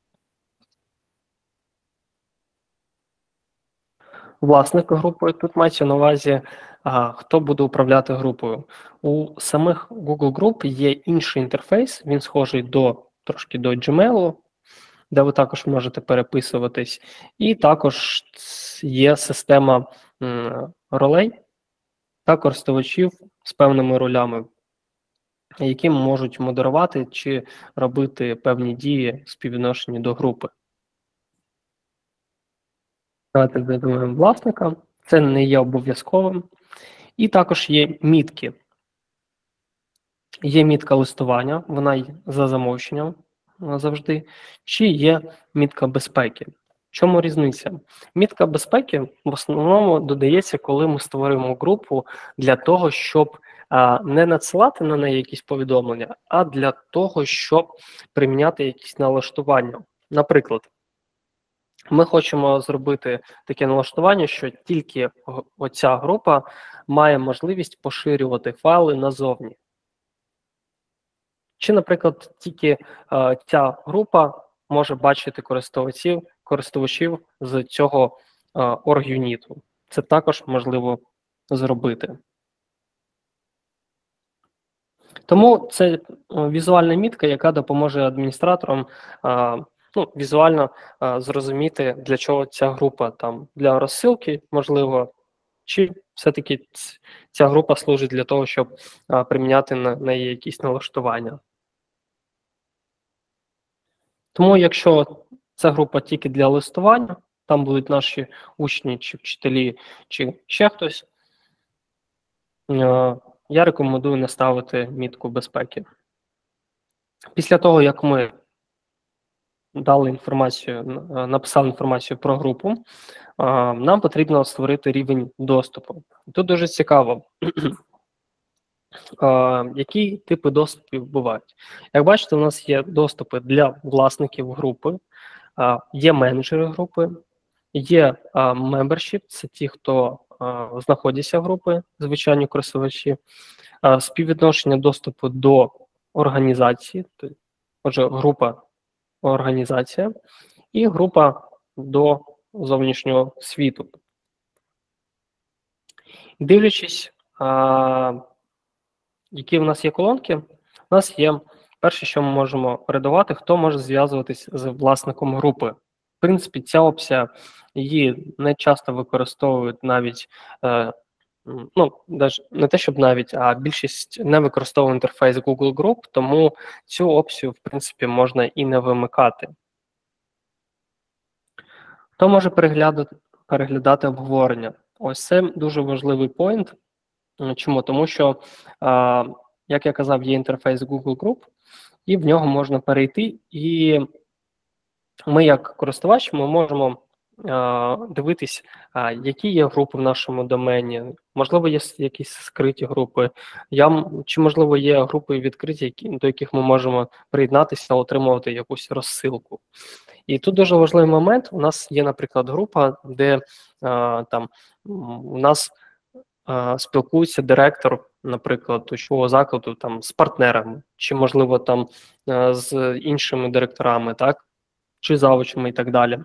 Власник групи. Тут мається на увазі, хто буде управляти групою. У самих Google Group є інший інтерфейс, він схожий трошки до Gmail, де ви також можете переписуватись. І також є система ролей та користувачів з певними ролями, які можуть модерувати чи робити певні дії співвідношені до групи. Давайте додаємо власника. Це не є обов'язковим. І також є мітки. Є мітка листування, вона є за замовченням завжди, чи є мітка безпеки. В чому різниця? Мітка безпеки в основному додається, коли ми створюємо групу для того, щоб не надсилати на неї якісь повідомлення, а для того, щоб приміняти якісь налаштування. Наприклад, ми хочемо зробити таке налаштування, що тільки оця група має можливість поширювати файли назовні. Чи, наприклад, тільки ця група може бачити користувачів з цього орг-юніту. Це також можливо зробити. Тому це візуальна мітка, яка допоможе адміністраторам візуально зрозуміти, для чого ця група там для розсилки, можливо, чи все-таки ця група служить для того, щоб приміняти на неї якісь налаштування. Тому якщо ця група тільки для листування, там будуть наші учні чи вчителі, чи ще хтось, я рекомендую не ставити мітку безпеки. Після того, як ми дали інформацію, написали інформацію про групу, нам потрібно створити рівень доступу. Тут дуже цікаво, які типи доступів бувають. Як бачите, у нас є доступи для власників групи, є менеджери групи, є membership, це ті, хто знаходяться в групі, звичайні користувачі, співвідношення доступу до організації, отже, група організація і група до зовнішнього світу. Дивлячись, які в нас є колонки, у нас є перше, що ми можемо передавати, хто може зв'язуватись з власником групи. В принципі, ця опція, її не часто використовують навіть, не те, щоб навіть, а більшість не використовує інтерфейс Google Group, тому цю опцію, в принципі, можна і не вимикати. Хто може переглядати обговорення? Ось це дуже важливий поінт. Чому? Тому що, як я казав, є інтерфейс Google Group, і в нього можна перейти, і ми, як користувач, ми можемо дивитись, які є групи в нашому домені. Можливо, є якісь скриті групи, чи, можливо, є групи відкриті, до яких ми можемо приєднатися, отримувати якусь розсилку. І тут дуже важливий момент. У нас є, наприклад, група, де там у нас спілкується директор, наприклад, учбового закладу там з партнерами, чи, можливо, там з іншими директорами, так, чи завучами і так далі.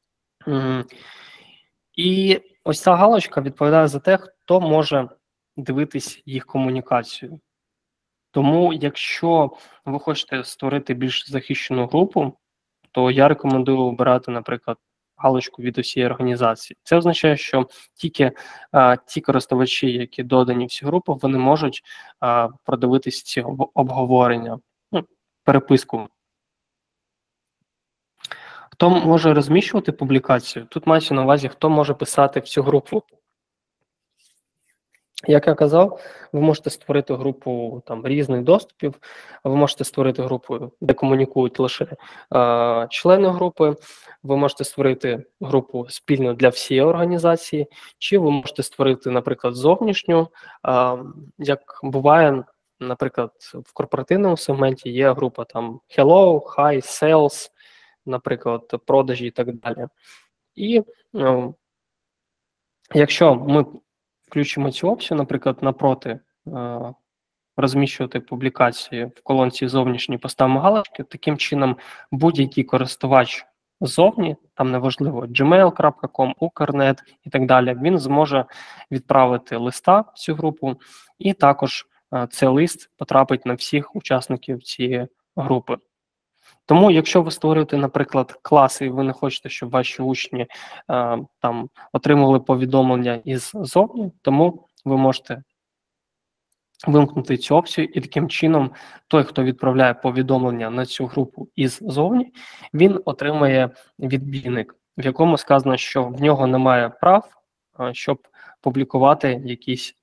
І ось ця галочка відповідає за те, хто може дивитись їх комунікацію. Тому, якщо ви хочете створити більш захищену групу, то я рекомендую обирати, наприклад, галочку від усієї організації. Це означає, що тільки ті користувачі, які додані в цю групу, вони можуть продивитись ці обговорення, переписку. Хто може розміщувати публікацію? Тут мається на увазі, хто може писати в цю групу. Як я казав, ви можете створити групу там різних доступів, ви можете створити групу, де комунікують лише члени групи, ви можете створити групу спільно для всієї організації, чи ви можете створити, наприклад, зовнішню, як буває, наприклад, в корпоративному сегменті є група там Hello, Hi, Sales, наприклад, продажі і так далі. І якщо ми включимо цю опцію, наприклад, напроти розміщувати публікації в колонці зовнішній, поставимо галочки, таким чином будь-який користувач ззовні, там неважливо, gmail.com, Укрнет і так далі, він зможе відправити листа в цю групу, і також цей лист потрапить на всіх учасників цієї групи. Тому, якщо ви створюєте, наприклад, класи, і ви не хочете, щоб ваші учні там отримували повідомлення іззовні, тому ви можете вимкнути цю опцію, і таким чином той, хто відправляє повідомлення на цю групу іззовні, він отримає відбійник, в якому сказано, що в нього немає прав, щоб публікувати якісь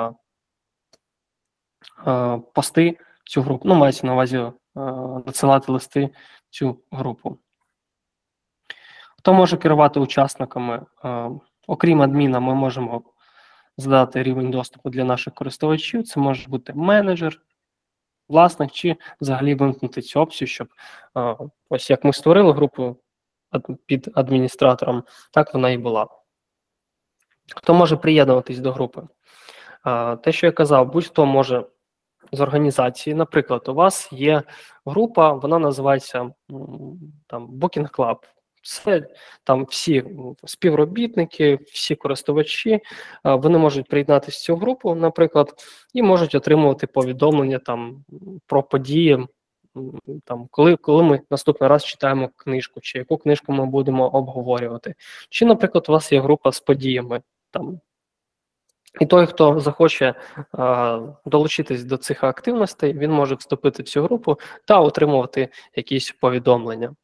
пости в цю групу. Ну, мається на увазі надсилати листи в цю групу. Хто може керувати учасниками? Окрім адміна, ми можемо задати рівень доступу для наших користувачів. Це може бути менеджер, власник, чи взагалі вимкнути цю опцію, щоб ось як ми створили групу під адміністратором, так вона і була. Хто може приєднуватись до групи? Те, що я казав, будь-хто може з організації. Наприклад, у вас є група, вона називається там Booking Club. Це там всі співробітники, всі користувачі, вони можуть приєднатися в цю групу, наприклад, і можуть отримувати повідомлення там про події, там, коли ми наступний раз читаємо книжку, чи яку книжку ми будемо обговорювати. Чи, наприклад, у вас є група з подіями, там, і той, хто захоче долучитись до цих активностей, він може вступити в цю групу та отримувати якісь повідомлення.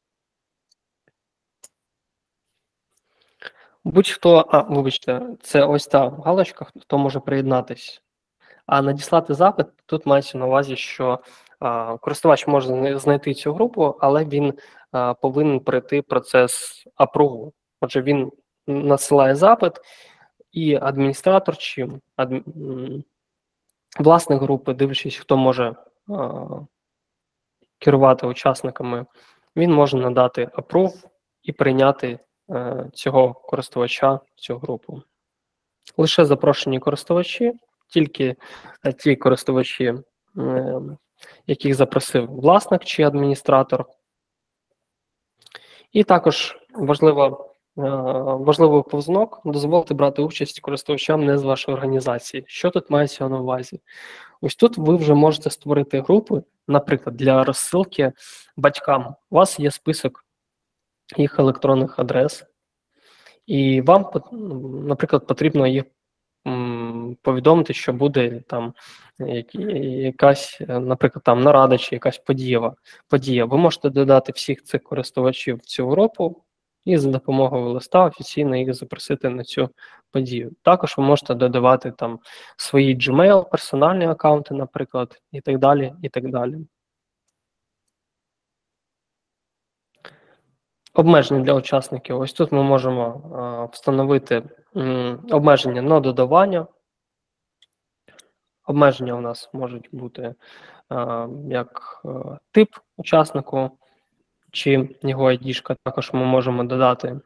Будь-хто, вибачте, це ось та галочка, хто може приєднатись. А надіслати запит, тут мається на увазі, що користувач може знайти цю групу, але він повинен пройти процес апруву. Отже, він надсилає запит, і адміністратор чи власник групи, дивлячись, хто може керувати учасниками, він може надати approve і прийняти цього користувача в цю групу. Лише запрошені користувачі, тільки ті користувачі яких запросив власник чи адміністратор. І також важливий повзнок – дозволити брати участь користувачам не з вашої організації. Що тут мається на увазі? Ось тут ви вже можете створити групи, наприклад, для розсилки батькам. У вас є список їх електронних адрес, і вам, наприклад, потрібно їх повідомити, що буде там якась, наприклад, там нарада чи якась подія. Ви можете додати всіх цих користувачів в цю групу і за допомогою листа офіційно їх запросити на цю подію. Також ви можете додавати там свої Gmail, персональні аккаунти, наприклад, і так далі, і так далі. Обмеження для учасників. Ось тут ми можемо встановити обмеження на додавання. Обмеження у нас можуть бути як тип учаснику чи його ID-шка. Також ми можемо додати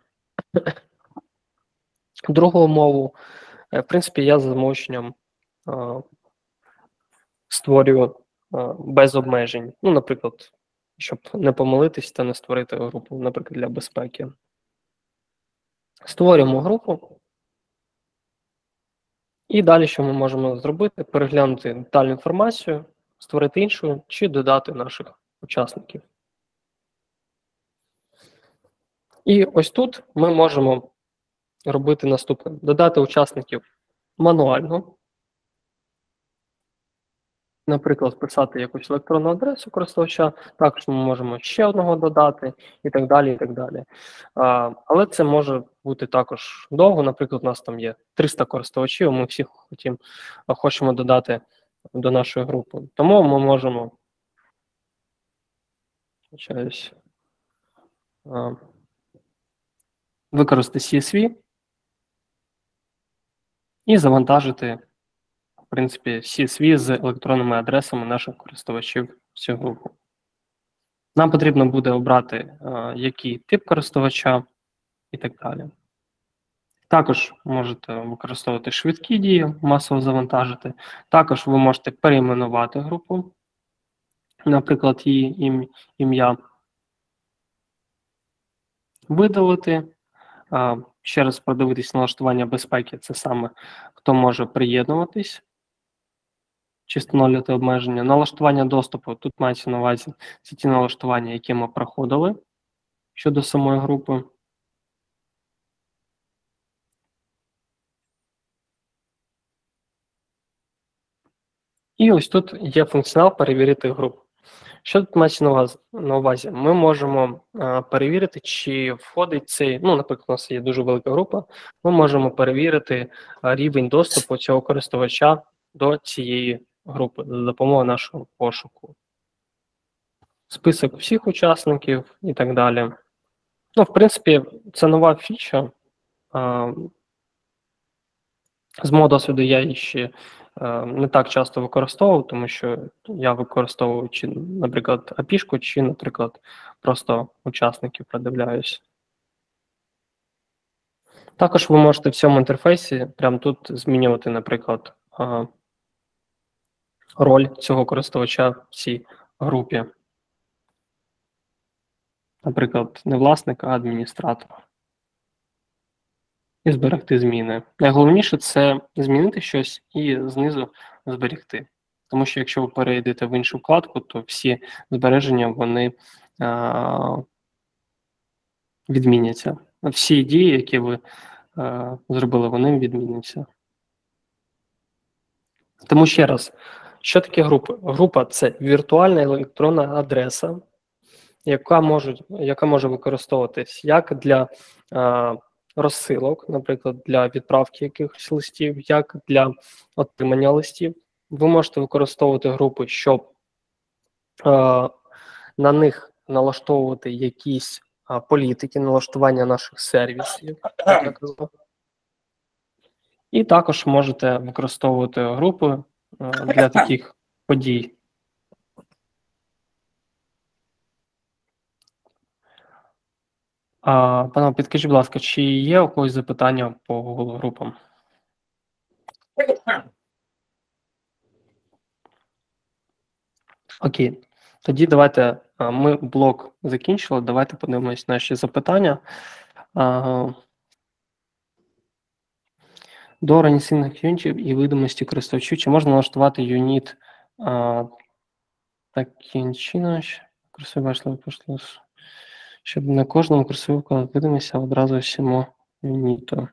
другу умову. В принципі, я за замовченням створюю без обмежень. Ну, наприклад, щоб не помилитись та не створити групу, наприклад, для безпеки. Створюємо групу. І далі, що ми можемо зробити? Переглянути детальну інформацію, створити іншу чи додати наших учасників. І ось тут ми можемо робити наступне. Додати учасників мануально. Наприклад, вписати якусь електронну адресу користувача, також ми можемо ще одного додати і так далі, і так далі. Але це може бути також довго. Наприклад, у нас там є 300 користувачів, ми всіх хочемо додати до нашої групи. Тому ми можемо використати CSV і завантажити в принципі, CSV з електронними адресами наших користувачів в цю групу. Нам потрібно буде обрати, який тип користувача і так далі. Також можете використовувати швидкі дії, масово завантажити. Також ви можете перейменувати групу, наприклад, її ім'я, видалити. Ще раз продивитись налаштування безпеки, це саме хто може приєднуватись чи встановлювати обмеження. Налаштування доступу, тут мається на увазі, це ті налаштування, які ми проходили щодо самої групи. І ось тут є функціонал перевірити групу. Що тут мається на увазі? Ми можемо перевірити, чи входить цей, ну, наприклад, у нас є дуже велика група, ми можемо перевірити рівень доступу цього користувача до цієї групи за допомогою нашого пошуку. Список всіх учасників і так далі. Ну, в принципі, це нова фіча. З мого досвіду я її ще не так часто використовував, тому що я використовую, чи, наприклад, API-шку, чи, наприклад, просто учасників продивляюсь. Також ви можете в цьому інтерфейсі прямо тут змінювати, наприклад, роль цього користувача в цій групі. Наприклад, не власник, а адміністратор. І зберегти зміни. Найголовніше – це змінити щось і знизу зберегти. Тому що якщо ви перейдете в іншу вкладку, то всі збереження, вони відміняться. Всі дії, які ви зробили, вони відміняться. Тому ще раз, що таке група? Група – це віртуальна електронна адреса, яка може використовуватись як для розсилок, наприклад, для відправки якихось листів, як для отримання листів. Ви можете використовувати групи, щоб на них налаштовувати якісь політики, налаштування наших сервісів. І також можете використовувати групи для таких подій. Панове, підкажіть, будь ласка, чи є у когось запитання по Google групам? Окей. Тоді давайте, ми блок закінчили, давайте подивимось наші запитання. До організаційних юнітів і видимості користувачів, чи можна налаштувати юніт таким чином, щоб на кожному користувачу видимося одразу всьому юніту?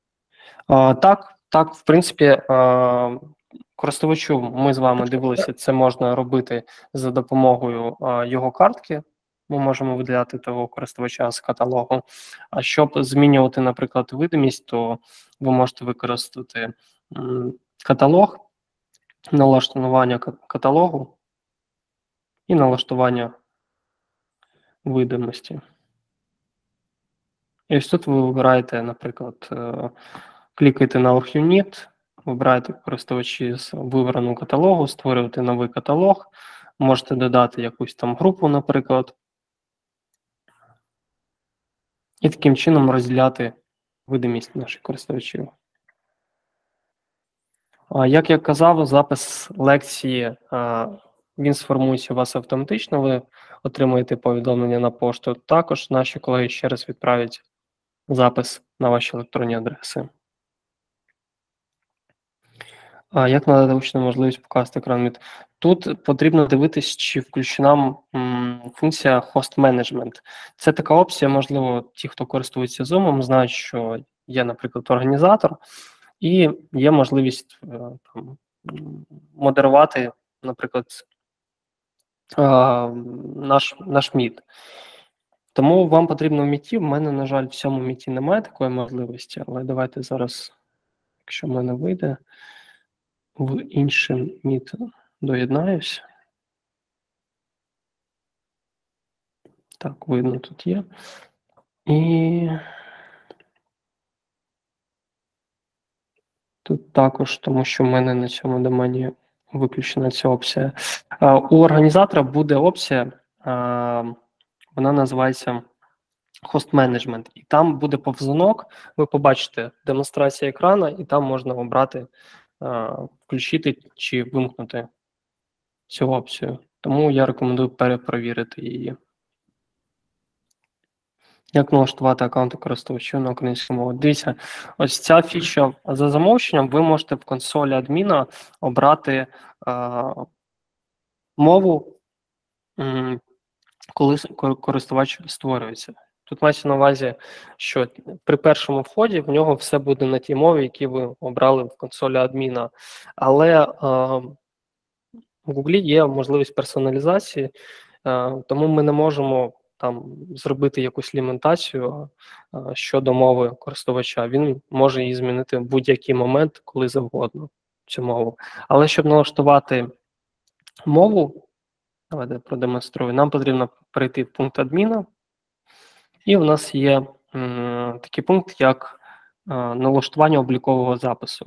Так, в принципі, користувачу, ми з вами дивилися, це можна робити за допомогою його картки. Ми можемо виділяти того користувача з каталогу. А щоб змінювати, наприклад, видимість, то ви можете використати каталог, налаштування каталогу і налаштування видимості. І ось тут ви вибираєте, наприклад, клікаєте на All-Unit, вибираєте користувачі з вибраного каталогу, створюєте новий каталог, можете додати якусь там групу, наприклад, і таким чином розділяти видимість наших користувачів. Як я казав, запис лекції, він сформується у вас автоматично, ви отримуєте повідомлення на пошту. Також наші колеги ще раз відправлять запис на ваші електронні адреси. Як надати учням можливість показати екран? Тут потрібно дивитись, чи включена функція Host Management. Це така опція, можливо, ті, хто користується Zoom, знають, що є, наприклад, організатор, і є можливість модерувати, наприклад, наш міт. Тому вам потрібно в міті. В мене, на жаль, в цьому міті немає такої можливості, але давайте зараз, якщо в мене вийде, в інший міт доєднаюсь. Так, видно, тут є. І тут також, тому що в мене на цьому домені виключена ця опція. У організатора буде опція, вона називається Host Management. І там буде повзунок, ви побачите демонстрація екрану, і там можна обрати, включити чи вимкнути цю опцію. Тому я рекомендую перепровірити її. Як налаштувати аккаунти користувачів на українській мові? Дивіться, ось ця фіча за замовченням, ви можете в консолі адміна обрати мову, коли користувач створюється. Тут мається на увазі, що при першому вході в нього все буде на тій мові, які ви обрали в консолі адміна. Але в Google є можливість персоналізації, тому ми не можемо там зробити якусь лімітацію щодо мови користувача. Він може її змінити в будь-який момент, коли завгодно, цю мову. Але щоб налаштувати мову, давайте продемонструю, нам потрібно перейти в пункт адміна, і у нас є такий пункт, як налаштування облікового запису.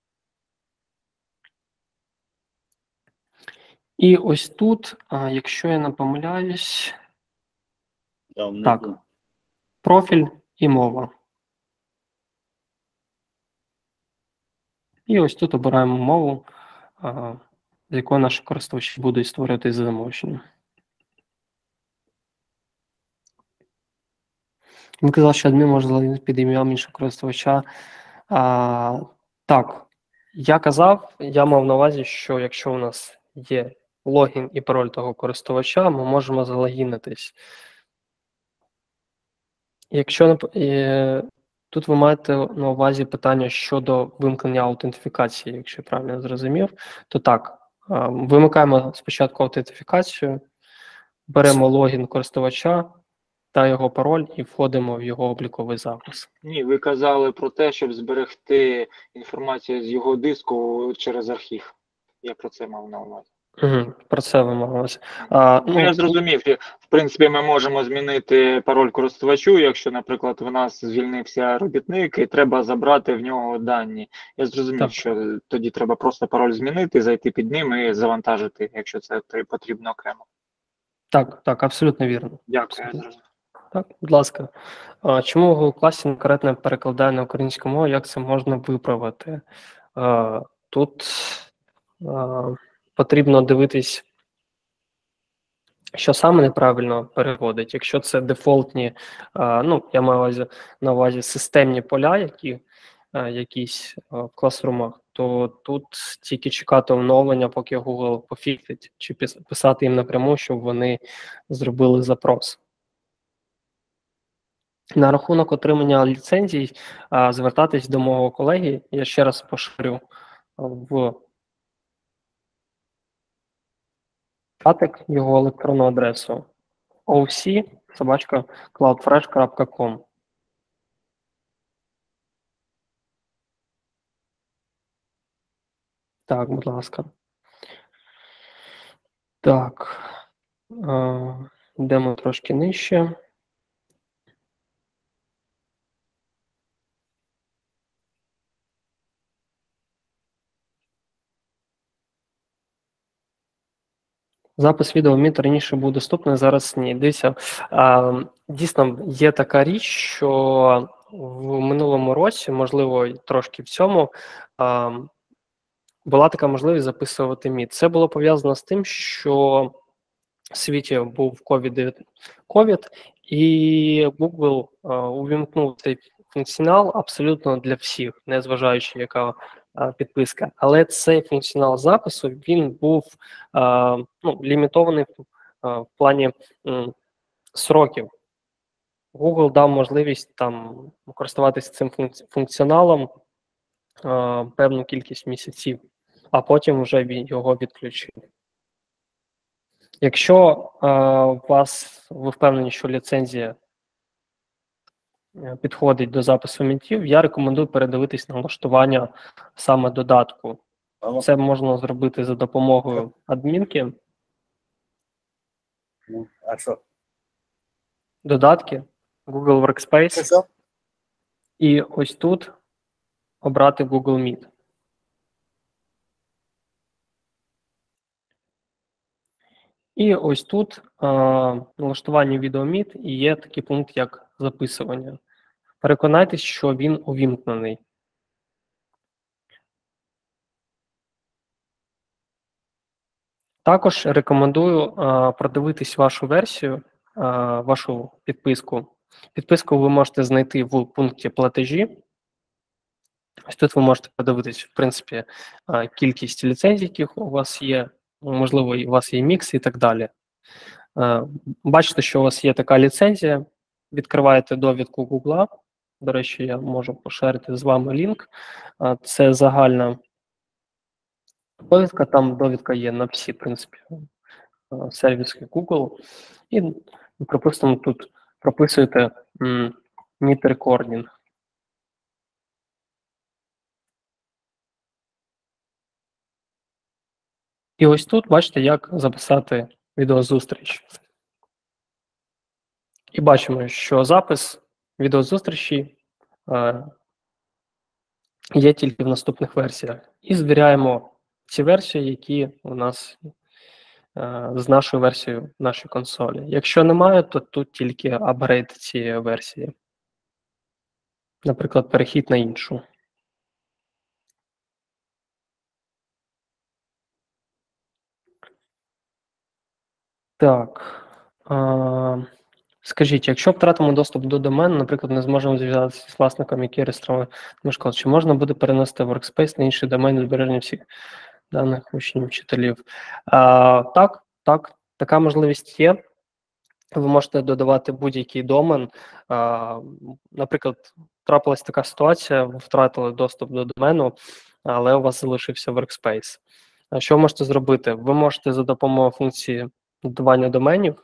І ось тут, якщо я не помиляюсь, так, профіль і мова. І ось тут обираємо мову, з якою наші користувачі будуть створювати за замовченням. Він казав, що адмін може залогінити під ім'ям іншого користувача. Так, я казав, я мав на увазі, що якщо у нас є логін і пароль того користувача, ми можемо залогінитись. Якщо тут ви маєте на увазі питання щодо вимкнення аутентифікації, якщо я правильно зрозумів, то так, вимикаємо спочатку аутентифікацію, беремо логін користувача та його пароль і входимо в його обліковий запис. Ні, ви казали про те, щоб зберегти інформацію з його диску через архів. Я про це мав на увазі. Про це вимагалося. Я зрозумів. В принципі, ми можемо змінити пароль користувачу, якщо, наприклад, в нас звільнився робітник і треба забрати в нього дані. Я зрозумів, що тоді треба просто пароль змінити, зайти під ним і завантажити, якщо це потрібно окремо. Так, абсолютно вірно. Дякую, я зрозумів. Так, будь ласка. Чому в Google класі некоректно перекладає на українську мову, як це можна виправити? Тут потрібно дивитись що саме неправильно переводить. Якщо це дефолтні, я маю на увазі системні поля, які якісь в класрумах, то тут тільки чекати оновлення, поки Google пофіксить, чи писати їм напряму, щоб вони зробили запрос. На рахунок отримання ліцензій, звертатись до мого колеги, я ще раз поширю в чатик його електронну адресу ovc@cloudfresh.com. Так, будь ласка. Так, йдемо трошки нижче. Запис відео МІД раніше був доступний, зараз ні. Дивіться, дійсно є така річ, що в минулому році, можливо, трошки в цьому, була така можливість записувати МІД. Це було пов'язано з тим, що в світі був COVID, і Google увімкнув цей функціонал абсолютно для всіх, незважаючи, яка підписка. Але цей функціонал запису, він був лімітований в плані сроків. Google дав можливість там користуватися цим функціоналом певну кількість місяців, а потім вже його відключив. Якщо ви впевнені, що ліцензія підходить до запису мітів, я рекомендую передивитись налаштування саме додатку. Це можна зробити за допомогою адмінки. А що? Додатки, Google Workspace. І ось тут обрати Google Meet. І ось тут налаштування відеоміт і є такий пункт, як записування. Переконайтесь, що він увімкнений. Також рекомендую продивитись вашу версію, вашу підписку. Підписку ви можете знайти в пункті платежі. Ось тут ви можете подивитись, в принципі, кількість ліцензій, яких у вас є. Можливо, у вас є мікс і так далі. Бачите, що у вас є така ліцензія, відкриваєте довідку Google. До речі, я можу поширити з вами лінк. Це загальна довідка, там довідка є на всі, в принципі, сервіси Google. І, припустимо, тут прописуєте Meet Recording. І ось тут бачите, як записати відеозустріч. І бачимо, що запис відеозустрічі є тільки в наступних версіях. І звіряємо ці версії, які у нас з нашою версією нашої консолі. Якщо немає, то тут тільки апгрейд цієї версії. Наприклад, перехід на іншу. Так. Скажіть, якщо втратимо доступ до домену, наприклад, не зможемо зв'язатися з власником, який реєстрував школи, чи можна буде перенести Workspace на інший домен збереження всіх даних учнів, вчителів? Так, така можливість є. Ви можете додавати будь-який домен. Наприклад, трапилась така ситуація, ви втратили доступ до домену, але у вас залишився Workspace. Що ви можете зробити? Ви можете за допомогою функції додавання доменів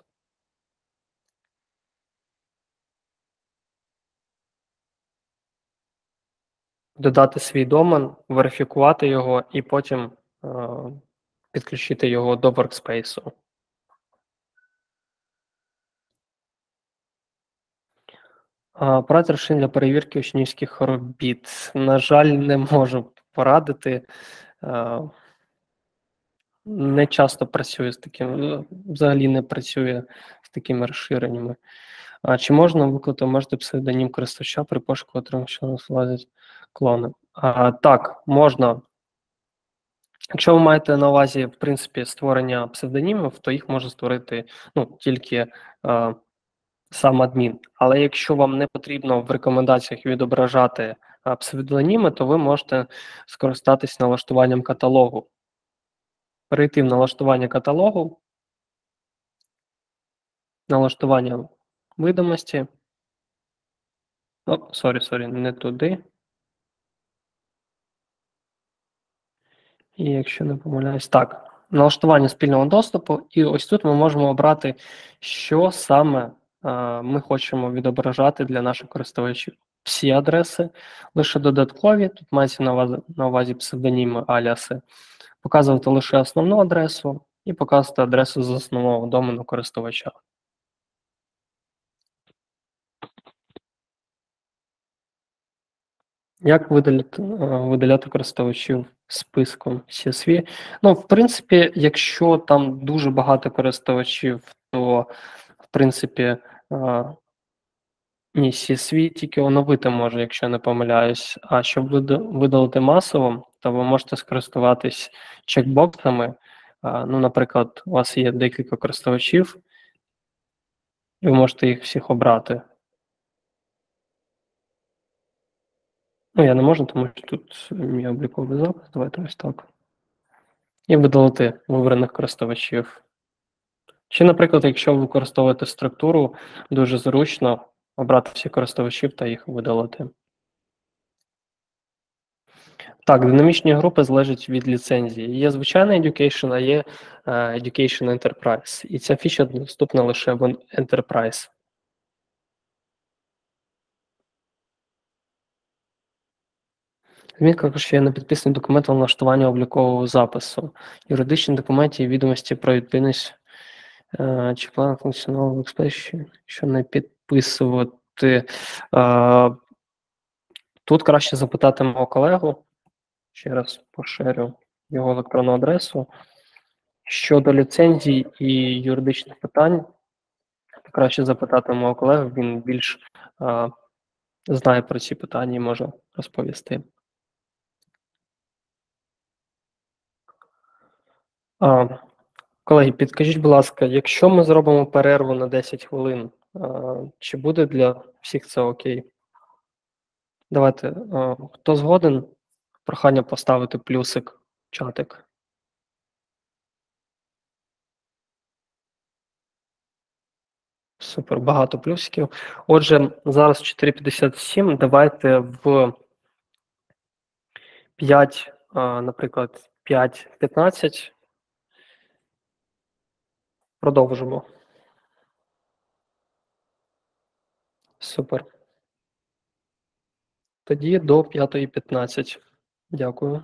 додати свій домен, верифікувати його і потім підключити його до Workspace. Апарат рішень для перевірки учнівських робіт. На жаль, не можу порадити. Не часто працює з таким, взагалі не працює з такими розширеннями. Чи можна обмежити псевдонім користувача при пошуку отримання, що у нас влазять клони? Так, можна Якщо ви маєте на увазі, в принципі, створення псевдонімів, то їх може створити тільки сам адмін. Але якщо вам не потрібно в рекомендаціях відображати псевдоніми, то ви можете скористатись налаштуванням каталогу. Перейти в налаштування каталогу, налаштування видимості. Сорі, не туди. І якщо не помиляюсь, так, налаштування спільного доступу, і ось тут ми можемо обрати, що саме ми хочемо відображати для наших користувачів. Всі адреси, лише додаткові, тут мається на увазі псевдоніми, аліаси, показувати лише основну адресу і показувати адресу з основного домену користувача. Як видаляти користувачів списком CSV? В принципі, якщо там дуже багато користувачів, то, в принципі, CSV тільки оновити може, якщо я не помиляюсь. А щоб видалити масово, то ви можете скористуватись чекбоксами. Наприклад, у вас є декілька користувачів, і ви можете їх всіх обрати. Я не можу, тому що тут мій обліковий запис. Давайте ось так. І видалити вибраних користувачів. Чи, наприклад, якщо ви використовуєте структуру, дуже зручно обрати всіх користувачів та їх видалити. Так, динамічні групи залежать від ліцензії. Є звичайний Education, а є Education Enterprise. І ця фіча доступна лише в Enterprise. Відмітка також є непідписаний документ налаштування облікового запису. Юридичні документи і відомості про відповідність чи план функціонал в експерті, що не підписувати. Тут краще запитати мого колегу. Ще раз поширю його електронну адресу. Щодо ліцензій і юридичних питань, краще запитати мого колегу, він більш знає про ці питання і може розповісти. Колеги, підкажіть, будь ласка, якщо ми зробимо перерву на 10 хвилин, чи буде для всіх це окей? Давайте, хто згоден? Прохання поставити плюсик в чатик. Супер, багато плюсиків. Отже, зараз 4:57, давайте в 5, наприклад, 5:15 продовжимо. Супер. Тоді до 5:15. Дякую.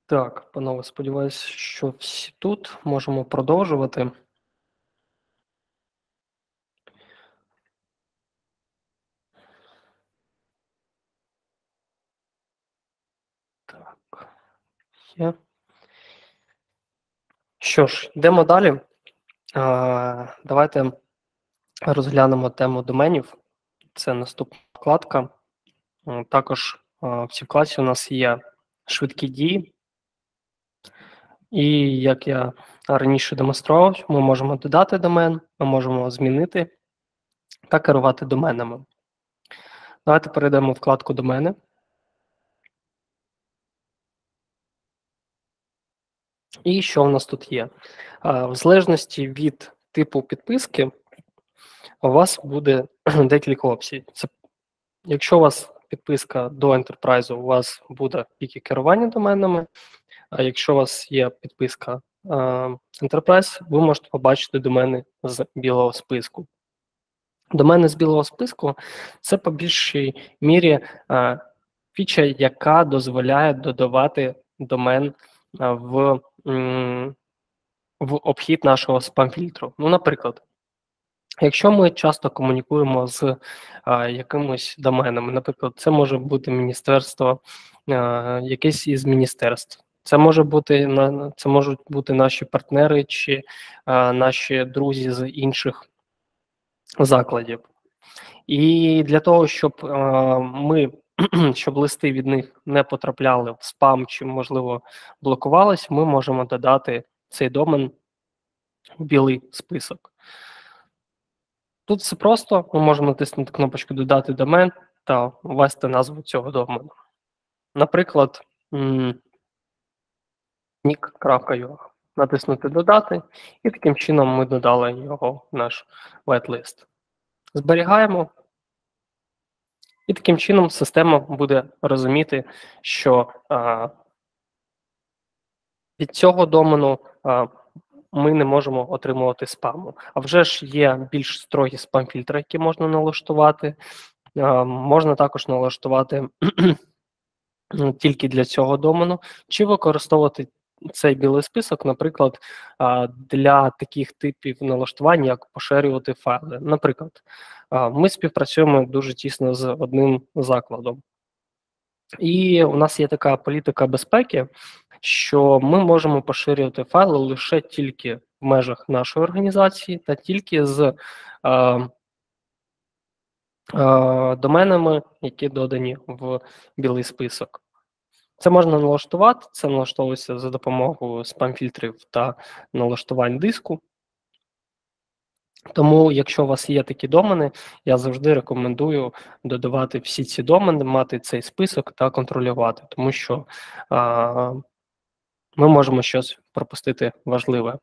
Так, панове, сподіваюся, що всі тут. Можемо продовжувати. Так, є. Що ж, йдемо далі. Давайте розглянемо тему доменів. Це наступна вкладка. Також в цій вкладці у нас є швидкі дії. І як я раніше демонстрував, ми можемо додати домен, ми можемо змінити та керувати доменами. Давайте перейдемо в вкладку «Домени». І що в нас тут є? В залежності від типу підписки у вас буде декілька опцій. Це, якщо у вас підписка до Enterprise, у вас буде тільки керування доменами, а якщо у вас є підписка Enterprise, ви можете побачити домени з білого списку. Домени з білого списку – це по більшій мірі фіча, яка дозволяє додавати домен в обхід нашого спам-фільтру. Ну, наприклад, якщо ми часто комунікуємо з якимось доменами, наприклад, це може бути міністерство, якесь із міністерств, це можуть бути наші партнери чи наші друзі з інших закладів. І для того, щоб щоб листи від них не потрапляли в спам чи, можливо, блокувались, ми можемо додати цей домен в білий список. Тут все просто, ми можемо натиснути кнопочку «Додати домен» та ввести назву цього домену. Наприклад, nick.ua. Натиснути «Додати», і таким чином ми додали його в наш whitelist. Зберігаємо. І таким чином система буде розуміти, що від цього домену ми не можемо отримувати спаму. А вже ж є більш строгі спам-фільтри, які можна налаштувати. Можна також налаштувати тільки для цього домену, чи використовувати цей білий список, наприклад, для таких типів налаштувань, як поширювати файли. Наприклад, ми співпрацюємо дуже тісно з одним закладом. І у нас є така політика безпеки, що ми можемо поширювати файли лише тільки в межах нашої організації та тільки з доменами, які додані в білий список. Це можна налаштувати, це налаштовується за допомогою спам-фільтрів та налаштувань диску. Тому, якщо у вас є такі домени, я завжди рекомендую додавати всі ці домени, мати цей список та контролювати, тому що ми можемо щось пропустити важливе.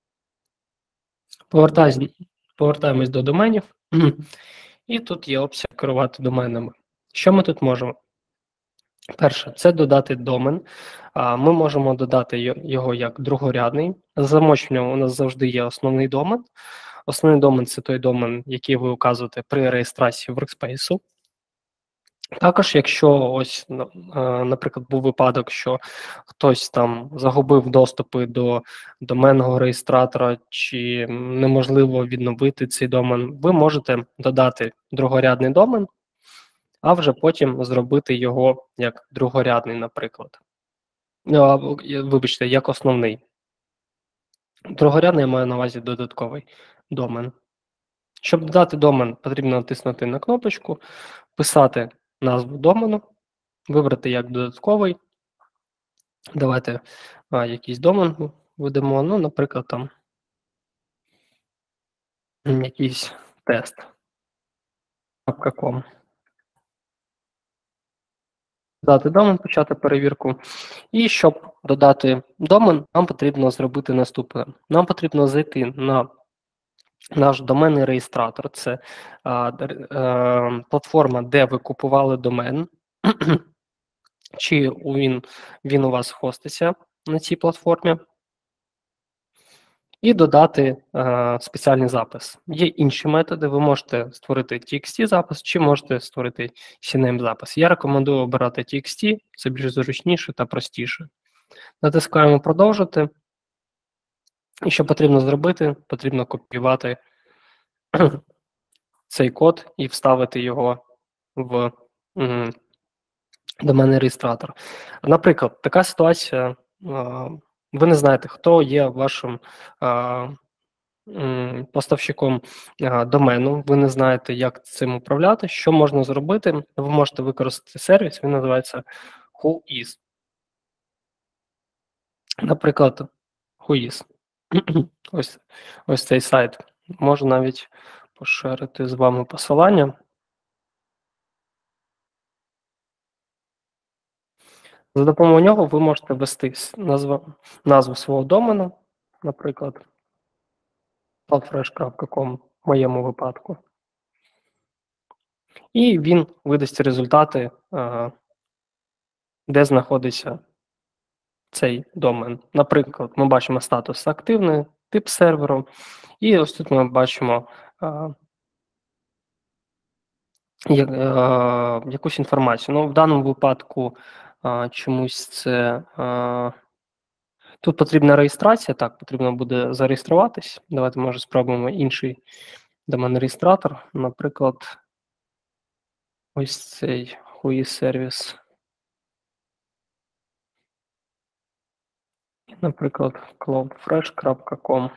Повертаємось до доменів, і тут є опція керувати доменами. Що ми тут можемо? Перше, це додати домен. Ми можемо додати його як другорядний. За замовчуванням у нас завжди є основний домен. Основний домен – це той домен, який ви указуєте при реєстрації Workspace. Також, якщо ось, наприклад, був випадок, що хтось там загубив доступи до доменного реєстратора чи неможливо відновити цей домен, ви можете додати другорядний домен, а вже потім зробити його як другорядний, наприклад. Вибачте, як основний. Другорядний я маю на увазі додатковий домен. Щоб додати домен, потрібно натиснути на кнопочку, вписати назву домену, вибрати як додатковий. Давайте якийсь домен введемо, ну, наприклад, там якийсь тест.com. Додати домен, почати перевірку. І щоб додати домен, нам потрібно зробити наступне. Нам потрібно зайти на наш доменний реєстратор. Це платформа, де ви купували домен, чи він у вас хоститься на цій платформі. І додати спеціальний запис. Є інші методи, ви можете створити TXT-запис, чи можете створити CNAME-запис. Я рекомендую обирати TXT, це більш зручніше та простіше. Натискаємо «Продовжити». І що потрібно зробити? Потрібно копіювати цей код і вставити його в доменний реєстратор. Наприклад, така ситуація, ви не знаєте, хто є вашим поставщиком домену, ви не знаєте, як цим управляти. Що можна зробити? Ви можете використати сервіс, він називається Whois. Наприклад, Whois. Ось цей сайт. Можу навіть поширити з вами посилання. За допомогою нього ви можете ввести назву свого домену, наприклад, cloudfresh.com в моєму випадку. І він видасть результати, де знаходиться цей домен. Наприклад, ми бачимо статус активний, тип серверу, і ось тут ми бачимо якусь інформацію. Ну, в даному випадку чомусь це... Тут потрібна реєстрація, так, потрібно буде зареєструватись. Давайте, може, спробуємо інший доменний реєстратор. Наприклад, ось цей Whois сервіс. Наприклад, cloudfresh.com.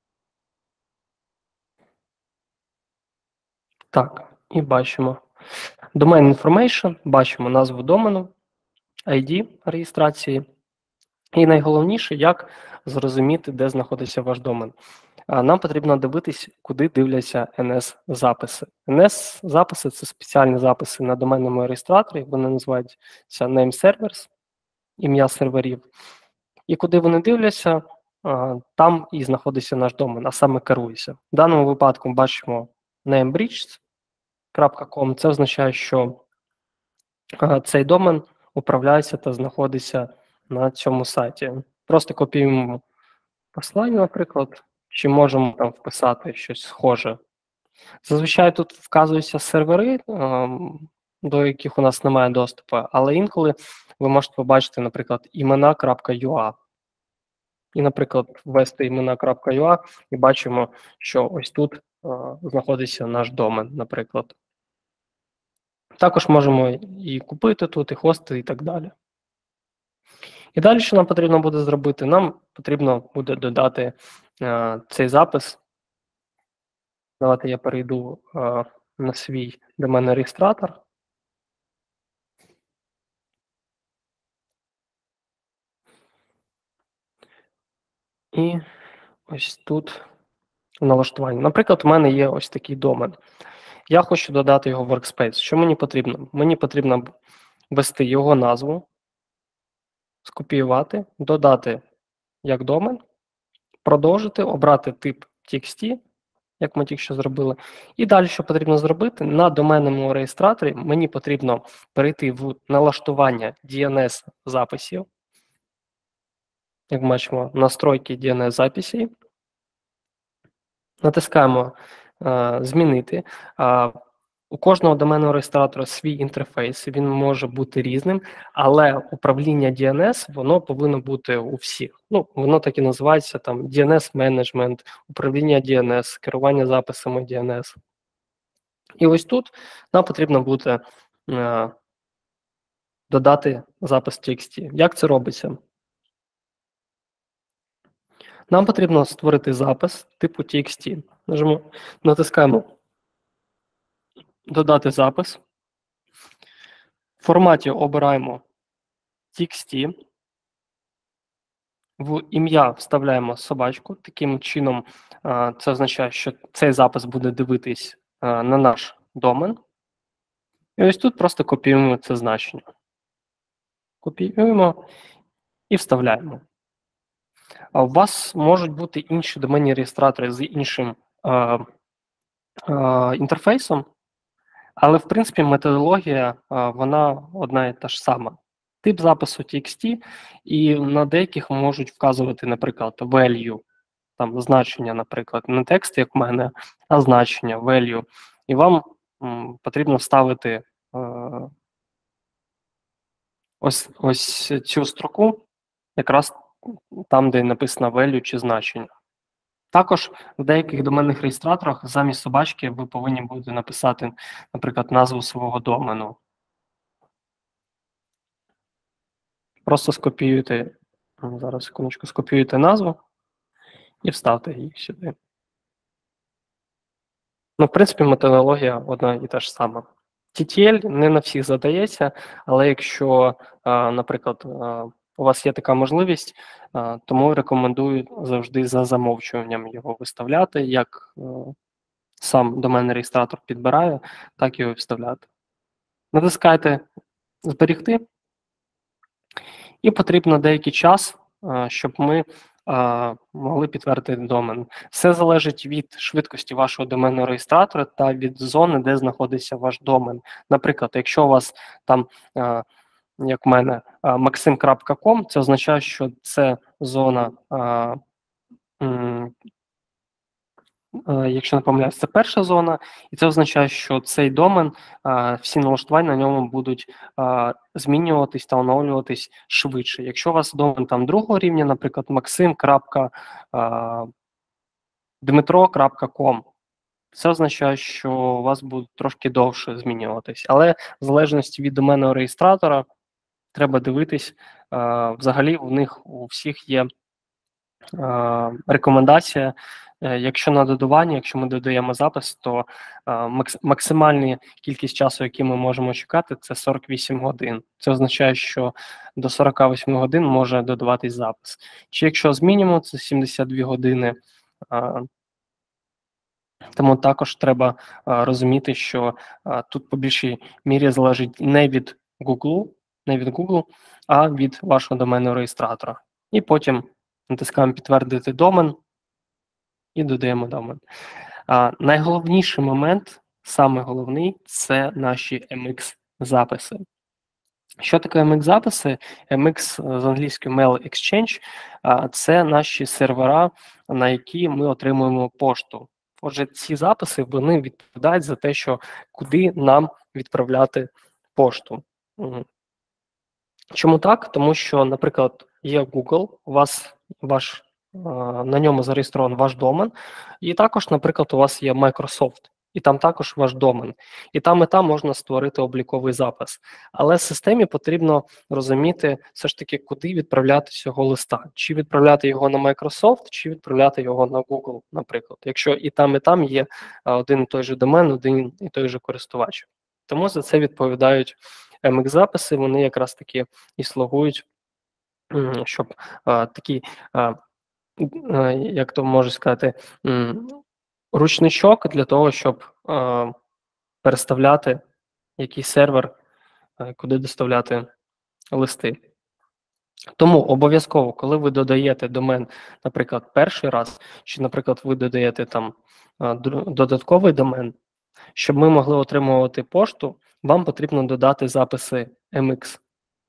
Так, і бачимо Domain Information, бачимо назву домену, ID реєстрації. І найголовніше, як зрозуміти, де знаходиться ваш домен. Нам потрібно дивитись, куди дивляться NS-записи. NS-записи – це спеціальні записи на доменному реєстраторі, вони називаються name servers, ім'я серверів. І куди вони дивляться, там і знаходиться наш домен, а саме керується. В даному випадку бачимо namebridge.com, це означає, що цей домен управляється та знаходиться на цьому сайті. Просто копіюємо посилання, наприклад, чи можемо там вписати щось схоже. Зазвичай тут вказуються сервери, до яких у нас немає доступу, але інколи ви можете побачити, наприклад, імена.ua. І, наприклад, ввести імена.ua і бачимо, що ось тут знаходиться наш домен, наприклад. Також можемо і купити тут, і хостити, і так далі. І далі, що нам потрібно буде зробити? Нам потрібно буде додати цей запис. Давайте я перейду на свій доменний реєстратор. І ось тут в налаштуванні. Наприклад, у мене є ось такий домен. Я хочу додати його в Workspace. Що мені потрібно? Мені потрібно ввести його назву, скопіювати, додати як домен, продовжити, обрати тип TXT, як ми тільки що зробили. І далі, що потрібно зробити, на доменному реєстраторі мені потрібно перейти в налаштування DNS-записів. Як бачимо, настройки DNS-записів. Натискаємо «Змінити». У кожного доменного реєстратора свій інтерфейс, він може бути різним, але управління DNS, воно повинно бути у всіх. Ну, воно так і називається там DNS-менеджмент, управління DNS, керування записами DNS. І ось тут нам потрібно буде додати запис TXT. Як це робиться? Нам потрібно створити запис типу TXT. Натискаємо «Додати запис». В форматі обираємо TXT. В ім'я вставляємо собачку. Таким чином, це означає, що цей запис буде дивитись на наш домен. І ось тут просто копіюємо це значення. Копіюємо і вставляємо. А у вас можуть бути інші доменні реєстратори з іншим інтерфейсом, але, в принципі, методологія, вона одна і та ж сама. Тип запису TXT, і на деяких можуть вказувати, наприклад, value, там значення, наприклад, не текст, як в мене, а значення, value. І вам потрібно вставити ось цю строку, якраз там, де написано value чи значення. Також в деяких доменних реєстраторах замість собачки ви повинні будете написати, наприклад, назву свого домену. Просто скопіюєте, зараз секундочку, скопіюєте назву і вставте її сюди. Ну, в принципі, методологія одна і та ж сама. TTL не на всіх задається, але якщо, наприклад, у вас є така можливість, тому рекомендую завжди за замовчуванням його виставляти, як сам доменний реєстратор підбирає, так його вставляти. Натискайте «Зберегти», і потрібно деякий час, щоб ми могли підтвердити домен. Все залежить від швидкості вашого доменного реєстратора та від зони, де знаходиться ваш домен. Наприклад, якщо у вас там, як в мене, maxim.com, це означає, що це зона, якщо не помиляюсь, це перша зона, і це означає, що цей домен, всі налаштування на ньому будуть змінюватись та оновлюватись швидше. Якщо у вас домен там другого рівня, наприклад, maxim.dmitro.com, це означає, що у вас будуть трошки довше змінюватись. Але в залежності від доменного реєстратора треба дивитись, взагалі у них у всіх є рекомендація, якщо на додавання, якщо ми додаємо запис, то максимальна кількість часу, який ми можемо чекати, це 48 годин. Це означає, що до 48 годин може додаватись запис. Чи якщо з мінімуму, це 72 години. Тому також треба розуміти, що тут по більшій мірі залежить не від Google, а від вашого доменного реєстратора. І потім натискаємо «Підтвердити домен» і додаємо домен. Найголовніший момент, саме головний, це наші MX-записи. Що таке MX-записи? MX з англійською Mail Exchange – це наші сервера, на які ми отримуємо пошту. Отже, ці записи, вони відповідають за те, що куди нам відправляти пошту. Чому так? Тому що, наприклад, є Google, у вас на ньому зареєстрований ваш домен, і також, наприклад, у вас є Microsoft, і там також ваш домен. І там можна створити обліковий запис. Але системі потрібно розуміти все ж таки, куди відправляти цього листа. Чи відправляти його на Microsoft, чи відправляти його на Google, наприклад. Якщо і там є один і той же домен, один і той же користувач. Тому за це відповідають MX-записи, вони якраз таки і слугують, щоб такі, як то можу сказати, ручничок для того, щоб переставляти якийсь сервер, куди доставляти листи. Тому обов'язково, коли ви додаєте домен, наприклад, перший раз, чи, наприклад, ви додаєте там додатковий домен, щоб ми могли отримувати пошту, вам потрібно додати записи MX.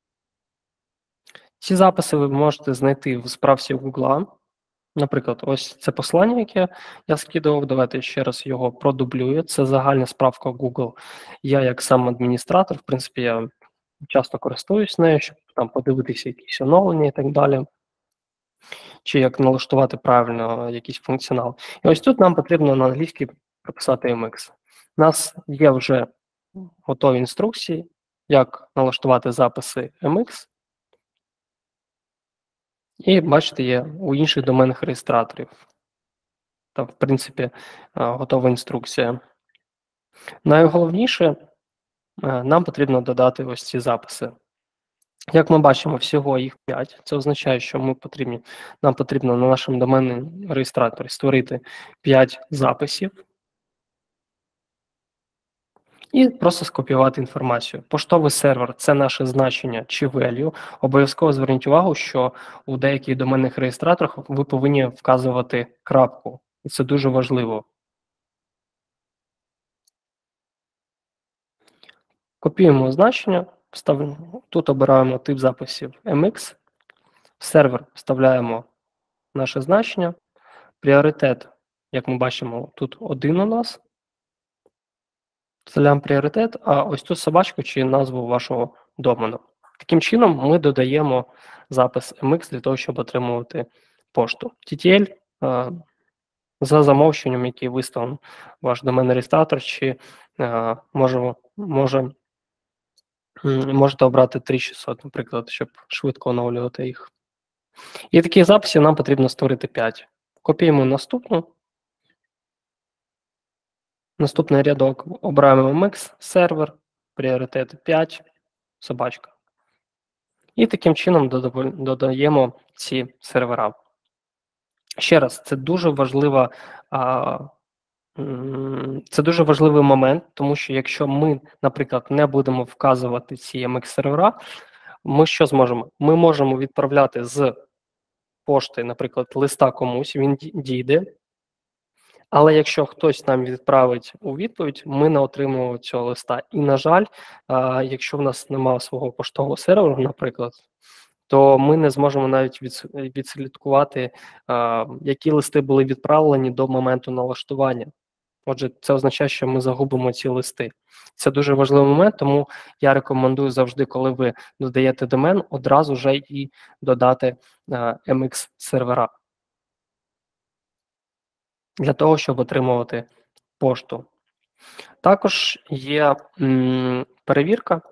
Ці записи ви можете знайти в справці Google. Наприклад, ось це послання, яке я скидував, давайте ще раз його продублюю. Це загальна справка Google. Я як сам адміністратор, в принципі, я часто користуюсь нею, щоб там подивитися якісь оновлення і так далі. Чи як налаштувати правильно якийсь функціонал. І ось тут нам потрібно на англійській прописати MX. У нас є вже готові інструкції, як налаштувати записи MX. І, бачите, є у інших доменних реєстраторів. Там, в принципі, готова інструкція. Найголовніше, нам потрібно додати ось ці записи. Як ми бачимо, всього їх 5. Це означає, що нам потрібно на нашому доменному реєстраторі створити 5 записів і просто скопіювати інформацію. Поштовий сервер – це наше значення чи value. Обов'язково зверніть увагу, що у деяких доменних реєстраторах ви повинні вказувати крапку. І це дуже важливо. Копіюємо значення, тут обираємо тип записів MX, в сервер вставляємо наше значення, пріоритет, як ми бачимо, тут 1 у нас, вставляємо пріоритет, а ось тут собачку чи назву вашого домену. Таким чином ми додаємо запис MX для того, щоб отримувати пошту. TTL за замовчуванням, який виставлений ваш доменний реєстратор, чи можете обрати 3600, наприклад, щоб швидко оновлювати їх. І таких записів нам потрібно створити 5. Копіюємо наступний рядок, обираємо MX, сервер, пріоритет 5, собачка. І таким чином додаємо ці сервера. Ще раз, це дуже важливий момент, тому що якщо ми, наприклад, не будемо вказувати ці MX-сервера, ми що зможемо? Ми можемо відправляти з пошти, наприклад, листа комусь, він дійде, але якщо хтось нам відправить у відповідь, ми не отримуємо цього листа. І, на жаль, якщо в нас немає свого поштового серверу, наприклад, то ми не зможемо навіть відслідкувати, які листи були відправлені до моменту налаштування. Отже, це означає, що ми загубимо ці листи. Це дуже важливий момент, тому я рекомендую завжди, коли ви додаєте домен, одразу вже і додати MX-сервера. Для того, щоб отримувати пошту. Також є перевірка.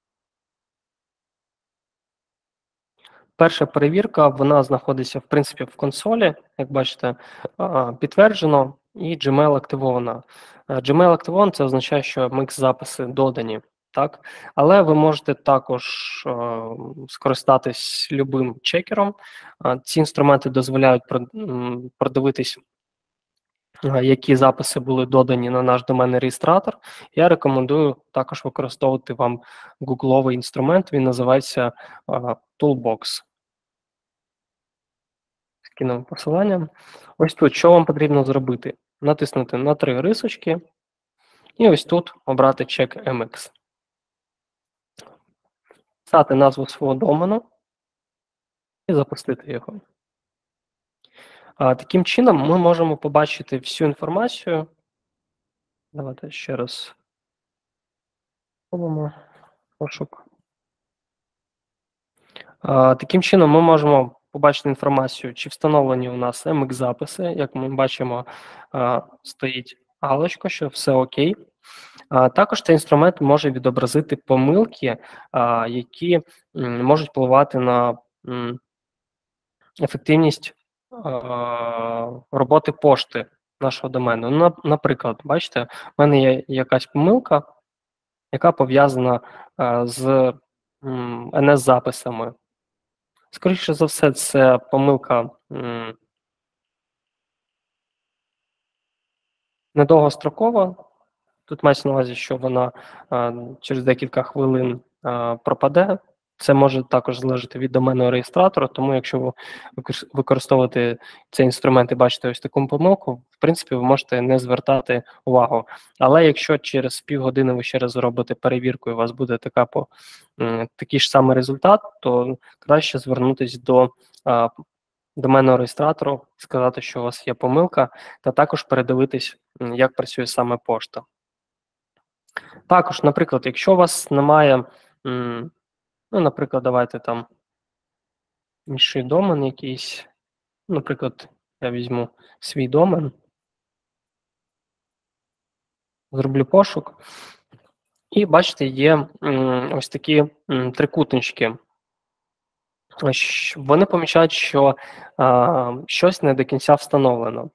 Перша перевірка, вона знаходиться, в принципі, в консолі, як бачите, підтверджено, і Gmail активована. Gmail активовано, це означає, що MX-записи додані, так? Але ви можете також скористатись любим чекером. Ці інструменти дозволяють продивитись, які записи були додані на наш доменний реєстратор. Я рекомендую також використовувати вам гугловий інструмент, він називається Toolbox. Скинемо посилання. Ось тут, що вам потрібно зробити? Натиснути на 3 рисочки і ось тут обрати Check MX. Вписати назву свого домену і запустити його. Таким чином ми можемо побачити всю інформацію. Давайте ще раз спробуємо пошук. Таким чином ми можемо побачити інформацію, чи встановлені у нас MX-записи. Як ми бачимо, стоїть галочка, що все окей. Також цей інструмент може відобразити помилки, які можуть впливати на ефективність роботи пошти нашого домену. Наприклад, бачите, в мене є якась помилка, яка пов'язана з NS-записами. Скоріше за все, це помилка недовгострокова. Тут мається на увазі, що вона через декілька хвилин пропаде. Це може також залежати від доменного реєстратора, тому якщо ви використовуєте цей інструмент і бачите ось таку помилку, в принципі, ви можете не звертати увагу. Але якщо через півгодини ви ще раз зробите перевірку і у вас буде такий ж самий результат, то краще звернутися до доменного реєстратора, сказати, що у вас є помилка, та також передивитись, як працює саме пошта. Також, наприклад, якщо у вас немає, наприклад, давайте там інший домен якийсь, наприклад, я візьму свій домен, зроблю пошук, і бачите, є ось такі трикутнички. Вони помічають, що щось не до кінця встановлено.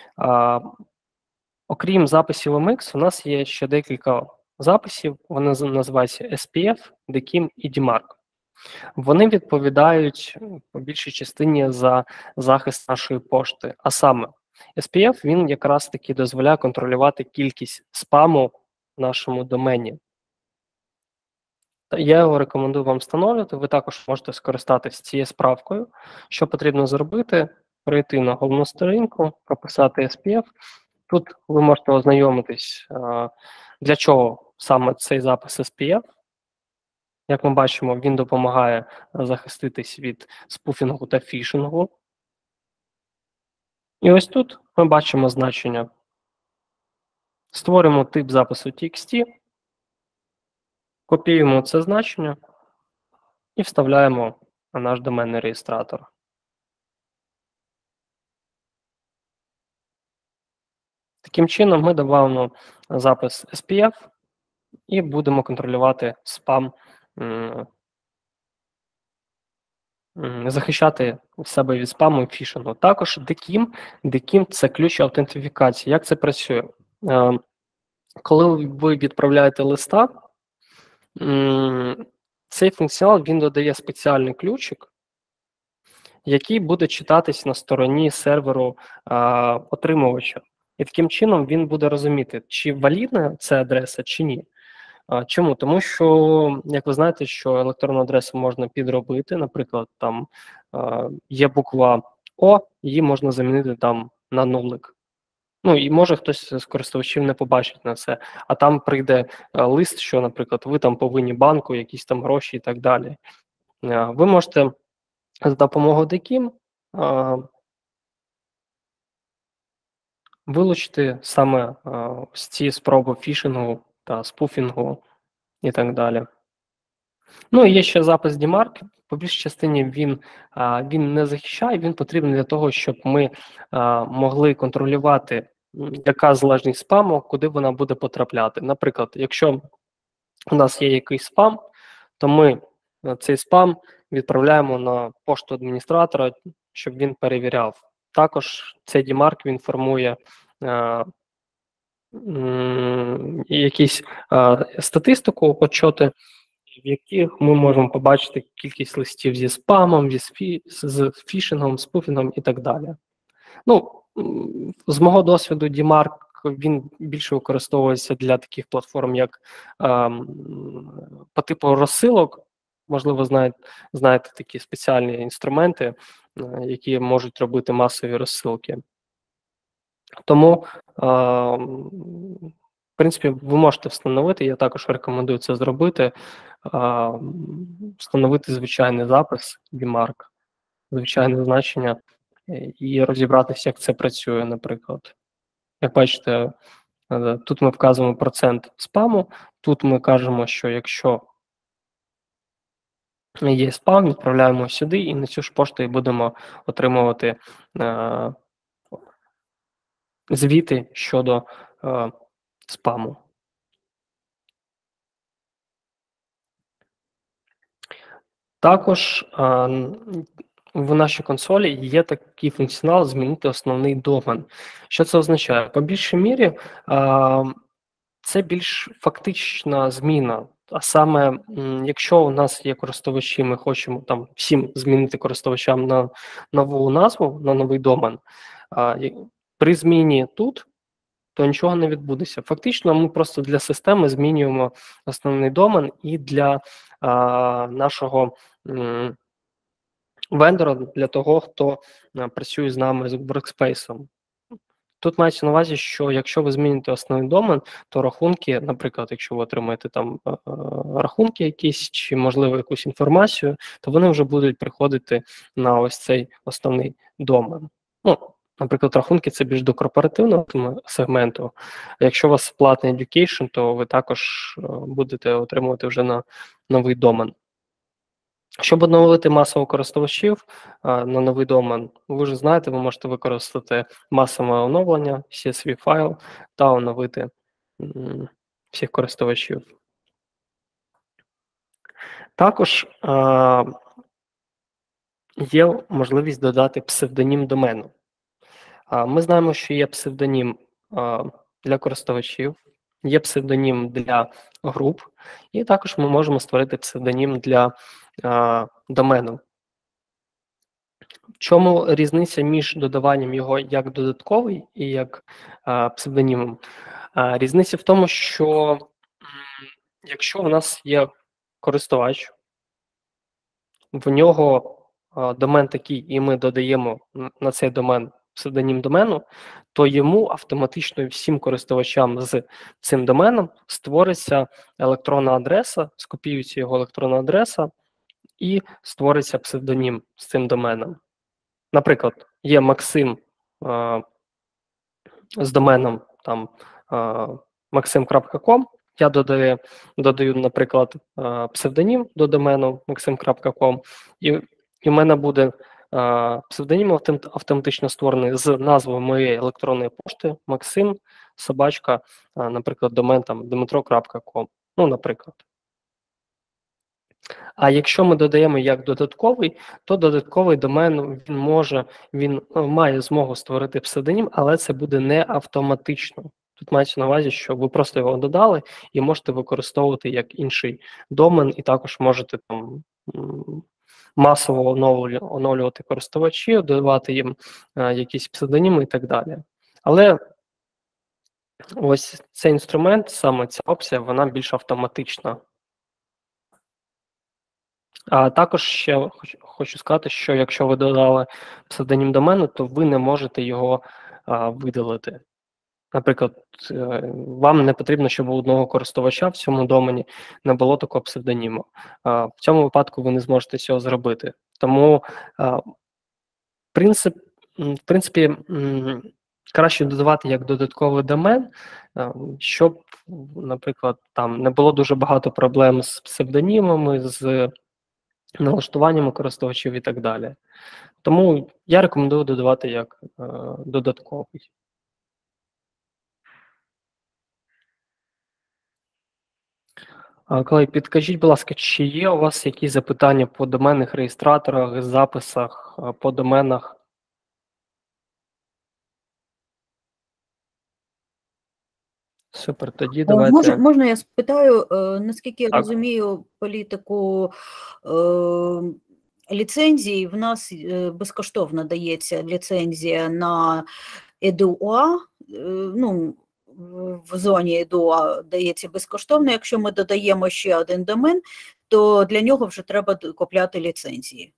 Окрім записів MX, у нас є ще декілька записів, вони називаються SPF, DKIM і DMARC. Вони відповідають по більшій частині за захист нашої пошти. А саме, SPF, він якраз таки дозволяє контролювати кількість спаму в нашому домені. Я його рекомендую вам встановлювати, ви також можете скористатися цією справкою. Що потрібно зробити? Перейти на головну сторінку, прописати SPF. Тут ви можете ознайомитись, для чого саме цей запис SPF. Як ми бачимо, він допомагає захиститись від спуфінгу та фішингу. І ось тут ми бачимо значення. Створимо тип запису TXT, копіюємо це значення і вставляємо наш доменний реєстратор. Таким чином ми додамо запис SPF і будемо контролювати спам, захищати себе від спаму і фішингу. Також DKIM – це ключ аутентифікації. Як це працює? Коли ви відправляєте листа, цей функціонал він додає спеціальний ключик, який буде читатись на стороні серверу отримувача. І таким чином він буде розуміти, чи валідна ця адреса, чи ні. Чому? Тому що, як ви знаєте, що електронну адресу можна підробити, наприклад, там є буква О, її можна замінити там на нулик. Ну, і може хтось з користувачів не побачить на це, а там прийде лист, що, наприклад, ви там повинні банку, якісь там гроші і так далі. Ви можете за допомогою DKIM вилучити саме ось ці спроби фішингу та спуфінгу і так далі. Ну, і є ще запис DMARC. По більшій частині він не захищає, він потрібен для того, щоб ми могли контролювати, яка залежність спаму, куди вона буде потрапляти. Наприклад, якщо у нас є якийсь спам, то ми цей спам відправляємо на пошту адміністратора, щоб він перевіряв. Також цей DMARC він формує якісь статистику, отчоти, в яких ми можемо побачити кількість листів зі спамом, з фішингом, спуфінгом і так далі. Ну, з мого досвіду DMARC, він більше використовується для таких платформ, як по типу розсилок. Можливо, знаєте такі спеціальні інструменти, які можуть робити масові розсилки. Тому, в принципі, ви можете встановити, я також рекомендую це зробити, встановити звичайний запис DMARC, звичайне значення, і розібратися, як це працює, наприклад. Як бачите, тут ми вказуємо процент спаму, тут ми кажемо, що якщо є спам, відправляємо сюди, і на цю ж пошту і будемо отримувати звіти щодо спаму. Також в нашій консолі є такий функціонал «Змінити основний домен». Що це означає? По більшій мірі це більш фактична зміна. А саме, якщо у нас є користувачі, ми хочемо там всім змінити користувачам на нову назву, на новий домен, при зміні тут, то нічого не відбудеться. Фактично, ми просто для системи змінюємо основний домен і для нашого вендора, для того, хто працює з нами з Workspace. Тут мається на увазі, що якщо ви зміните основний домен, то рахунки, наприклад, якщо ви отримаєте там рахунки якісь, чи, можливо, якусь інформацію, то вони вже будуть приходити на ось цей основний домен. Ну, наприклад, рахунки – це більш до корпоративного сегменту. Якщо у вас платний education, то ви також будете отримувати вже на новий домен. Щоб оновити масово користувачів на новий домен, ви вже знаєте, ви можете використати масове оновлення, CSV файл та оновити всіх користувачів. Також є можливість додати псевдонім домену. Ми знаємо, що є псевдонім для користувачів, є псевдонім для груп, і також ми можемо створити псевдонім для домену. В чому різниця між додаванням його як додатковий і як псевдонімом? Різниця в тому, що якщо у нас є користувач, в нього домен такий, і ми додаємо на цей домен псевдонім домену, то йому автоматично всім користувачам з цим доменом створиться електронна адреса, скопіюється його електронна адреса і створиться псевдонім з цим доменом. Наприклад, є Максим з доменом там maxim.com, я додаю, наприклад, псевдонім до домену maxim.com, і в мене буде псевдонім автоматично створений з назвою моєї електронної пошти Максим, собачка, наприклад, домен там dmitro.com, ну, наприклад. А якщо ми додаємо як додатковий, то додатковий домен він має змогу створити псевдонім, але це буде не автоматично. Тут мається на увазі, що ви просто його додали і можете використовувати як інший домен, і також можете там масово оновлювати користувачів, додавати їм якісь псевдоніми і так далі. Але ось цей інструмент, саме ця опція, вона більш автоматична. А також ще хочу сказати, що якщо ви додали псевдонім домену, то ви не можете його видалити. Наприклад, вам не потрібно, щоб у одного користувача в цьому домені не було такого псевдоніму. В цьому випадку ви не зможете цього зробити. Тому, в принципі, краще додавати як додатковий домен, щоб, наприклад, там не було дуже багато проблем з псевдонімами, з налаштуваннями користувачів і так далі. Тому я рекомендую додавати як додатковий. Колеги, підкажіть, будь ласка, чи є у вас якісь запитання по доменних реєстраторах, записах, по доменах? Супер, тоді давайте. Можна я спитаю, наскільки я розумію політику ліцензій, в нас безкоштовно дається ліцензія на EduA, ну, в зоні EduA дається безкоштовно, якщо ми додаємо ще один домен, то для нього вже треба купляти ліцензії.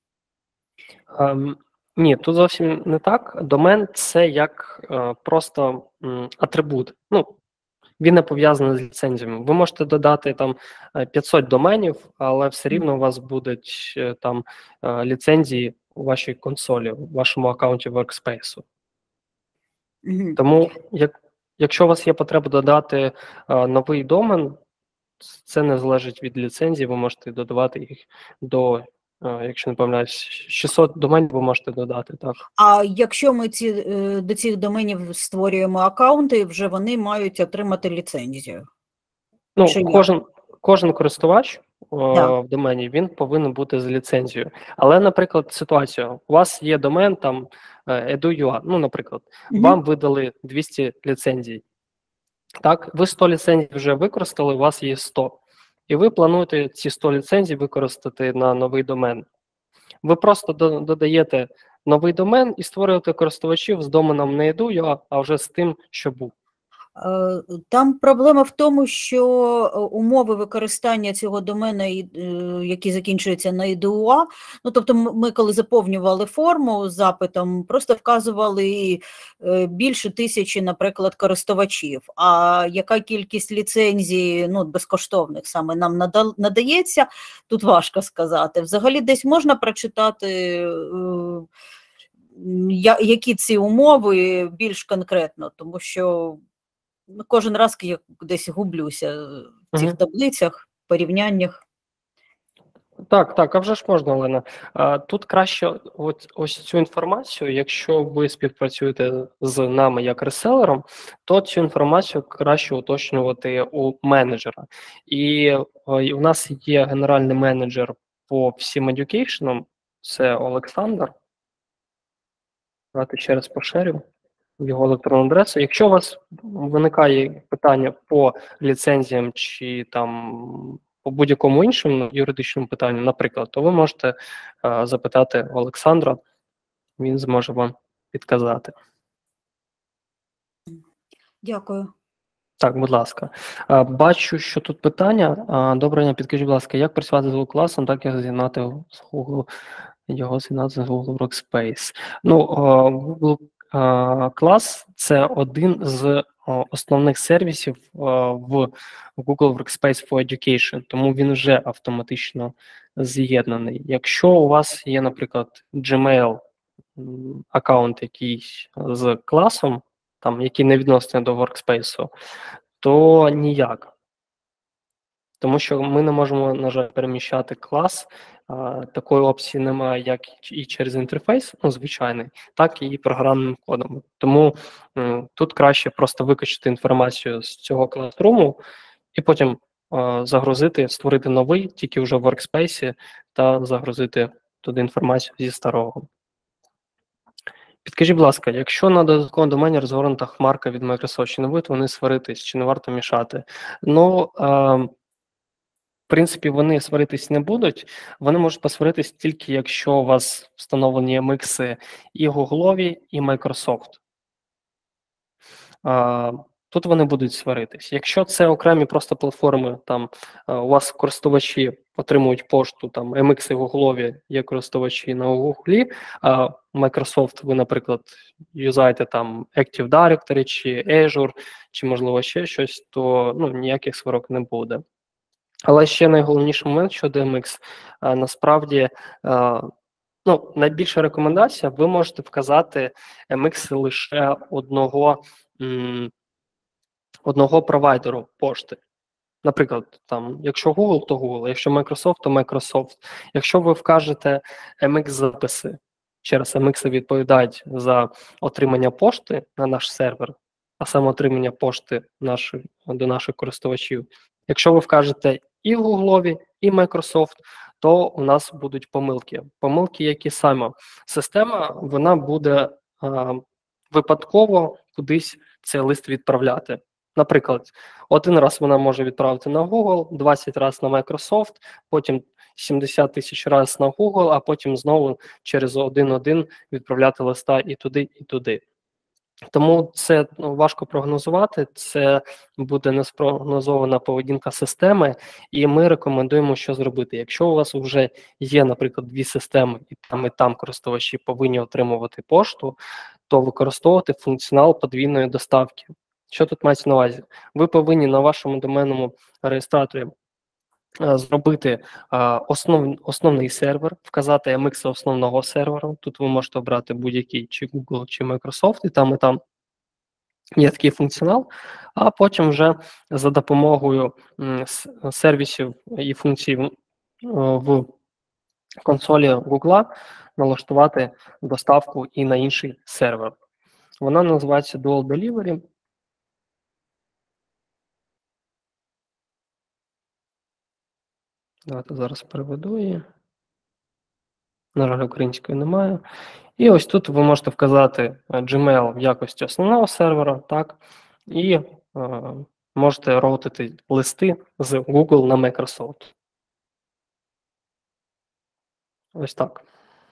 Ні, тут зовсім не так. Домен – це як просто атрибут. Ну, він не пов'язаний з ліцензіями. Ви можете додати там 500 доменів, але все рівно у вас будуть там ліцензії у вашій консолі, у вашому аккаунті Workspace. Тому, якщо у вас є потреба додати новий домен, це не залежить від ліцензії, ви можете додавати їх до, якщо не помиляюсь, 600 доменів ви можете додати, так. А якщо ми до цих доменів створюємо аккаунти, вже вони мають отримати ліцензію? Ну, кожен користувач в домені, він повинен бути з ліцензією. Але, наприклад, ситуація, у вас є домен там edu.ua, ну, наприклад, вам видали 200 ліцензій. Так, ви 100 ліцензій вже використали, у вас є 100. І ви плануєте ці 100 ліцензій використати на новий домен. Ви просто додаєте новий домен і створюєте користувачів з доменом не edu.ua, а вже з тим, що був. Там проблема в тому, що умови використання цього домена, які закінчуються на EduA, ну, тобто ми коли заповнювали форму з запитом, просто вказували більше 1000, наприклад, користувачів. А яка кількість ліцензій, ну, безкоштовних саме нам надається, тут важко сказати. Взагалі десь можна прочитати, які ці умови більш конкретно, тому що кожен раз я десь гублюся в цих таблицях, порівняннях. Так, а вже ж можна, Олена. Тут краще ось цю інформацію, якщо ви співпрацюєте з нами як реселером, то цю інформацію краще уточнювати у менеджера. І у нас є генеральний менеджер по всім едюкейшнам, це Олександр. Давайте ще раз поширю його електронну адресу. Якщо у вас виникає питання по ліцензіям чи там по будь-якому іншому юридичному питанню, наприклад, то ви можете запитати Олександра, він зможе вам підказати. Дякую. Так, будь ласка. Бачу, що тут питання. Доброго дня, підкажіть, будь ласка, як працювати з Google класом, так як з'єднати з Google, його з'єднати з Google Workspace. Ну, Google клас – це один з основних сервісів в Google Workspace for Education, тому він вже автоматично з'єднаний. Якщо у вас є, наприклад, Gmail аккаунт якийсь з класом, там, який не відноситься до Workspace, то ніяк. Тому що ми не можемо, на жаль, переміщати клас. Такої опції немає як і через інтерфейс, ну, звичайний, так і програмним кодом. Тому тут краще просто викачати інформацію з цього класруму і потім загрузити, створити новий, тільки вже в Workspace, та загрузити туди інформацію зі старого. Підкажіть, будь ласка, якщо на додатковому домені розгорнута хмарка від Microsoft, чи не будуть вони сваритись, чи не варто мішати? Ну, в принципі, вони сваритись не будуть, вони можуть посваритись тільки, якщо у вас встановлені MX і Google, і Microsoft. Тут вони будуть сваритись. Якщо це окремі просто платформи, там у вас користувачі отримують пошту, там MX і Google є користувачі на Google, а Microsoft ви, наприклад, юзаєте там Active Directory чи Azure, чи, можливо, ще щось, то ніяких сварок не буде. Але ще найголовніший момент щодо MX, насправді, найбільша рекомендація, ви можете вказати MX лише одного провайдеру пошти. Наприклад, там, якщо Google, то Google, якщо Microsoft, то Microsoft. Якщо ви вкажете MX-записи, через MX відповідають за отримання пошти на наш сервер, а саме отримання пошти до наших користувачів. Якщо ви вкажете і Google, і Microsoft, то у нас будуть помилки. Помилки, які саме система, вона буде випадково кудись цей лист відправляти. Наприклад, один раз вона може відправити на Google, 20 разів на Microsoft, потім 70 тисяч разів на Google, а потім знову через один відправляти листа і туди, і туди. Тому це важко прогнозувати, це буде неспрогнозована поведінка системи, і ми рекомендуємо, що зробити. Якщо у вас вже є, наприклад, дві системи, і там користувачі повинні отримувати пошту, то використовувати функціонал подвійної доставки. Що тут мається на увазі? Ви повинні на вашому доменному реєстраторі зробити основний сервер, вказати MX основного сервера. Тут ви можете обрати будь-який, чи Google, чи Microsoft, і там є такий функціонал, а потім вже за допомогою сервісів і функцій в консолі Google налаштувати доставку і на інший сервер. Вона називається Dual Delivery. Давайте зараз переведу її. На жаль, української немає. І ось тут ви можете вказати Gmail в якості основного сервера, так, і можете роутити листи з Google на Microsoft. Ось так.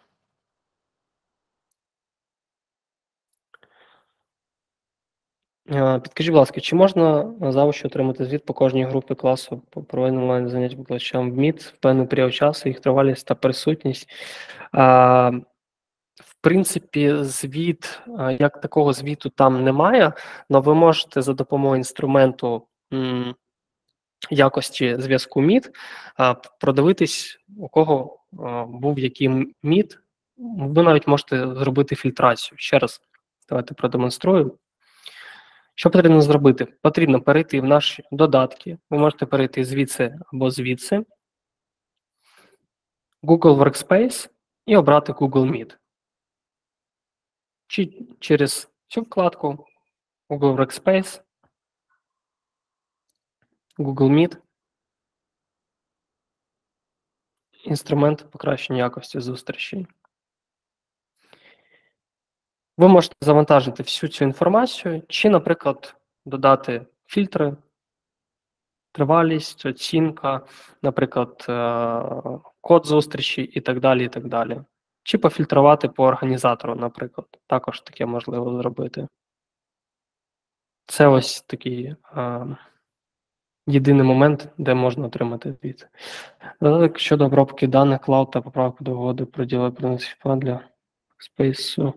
Підкажіть, будь ласка, чи можна завжди отримати звіт по кожній групі класу по проведенню онлайн занять викладачам в МІД в певний період часу, їх тривалість та присутність? В принципі, звіт, як такого звіту там немає, але ви можете за допомогою інструменту якості зв'язку МІД продивитись, у кого був який МІД. Ви навіть можете зробити фільтрацію. Ще раз, давайте продемонструю. Що потрібно зробити? Потрібно перейти в наші додатки. Ви можете перейти звідси або звідси. Google Workspace і обрати Google Meet. Чи через цю вкладку Google Workspace, Google Meet, інструмент покращення якості зустрічей. Ви можете завантажити всю цю інформацію, чи, наприклад, додати фільтри, тривалість, оцінка, наприклад, код зустрічі і так далі, і так далі. Чи пофільтрувати по організатору, наприклад. Також таке можливо зробити. Це ось такий єдиний момент, де можна отримати звіт. Додаток щодо обробки даних, клауд та поправки до угоди про діло для Space.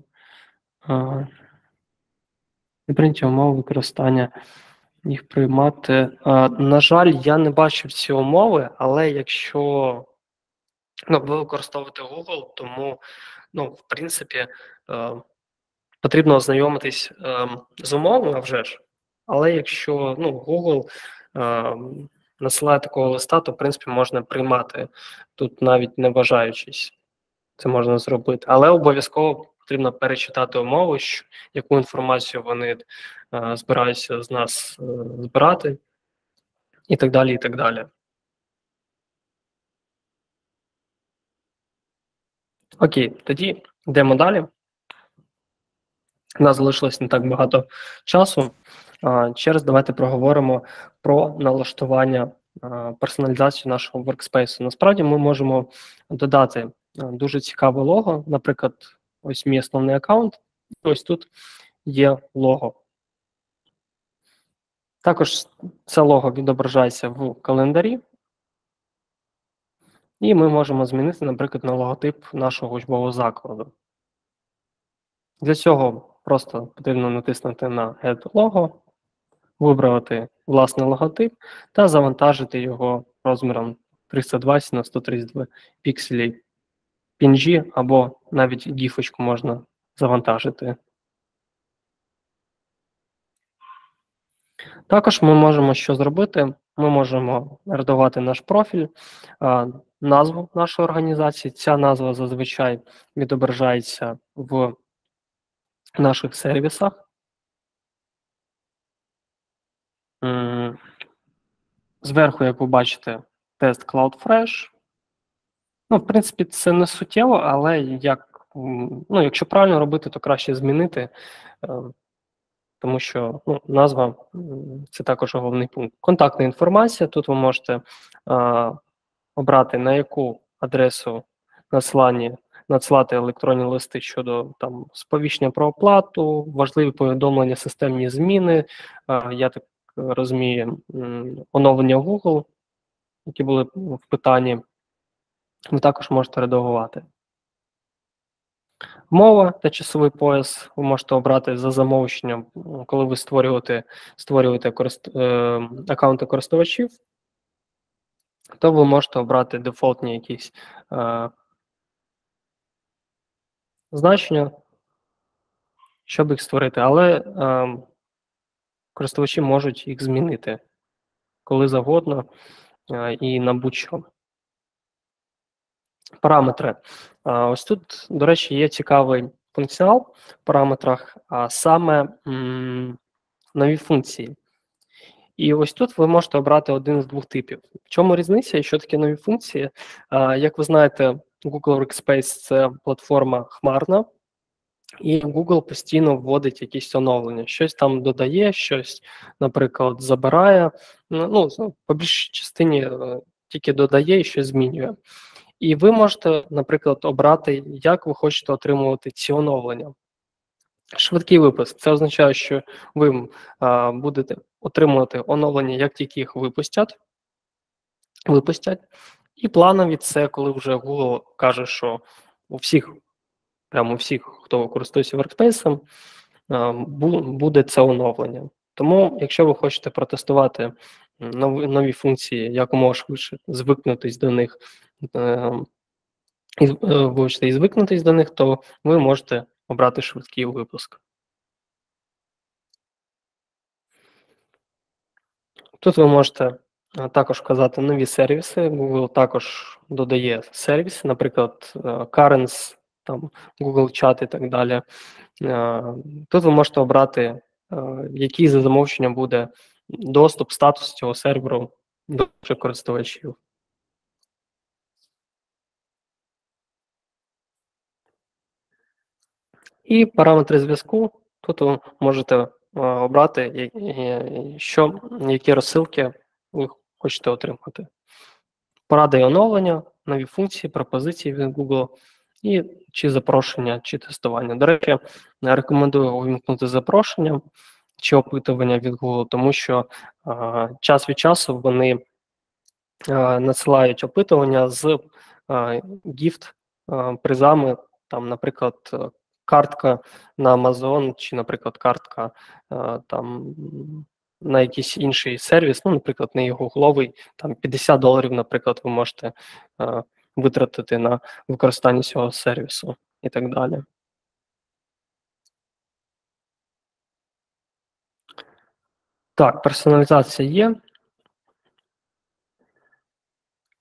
І прийняття умов використання їх приймати. На жаль, я не бачив ці умови, але якщо ви використовуєте Google, тому, в принципі, потрібно ознайомитись з умовами, а вже ж. Але якщо Google насилає такого листа, то, в принципі, можна приймати, тут навіть не бажаючись. Це можна зробити. Але обов'язково потрібно перечитати умови, яку інформацію вони збираються з нас збирати, і так далі, і так далі. Окей, тоді йдемо далі. У нас залишилось не так багато часу. Ще раз давайте проговоримо про налаштування, персоналізацію нашого workspace. Насправді ми можемо додати дуже цікаве лого. Наприклад, ось мій основний аккаунт, ось тут є лого. Також це лого відображається в календарі. І ми можемо змінити, наприклад, на логотип нашого учбового закладу. Для цього просто потрібно натиснути на Add Logo, вибрати власний логотип та завантажити його розміром 320 на 132 пікселі PNG, або навіть гіфочку можна завантажити. Також ми можемо що зробити? Ми можемо редагувати наш профіль, назву нашої організації. Ця назва зазвичай відображається в наших сервісах. Зверху, як ви бачите, тест CloudFresh. Ну, в принципі, це не суттєво, але якщо правильно робити, то краще змінити, тому що назва – це також головний пункт. Контактна інформація. Тут ви можете обрати, на яку адресу надсилати електронні листи щодо сповіщення про оплату, важливі повідомлення, системні зміни, я так розумію, оновлення Google, які були в питанні, ви також можете редагувати. Мова та часовий пояс ви можете обрати за замовченням, коли ви створюєте аккаунти користувачів, то ви можете обрати дефолтні якісь значення, щоб їх створити, але користувачі можуть їх змінити коли завгодно і на будь-що. Параметри. Ось тут, до речі, є цікавий функціонал в параметрах, а саме нові функції. І ось тут ви можете обрати один з двох типів. В чому різниця і що таке нові функції? Як ви знаєте, Google Workspace – це платформа хмарна, і Google постійно вводить якісь оновлення. Щось там додає, щось, наприклад, забирає. По більшій частині тільки додає і щось змінює. І ви можете, наприклад, обрати, як ви хочете отримувати ці оновлення. Швидкий випуск – це означає, що ви будете отримувати оновлення, як тільки їх випустять. І планові – це коли вже Google каже, що у всіх, хто користується Workspace, буде це оновлення. Тому, якщо ви хочете протестувати нові функції, якомога швидше звикнутись до них, то ви можете обрати швидкий випуск. Тут ви можете також вказати нові сервіси. Google також додає сервіси, наприклад, Currents, Google Chat і так далі. Тут ви можете обрати, який за замовченням буде доступ, статус цього серверу до ваших користувачів. І параметри зв'язку. Тут ви можете обрати, які розсилки ви хочете отримати. Поради і оновлення, нові функції, пропозиції від Google, і чи запрошення, чи тестування. До речі, я рекомендую увімкнути запрошення чи опитування від Google, тому що час від часу вони надсилають опитування з гіфт-призами, наприклад, картка на Amazon, чи, наприклад, картка на якийсь інший сервіс, наприклад, не його гугловий, $50, наприклад, ви можете витратити на використання цього сервісу і так далі. Так, персоналізація є.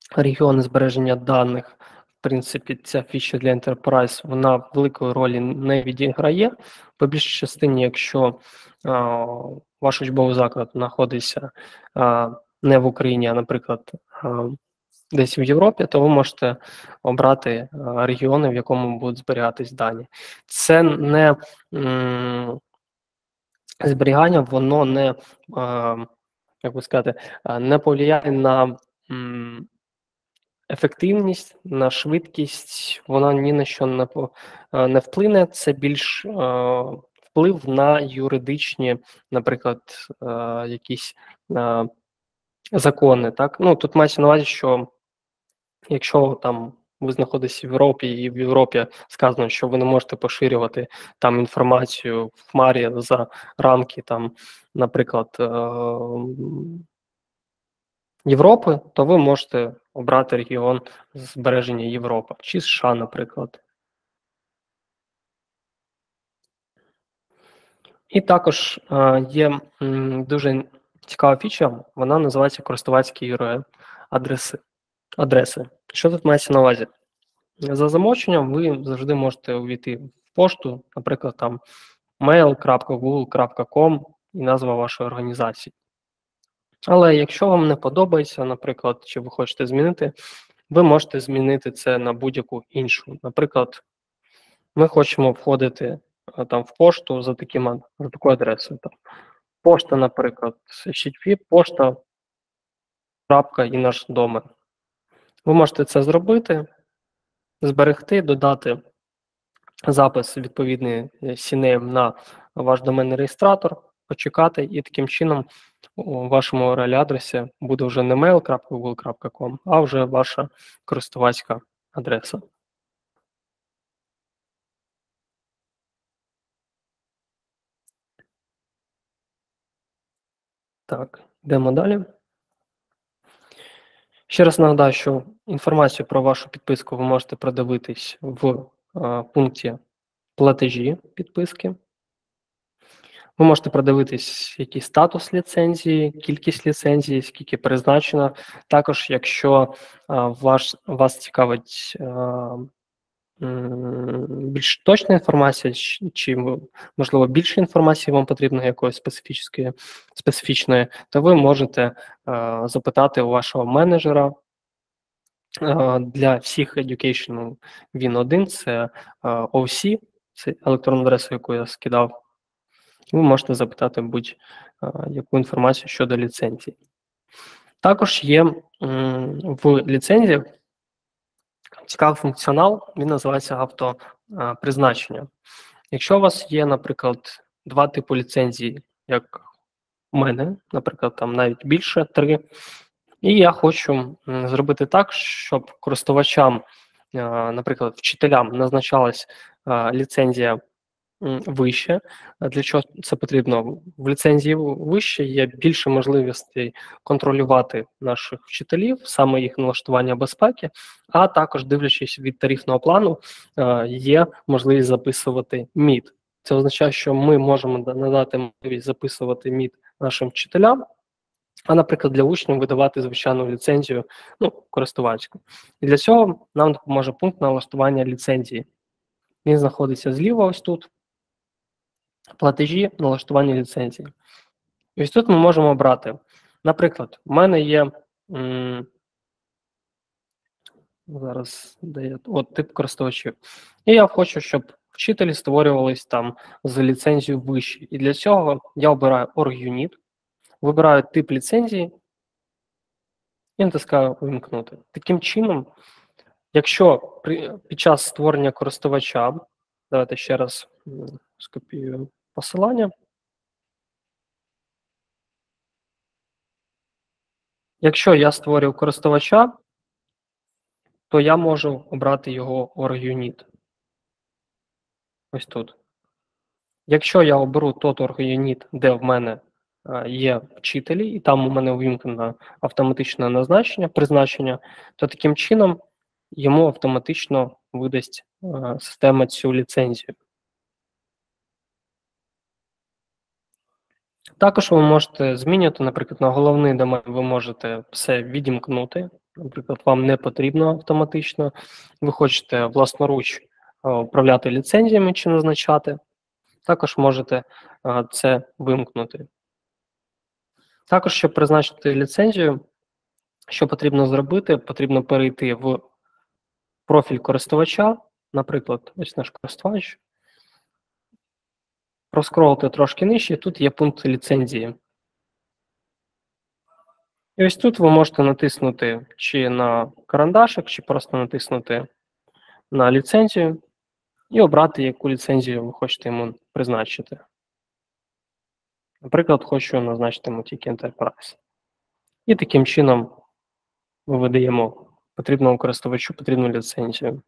регіони збереження даних, в принципі, ця фіча для Enterprise, вона великої ролі не відіграє. По більшій частині, якщо ваш учбовий заклад знаходиться не в Україні, а, наприклад, десь в Європі, то ви можете обрати регіони, в якому будуть зберігатись дані. Це не зберігання, воно не, як би сказати, не повлияє на ефективність, на швидкість, вона ні на що не вплине. Це більш вплив на юридичні, наприклад, якісь закони. Так? Ну, тут мається на увазі, що якщо там ви знаходитесь в Європі, і в Європі сказано, що ви не можете поширювати там інформацію в хмарі за рамки, там, наприклад, Європи, то ви можете обрати регіон збереження Європи, чи США, наприклад. І також є дуже цікава фіча, вона називається користувацькі URL адреси. Що тут мається на увазі? За замовченням ви завжди можете увійти в пошту, наприклад, там mail.google.com і назва вашої організації. Але якщо вам не подобається, наприклад, чи ви хочете змінити, ви можете змінити це на будь-яку іншу. Наприклад, ми хочемо входити там в пошту за такою адресою. Там, пошта, наприклад, http пошта. І наш домен. Ви можете це зробити, зберегти, додати запис відповідний CNAME на ваш доменний реєстратор, почекати, і таким чином у вашому URL-адресі буде вже не mail.google.com, а вже ваша користувацька адреса. Так, йдемо далі. Ще раз нагадаю, що інформацію про вашу підписку ви можете продивитись в пункті платежі підписки. Ви можете продивитись, який статус ліцензії, кількість ліцензії, скільки призначено. Також, якщо вас цікавить більш точна інформація, чи, можливо, більше інформації вам потрібно якоїсь специфічної, то ви можете запитати у вашого менеджера. Для всіх education він один, це OC, це електронна адреса, яку я скидав. Ви можете запитати будь-яку інформацію щодо ліцензії. Також є в ліцензіях цікавий функціонал, він називається автопризначення. Якщо у вас є, наприклад, два типи ліцензії, як у мене, наприклад, там навіть більше, 3, і я хочу зробити так, щоб користувачам, наприклад, вчителям назначалась ліцензія вище. Для чого це потрібно? В ліцензії вище є більше можливостей контролювати наших вчителів, саме їх налаштування безпеки, а також, дивлячись від тарифного плану, є можливість записувати МІД. Це означає, що ми можемо надати можливість записувати МІД нашим вчителям, а, наприклад, для учнів видавати звичайну ліцензію, користувацьку. І для цього нам допоможе пункт налаштування ліцензії. Він знаходиться зліва ось тут. Платежі, налаштування ліцензії. І ось тут ми можемо обрати. Наприклад, у мене є зараз тип користувачів. І я хочу, щоб вчителі створювались там з ліцензією вище. І для цього я обираю org-unit, вибираю тип ліцензії і натискаю «Увімкнути». Таким чином, якщо під час створення користувача, давайте ще раз скопіюю посилання. Якщо я створюю користувача, то я можу обрати його org-unit. Ось тут. Якщо я оберу той org-unit, де в мене є вчителі, і там у мене увімкнено автоматичне призначення, то таким чином йому автоматично видасть система цю ліцензію. Також ви можете змінювати, наприклад, на головний домен ви можете все відімкнути, наприклад, вам не потрібно автоматично, ви хочете власноруч управляти ліцензіями чи назначати, також можете це вимкнути. Також, щоб призначити ліцензію, що потрібно зробити, потрібно перейти в профіль користувача, наприклад, ось наш користувач, проскролити трошки нижче, тут є пункт ліцензії. І ось тут ви можете натиснути чи на карандашик, чи просто натиснути на ліцензію і обрати, яку ліцензію ви хочете йому призначити. Наприклад, хочу назначити йому тільки Enterprise. І таким чином ми видаємо потрібному користувачу потрібну ліцензію.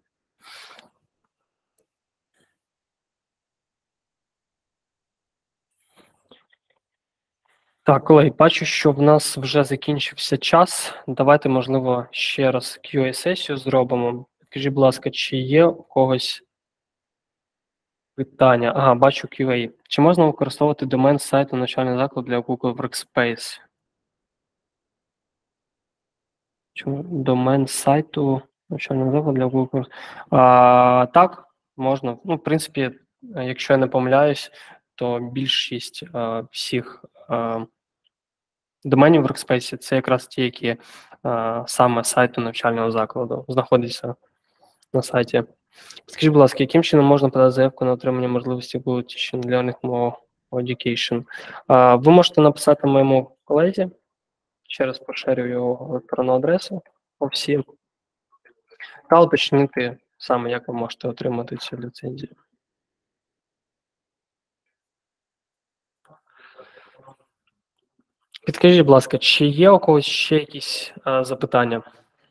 Так, колеги, бачу, що в нас вже закінчився час. Давайте, можливо, ще раз QA-сесію зробимо. Скажіть, будь ласка, чи є у когось питання? Ага, бачу QA. Чи можна використовувати домен сайту навчального закладу для Google Workspace? Домен сайту навчального закладу для Google. Так, можна. Ну, в принципі, якщо я не помиляюсь, то більшість всіх доменів в Workspace – це якраз ті, які саме сайту навчального закладу знаходяться на сайті. Скажіть, будь ласка, яким чином можна подати заявку на отримання можливості Google Teaching для Move Education? Ви можете написати моєму колезі, ще раз поширю його електронну адресу по всім, та уточнити саме, як ви можете отримати цю ліцензію. Підкажіть, будь ласка, чи є у когось ще якісь запитання?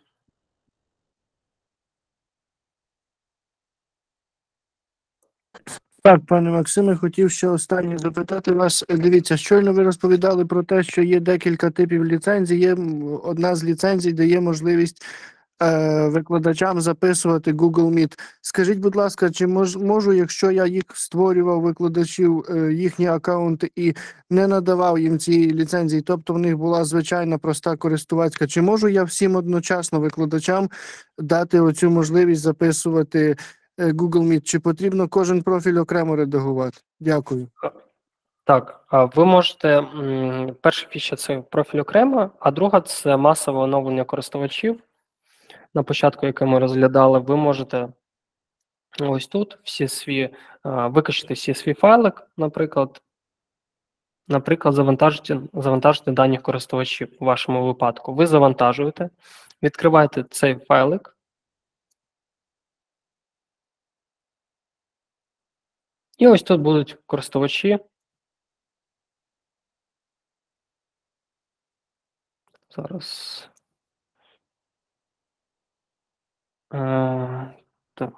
Так, пане Максиме, хотів ще останнє запитати вас. Дивіться, щойно ви розповідали про те, що є декілька типів ліцензій. Є одна з ліцензій, дає можливість викладачам записувати Google Meet. Скажіть, будь ласка, чи можу, якщо я їх створював, викладачів, їхні аккаунти і не надавав їм цієї ліцензії, тобто в них була звичайна проста користувацька, чи можу я всім одночасно викладачам дати оцю можливість записувати Google Meet, чи потрібно кожен профіль окремо редагувати? Дякую. Так, ви можете, перша фіча – це профіль окремо, а друга – це масове оновлення користувачів. На початку, яке ми розглядали, ви можете ось тут викачати всі свій файлик, наприклад, завантажити дані користувачів у вашому випадку. Ви завантажуєте, відкриваєте цей файлик, і ось тут будуть користувачі. Зараз. Так.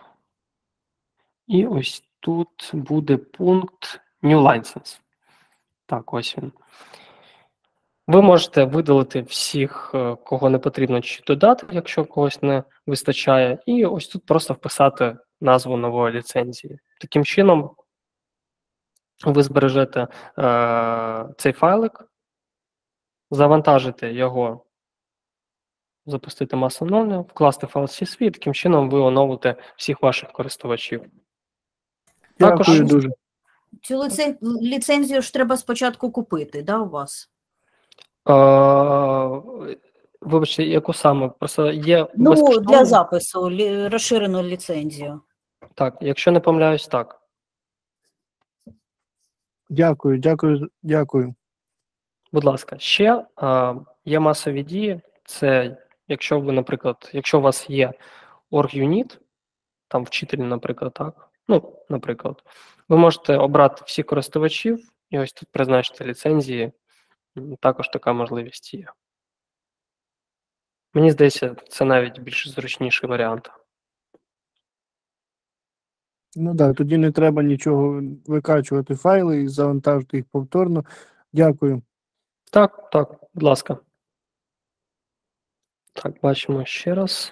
І ось тут буде пункт New License. Так, ось він. Ви можете видалити всіх, кого не потрібно, чи додати, якщо когось не вистачає. І ось тут просто вписати назву нової ліцензії. Таким чином, ви збережете цей файлик, завантажите його, запустити масу оновлення, вкласти файл CSV, і таким чином ви оновите всіх ваших користувачів. Дякую дуже. Цю ліцензію ж треба спочатку купити, да, у вас? Вибачте, яку саме? Просто є Ну, безкоштовно. для запису розширену ліцензію. Так, якщо не помиляюсь, так. Дякую. Будь ласка, ще є масові дії. Це якщо ви, наприклад, якщо у вас є org-unit, там вчитель, наприклад, так. Ну, наприклад, ви можете обрати всіх користувачів і ось тут призначити ліцензії. Також така можливість є. Мені здається, це навіть більш зручніший варіант. Ну так, тоді не треба нічого викачувати файли і завантажити їх повторно. Дякую. Так, будь ласка. Так, бачимо ще раз.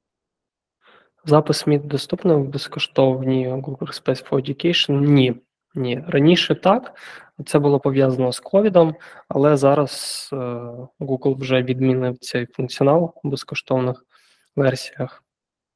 Запис Meet доступний в безкоштовній Google Workspace for Education? Ні. Ні, раніше так, це було пов'язано з ковідом, але зараз Google вже відмінив цей функціонал в безкоштовних версіях.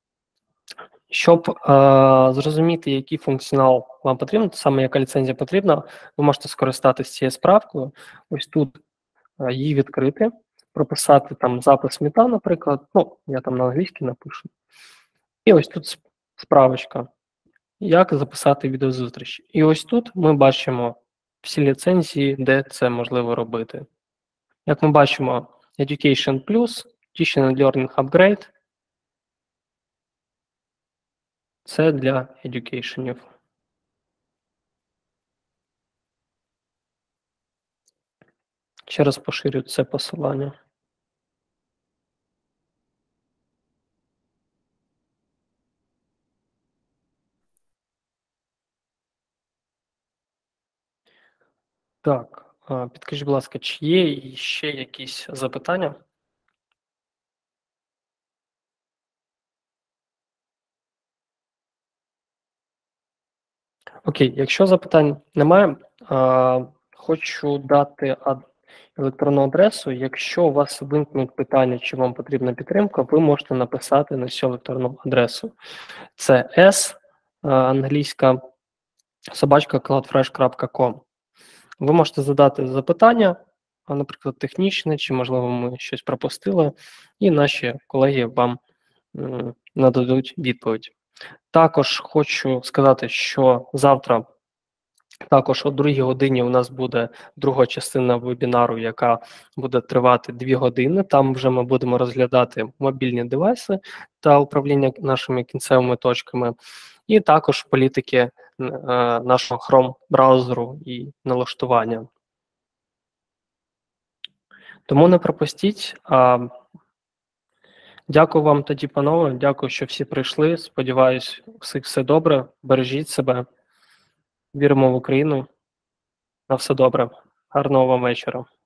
Щоб зрозуміти, який функціонал вам потрібен, саме яка ліцензія потрібна, ви можете скористатися цією справкою. Ось тут її відкрити, прописати там запис мета, наприклад, ну, я там на англійській напишу. І ось тут справочка, як записати відеозустріч. І ось тут ми бачимо всі ліцензії, де це можливо робити. Як ми бачимо, Education+, Teaching and Learning Upgrade, це для едюкейшенів. Ще раз поширю це посилання. Так, підкажіть, будь ласка, чи є ще якісь запитання? Окей, якщо запитань немає, хочу дати електронну адресу. Якщо у вас виникнуть питання, чи вам потрібна підтримка, ви можете написати на цю електронну адресу. Це s, англійська, @cloudfresh.com. Ви можете задати запитання, наприклад, технічне, чи, можливо, ми щось пропустили, і наші колеги вам нададуть відповідь. Також хочу сказати, що завтра також о 2 годині у нас буде друга частина вебінару, яка буде тривати 2 години. Там вже ми будемо розглядати мобільні девайси та управління нашими кінцевими точками, і також політики нашого Chrome-браузеру і налаштування. Тому не пропустіть. Дякую вам тоді, панове. Дякую, що всі прийшли. Сподіваюсь, все добре. Бережіть себе. Віримо в Україну. На все добре. Гарного вам вечора.